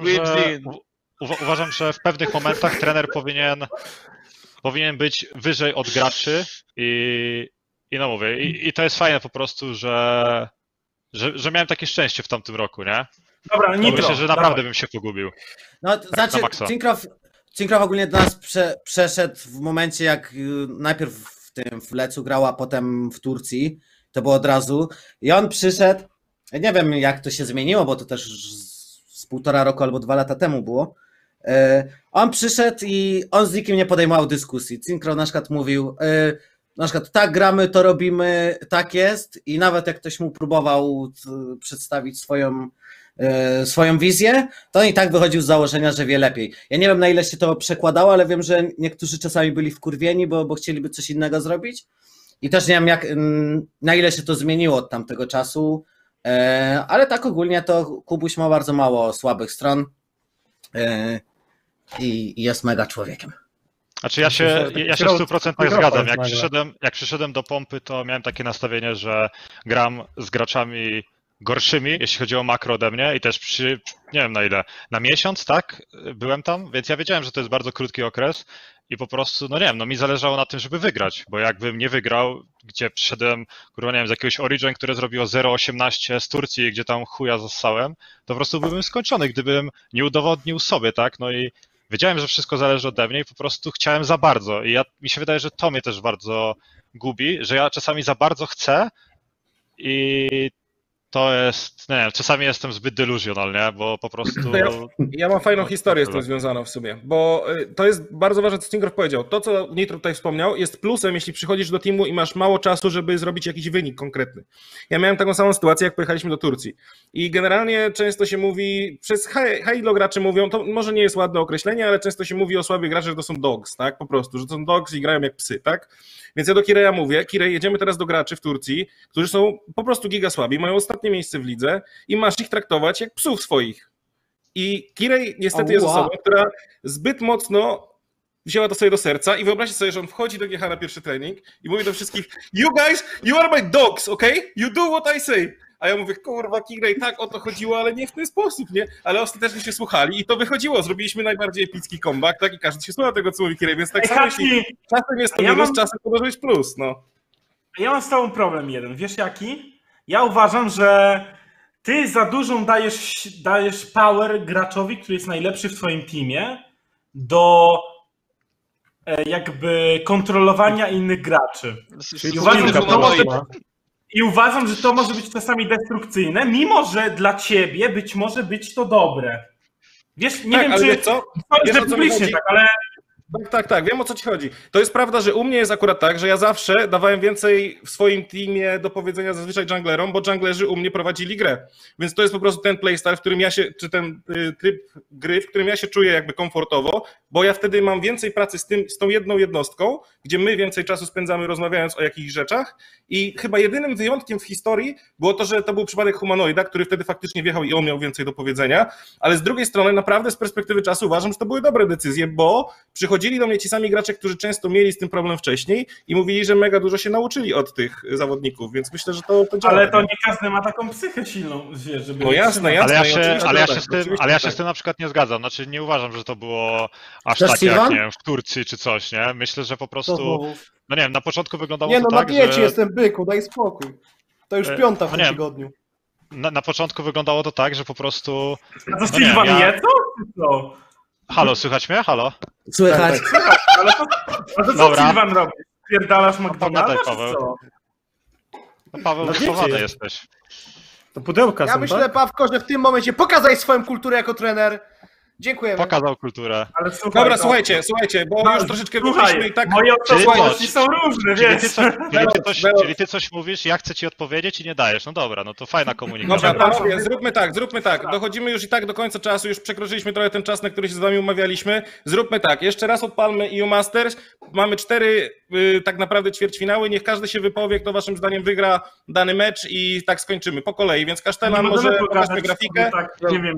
uważam, że w pewnych momentach trener powinien być wyżej od graczy i no mówię, i to jest fajne po prostu, że miałem takie szczęście w tamtym roku, nie? Dobra, Bo Nitro. myślę, że naprawdę bym się pogubił. No, to znaczy, na maksa. Cinkrof ogólnie do nas przeszedł w momencie, jak najpierw w Lecu grał, a potem w Turcji. To było od razu. I on przyszedł, nie wiem jak to się zmieniło, bo to też z 1,5 roku albo 2 lata temu było. On przyszedł i on z nikim nie podejmował dyskusji. Cinkrof na przykład mówił, na przykład tak gramy, to robimy, tak jest i nawet jak ktoś mu próbował przedstawić swoją wizję, to on i tak wychodził z założenia, że wie lepiej. Ja nie wiem, na ile się to przekładało, ale wiem, że niektórzy czasami byli wkurwieni, bo chcieliby coś innego zrobić i też nie wiem, na ile się to zmieniło od tamtego czasu, ale tak ogólnie to Kubuś ma bardzo mało słabych stron i jest mega człowiekiem. Znaczy ja się w 100% zgadzam. Jak przyszedłem do pompy, to miałem takie nastawienie, że gram z graczami gorszymi, jeśli chodzi o makro ode mnie i też nie wiem na ile, na miesiąc, tak, byłem tam, więc ja wiedziałem, że to jest bardzo krótki okres i po prostu, no nie wiem, no mi zależało na tym, żeby wygrać, bo jakbym nie wygrał, gdzie przyszedłem, kurwa, nie wiem, z jakiegoś Origin, które zrobiło 0,18 z Turcji, gdzie tam chuja zassałem, to po prostu byłbym skończony, gdybym nie udowodnił sobie, tak, no i wiedziałem, że wszystko zależy ode mnie i po prostu chciałem za bardzo i mi się wydaje, że to mnie też bardzo gubi, że ja czasami za bardzo chcę i to jest, nie wiem, czasami jestem zbyt delusional, nie? Bo po prostu... Ja mam fajną historię z tym związaną w sumie, bo to jest bardzo ważne, co Stingrow powiedział. To, co Nitro tutaj wspomniał, jest plusem, jeśli przychodzisz do teamu i masz mało czasu, żeby zrobić jakiś wynik konkretny. Ja miałem taką samą sytuację, jak pojechaliśmy do Turcji. I generalnie często się mówi, przez high gracze mówią, to może nie jest ładne określenie, ale często się mówi o słabych graczach, że to są dogs, tak? Po prostu, że to są dogs i grają jak psy, tak? Więc ja do Kireja mówię, Kirej, jedziemy teraz do graczy w Turcji, którzy są po prostu giga słabi, mają ostatnie miejsce w lidze i masz ich traktować jak psów swoich. I Kirej niestety jest osobą, która zbyt mocno wzięła to sobie do serca i wyobraźcie sobie, że on wchodzi do GH na pierwszy trening i mówi do wszystkich: you guys, you are my dogs, okay? You do what I say. A ja mówię: kurwa, Kirej, tak o to chodziło, ale nie w ten sposób, nie? Ale ostatecznie się słuchali i to wychodziło. Zrobiliśmy najbardziej epicki comeback, tak? I każdy się słucha tego, co mówi Kirej, więc tak samo jeśli czasem jest to minus, czasem to może być plus, no. Ja mam z tobą problem jeden. Wiesz jaki? Ja uważam, że ty za dużą dajesz power graczowi, który jest najlepszy w twoim teamie, do jakby kontrolowania innych graczy. I uważam, że to może być czasami destrukcyjne, mimo że dla ciebie być może być to dobre. Wiesz, nie wiem, czy co? Wiesz, że publicznie tak, ale... Tak, wiem, o co ci chodzi. To jest prawda, że u mnie jest akurat tak, że ja zawsze dawałem więcej w swoim teamie do powiedzenia zazwyczaj junglerom, bo junglerzy u mnie prowadzili grę. Więc to jest po prostu ten playstyle, w którym ja się, czy ten tryb gry, w którym ja się czuję jakby komfortowo, bo ja wtedy mam więcej pracy z tą jedną jednostką, gdzie my więcej czasu spędzamy rozmawiając o jakichś rzeczach i chyba jedynym wyjątkiem w historii było to, że to był przypadek Humanoida, który wtedy faktycznie wjechał i on miał więcej do powiedzenia, ale z drugiej strony naprawdę z perspektywy czasu uważam, że to były dobre decyzje, bo przychodzili do mnie ci sami gracze, którzy często mieli z tym problem wcześniej i mówili, że mega dużo się nauczyli od tych zawodników, więc myślę, że to działa. Ale to nie każdy ma taką psychę silną, żeby... No jasne. Ale ja się z tym na przykład nie zgadzam. Znaczy nie uważam, że to było aż tak jak, nie wiem, w Turcji czy coś, nie? Myślę, że po prostu, no nie wiem, na początku wyglądało to tak, że... Nie, no na diecie jestem, byku, daj spokój. To już piąta w tym tygodniu. Na początku wyglądało to tak, że po prostu... A to Sylwan co? Halo, słychać mnie? Halo? Słychać. Ale to co Sylwan robi? Pierdalasz McDonalda, Paweł. co? No Paweł, wychowany jesteś. To pudełka ja są, myślę, tak? Pawko, że w tym momencie pokazaj swoją kulturę jako trener. Dziękujemy. Pokazał kulturę. Ale słuchaj, dobra, słuchajcie, bo już troszeczkę wyszliśmy i tak... Moje osobowości są różne, wiesz. Czyli ty coś mówisz, ja chcę ci odpowiedzieć i nie dajesz. No dobra, no to fajna komunikacja. Dobra, panowie, zróbmy tak. Dochodzimy już i tak do końca czasu, już przekroczyliśmy trochę ten czas, na który się z wami umawialiśmy. Zróbmy tak, jeszcze raz odpalmy EU Masters. Mamy 4 tak naprawdę ćwierćfinały, niech każdy się wypowie, kto waszym zdaniem wygra dany mecz i tak skończymy po kolei, więc Kasztelan może pokażmy grafikę. Tak, nie wiem,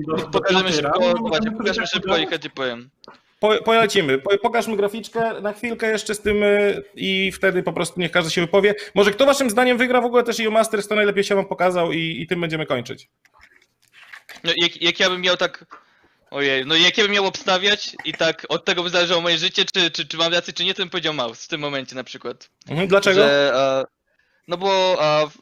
Pokażmy szybko i chętnie powiem. Polecimy. Pokażmy graficzkę na chwilkę jeszcze z tym i wtedy po prostu niech każdy się wypowie. Może kto waszym zdaniem wygra w ogóle też EU Masters, to najlepiej się wam pokazał i tym będziemy kończyć. No, jak ja bym miał tak... Ojej, no jak ja bym miał obstawiać i tak od tego by zależało moje życie, czy mam rację, czy nie, to bym powiedział Mouse w tym momencie na przykład. Dlaczego? Że, no bo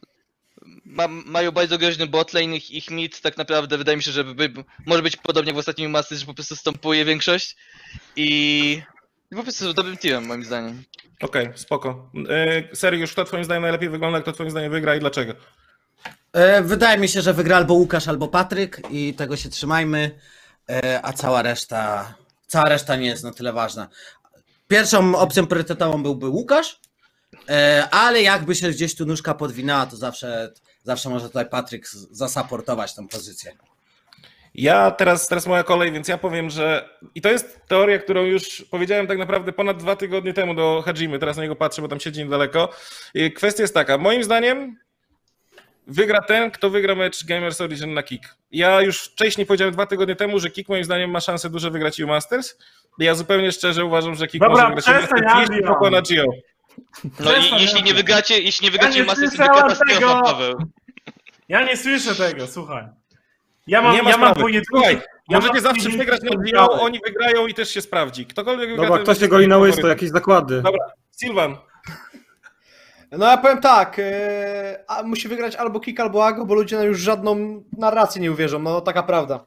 mają bardzo groźny botlane, ich mid tak naprawdę wydaje mi się, że może być podobnie jak w ostatnim masy, że po prostu stąpuje większość i po prostu dobrym teamem moim zdaniem. Okej, spoko. Seriusz, kto twoim zdaniem najlepiej wygląda, kto twoim zdaniem wygra i dlaczego? Wydaje mi się, że wygra albo Łukasz, albo Patryk i tego się trzymajmy, a cała reszta nie jest na tyle ważna. Pierwszą opcją priorytetową byłby Łukasz, ale jakby się gdzieś tu nóżka podwinęła, to zawsze może tutaj Patryk zasaportować tę pozycję. Ja teraz moja kolej, więc ja powiem, że i to jest teoria, którą już powiedziałem tak naprawdę ponad 2 tygodnie temu do Hajimy, teraz na niego patrzę, bo tam siedzi niedaleko. I kwestia jest taka, moim zdaniem wygra ten, kto wygra mecz Gamers Origin na Kick. Ja już wcześniej powiedziałem 2 tygodnie temu, że Kick moim zdaniem ma szansę duże wygrać EU Masters. Ja zupełnie szczerze uważam, że Kick może wygrać EU Masters, jeśli pokona Gio. No i jeśli nie wygracie Masters, to katastrofa, Paweł. Ja nie słyszę tego, słuchaj. Ja mam Słuchaj, możecie zawsze wygrać na Gio, oni wygrają i też się sprawdzi. Ktokolwiek wygra... Dobra, kto się goli na łysto, jakieś zakłady. Dobra, Sylwan. No ja powiem tak, musi wygrać albo Kick, albo Ago, bo ludzie już żadną narrację nie uwierzą, no taka prawda.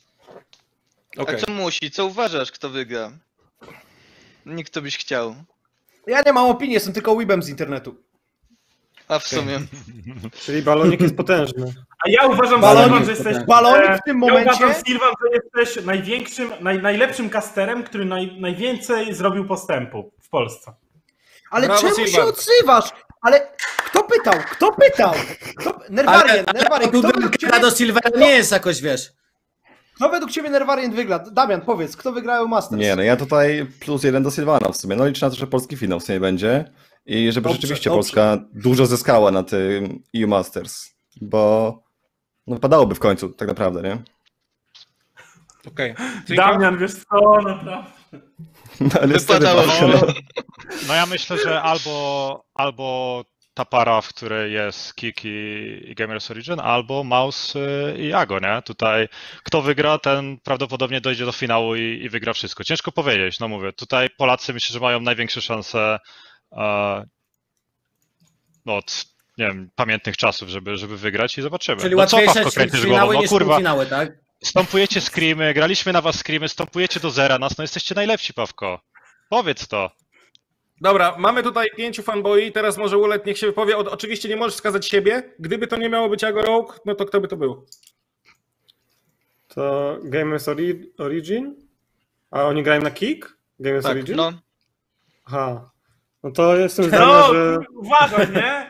Okay. A co musi? Co uważasz, kto wygra? Nikt to byś chciał. Ja nie mam opinii, jestem tylko weebem z internetu. A w sumie. Czyli balonik jest potężny. A ja uważam, Balonik, Sylwan, że jesteś... Balonik w tym Ja momencie... uważam, Sylwan, że jesteś największym, najlepszym casterem, który najwięcej zrobił postępu w Polsce. Ale Brawo, czemu Sylwan. się odzywasz? Ale kto pytał? Nerwarien, Gra do Silvera nie jest jakoś, wiesz. kto według ciebie Nerwarien wygra? Damian, powiedz, kto wygrał Masters? Nie, no ja tutaj +1 do Sylwana w sumie. No liczę na to, że polski finał w sumie będzie i żeby Dobrze, rzeczywiście dobrze. Polska dużo zyskała na tym EU Masters, bo no padałoby w końcu tak naprawdę, nie? Okej. Damian, wiesz co, naprawdę. No, ale niestety, Wypadało. No ja myślę, że albo ta para, w której jest Kik i Gamers Origin, albo Mouse i Jago, nie? Tutaj kto wygra, ten prawdopodobnie dojdzie do finału i wygra wszystko. Ciężko powiedzieć, no mówię, tutaj Polacy myślę, że mają największe szanse od, nie wiem, pamiętnych czasów, żeby wygrać i zobaczymy. Czyli No co, łatwiejsze Pawko, kręcisz głową? finały No niż kurwa, półfinały, tak? stąpujecie screamy, graliśmy na was screamy, stąpujecie do zera nas, no jesteście najlepsi, Pawko. Powiedz to. Dobra, mamy tutaj 5 fanboi, teraz może Ulet niech się wypowie. Oczywiście nie możesz wskazać siebie. Gdyby to nie miało być Jago Rogue, no to kto by to był? To Gamers Origin? A oni grają na Kick? Gamers Tak, Origin? no. Aha. No to jestem zdania, No, że... uwaga, nie?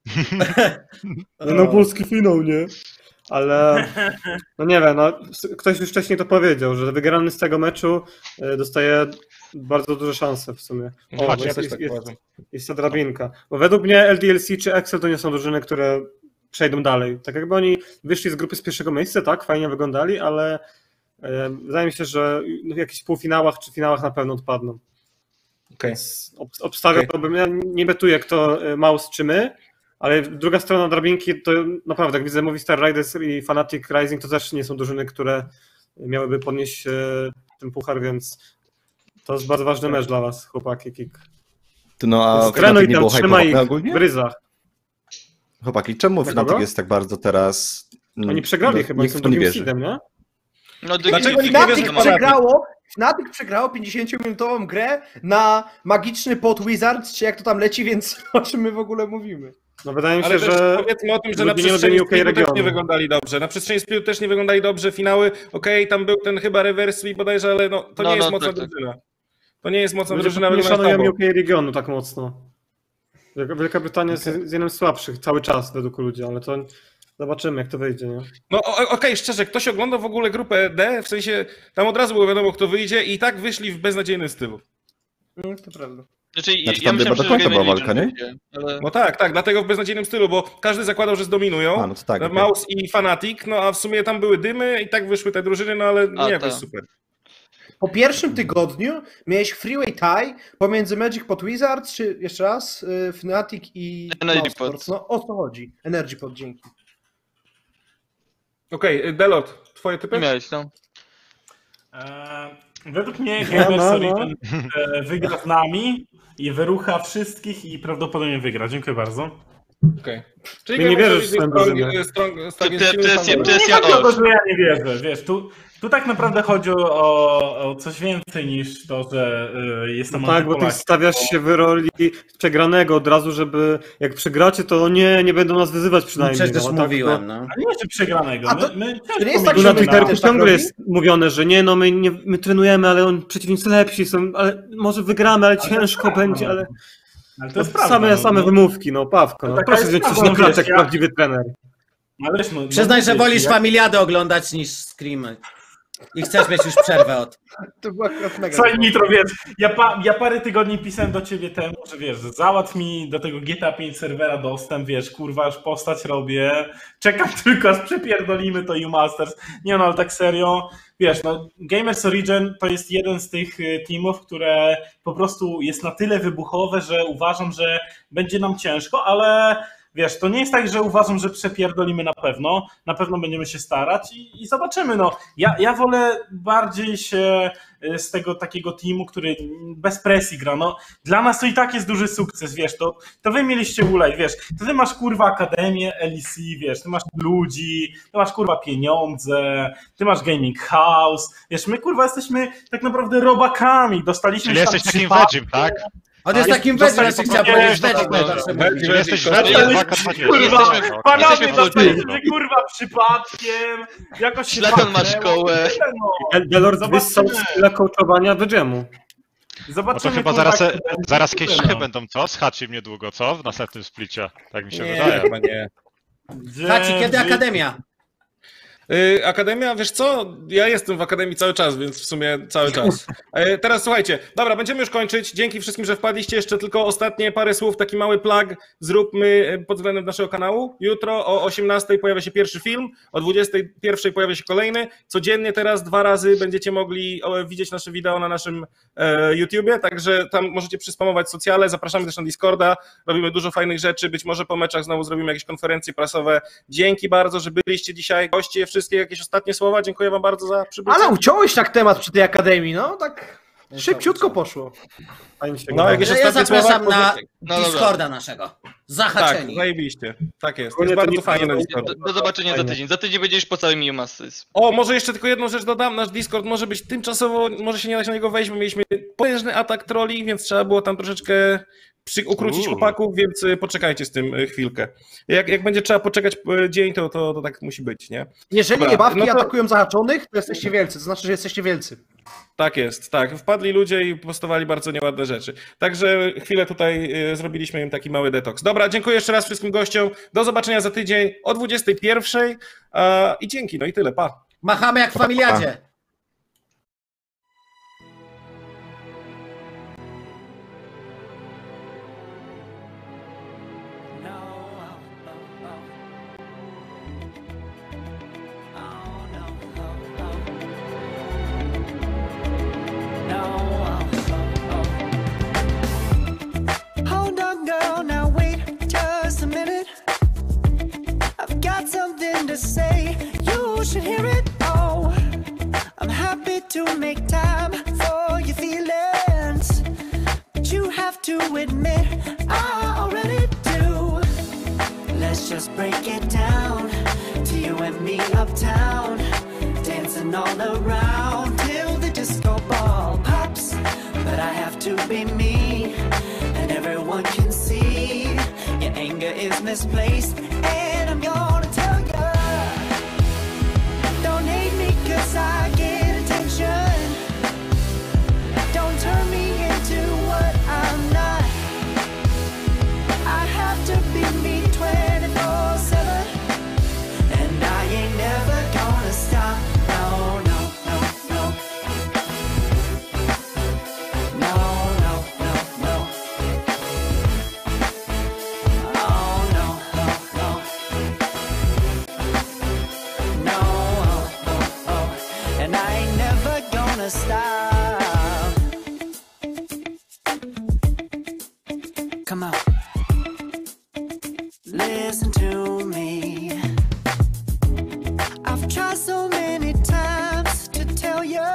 No polski finał, nie? Ale no nie wiem, no, ktoś już wcześniej to powiedział, że wygrany z tego meczu dostaje bardzo duże szanse w sumie. O, Chodź, bo ja jest, też tak jest, uważam. jest ta drabinka. Bo według mnie LDLC czy Excel to nie są drużyny, które przejdą dalej. Tak jakby oni wyszli z grupy z pierwszego miejsca, tak, fajnie wyglądali, ale wydaje mi się, że w jakichś półfinałach czy finałach na pewno odpadną. Okej. Więc obstawiałbym, ja nie betuję kto Mouse czy my, ale druga strona drabinki to naprawdę, jak widzę Movistar Riders i Fnatic Rising, to też nie są drużyny, które miałyby podnieść ten puchar, więc to jest bardzo ważny mecz dla was, chłopaki, Kik. No a Trenuj Fnatic nie tam, było trzymaj hype'owane ich w ogólnie? bryzach. Chłopaki, czemu Dla Fnatic kogo? jest tak bardzo teraz... Oni przegrali no, chyba, nikt są w to nie drugim wierzy. seedem, nie? No, Dlaczego nikt nie wierzy Fnatic przegrało 50-minutową grę na magiczny pot Wizards, czy jak to tam leci, więc o czym my w ogóle mówimy? No wydaje mi się, Ale też że powiedzmy o tym, że na ludzie nie przestrzeni lubią UK splitu też regionu. nie wyglądali dobrze. Na przestrzeni splitu też nie wyglądali dobrze. Finały, okej, tam był ten chyba reverse sweep bodajże, ale no, to nie jest mocna drużyna. To nie jest mocna drużyna. ludzie nie wygląda szanują słabo. UK regionu tak mocno. Wielka Brytania jest jednym z słabszych cały czas według ludzi, ale to zobaczymy jak to wyjdzie, nie? No okej, szczerze, ktoś oglądał w ogóle grupę D, w sensie tam od razu było wiadomo kto wyjdzie i tak wyszli w beznadziejnym stylu. To prawda. Znaczy, Znaczy, ja tam myślałem, chyba do że końca była Game walka, nie? będzie, ale... No tak, dlatego w beznadziejnym stylu, bo każdy zakładał, że zdominują. A, no to tak, okej. Mouse i Fnatic, no a w sumie tam były dymy i tak wyszły te drużyny, no ale nie jakoś tak. super. Po pierwszym tygodniu miałeś freeway tie pomiędzy Magic Pot Wizards, czy jeszcze raz, Fnatic i Energy Mouse Pot. Sports. No o co chodzi? Energy Pot, dzięki. Okej, Delot, twoje typy? Miałeś, no. Według mnie Gamers Origin wygra z nami i wyrucha wszystkich i prawdopodobnie wygra. Dziękuję bardzo. Okej. Czyli Ty nie Game of wierzysz w Thrones swoją jest drużynę. To jest jest Nie ja chodzi o to, że ja nie wierzę, wiesz, tu tak naprawdę chodzi o coś więcej niż to, że jestem No tak, bo ty antypolakiem. stawiasz się w roli przegranego od razu, żeby jak przegracie, to nie będą nas wyzywać przynajmniej. Przecież no, tak, mówiłem, no. A nie jeszcze przegranego. A to- My to nie jest tak, Tu że na my Twitterku też tak ciągle robi? jest mówione, że nie, no my trenujemy, ale przeciwnicy lepsi są, ale może wygramy, ale ciężko będzie, ale to jest prawda. same wymówki, no Pawko, No no, taka proszę jest wziąć coś prawda, na klatę wiesz, jak ja- prawdziwy trener. Ale wiesz, no, Przyznaj, że wiesz, wolisz jak- Familiadę oglądać niż Screamy. I chcesz mieć już przerwę od... To była akurat mega. Słuchaj, Nitro, wiesz, ja parę tygodni pisałem do ciebie temu, że wiesz, że załatw mi do tego GTA 5 serwera dostęp, wiesz, kurwa, już postać robię, czekam tylko aż przepierdolimy to U-Masters. Nie no, ale tak serio, wiesz, no Gamers Origin to jest jeden z tych teamów, które po prostu jest na tyle wybuchowe, że uważam, że będzie nam ciężko, ale wiesz, to nie jest tak, że uważam, że przepierdolimy na pewno będziemy się starać i zobaczymy, no. Ja wolę bardziej się z tego takiego teamu, który bez presji gra, no. Dla nas to i tak jest duży sukces, wiesz, to wy mieliście ulej, wiesz, to ty masz kurwa akademię, LEC, wiesz, ty masz ludzi, ty masz kurwa pieniądze, ty masz gaming house, wiesz, my kurwa jesteśmy tak naprawdę robakami, dostaliśmy Czyli tam jesteś takim przypadek. vegim, tak? On jest takim wedżem, że chciał powiedzieć wedżem. Jesteś wedżem, Kurwa, panowie, Jesteśmy w dostaliśmy kurwa przypadkiem, jakoś się Śladem masz pachnęło. szkołę. Delord wyssał skilla coachowania do dżemu. No to Zobaczymy, chyba kurwa, zaraz jakieś no. szachy będą, co? Z Hachim niedługo, co? W następnym splicie. Tak mi się Nie, wydaje. chyba nie. Haci, kiedy Akademia? Akademia, wiesz co? Ja jestem w Akademii cały czas, więc w sumie cały czas. Teraz słuchajcie, dobra, będziemy już kończyć. Dzięki wszystkim, że wpadliście. Jeszcze tylko ostatnie parę słów, taki mały plug zróbmy pod względem naszego kanału. Jutro o 18:00 pojawia się pierwszy film, o 21:00 pojawia się kolejny. Codziennie teraz 2 razy będziecie mogli widzieć nasze wideo na naszym YouTubie, także tam możecie przyspamować socjale. Zapraszamy też na Discorda, robimy dużo fajnych rzeczy. Być może po meczach znowu zrobimy jakieś konferencje prasowe. Dzięki bardzo, że byliście dzisiaj. Goście, wszystkie jakieś ostatnie słowa. Dziękuję wam bardzo za przybycie. Ale uciąłeś tak temat przy tej akademii, no tak szybciutko poszło. No, jakieś Ja ostatnie zapraszam słowa? na No Discorda naszego. Tak, Zahaczeni. zajebiście. Tak jest. Ogólnie Jest to bardzo nic fajnie nie na robi. Discordzie. Do zobaczenia za tydzień. Za tydzień będziesz po całym EU Masters. O, może jeszcze tylko jedną rzecz dodam. Nasz Discord może być tymczasowo, może się nie dać na niego wejść, bo mieliśmy potężny atak trolli, więc trzeba było tam troszeczkę ukrócić chłopaków, więc poczekajcie z tym chwilkę. Jak będzie trzeba poczekać dzień, to tak musi być, nie? Jeżeli Dobra, niebawki no to- atakują zahaczonych, to jesteście wielcy, to znaczy, że jesteście wielcy. Tak jest, tak. Wpadli ludzie i postowali bardzo nieładne rzeczy. Także chwilę tutaj zrobiliśmy im taki mały detoks. Dobra, dziękuję jeszcze raz wszystkim gościom. Do zobaczenia za tydzień o 21:00 i dzięki, no i tyle, pa. Machamy jak w familiadzie. Hold on, girl, now wait just a minute. I've got something to say, you should hear it. Oh, I'm happy to make time for your feelings, but you have to admit I already do. Let's just break it down to you and me uptown, dancing all around till the disco ball pops. But I have to be me, and everyone can see your anger is misplaced. And I'm gonna tell you, don't hate me 'cause I get attention. Don't turn me into what I'm not. I have to be me 24/7, and I ain't never gonna stop. No, no, no, no. No, no, no, no. Oh, no, no, no. No, oh, oh, oh. And I ain't never gonna stop. Come on. Listen to me. I've tried so many times to tell you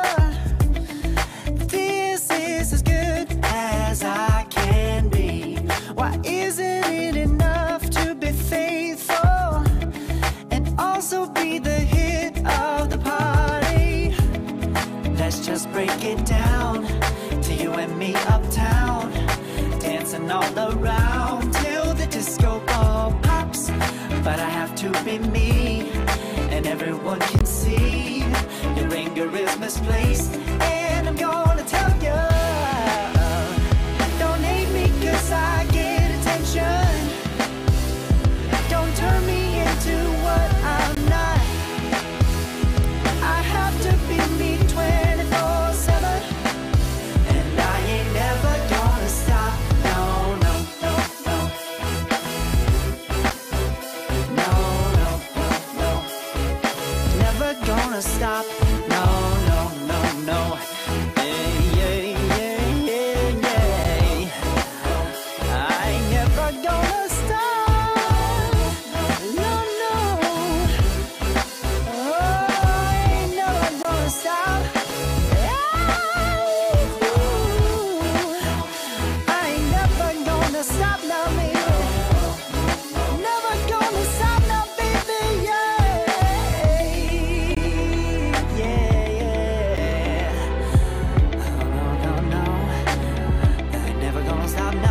this is as good as I can be. Why isn't it enough to be faithful and also be the hit of the party? Let's just break it down to you and me uptown, dancing all around till the disco ball pops. But I have to be me, and everyone can see your anger is misplaced. And I'm gonna tell you, don't hate me 'cause I get attention. Don't turn me into what I'm not. I have to be me 24/7, and I ain't never gonna stop. No, no, no, no. No, no, no, no. Never gonna stop. No, no, no, no.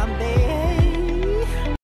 baby.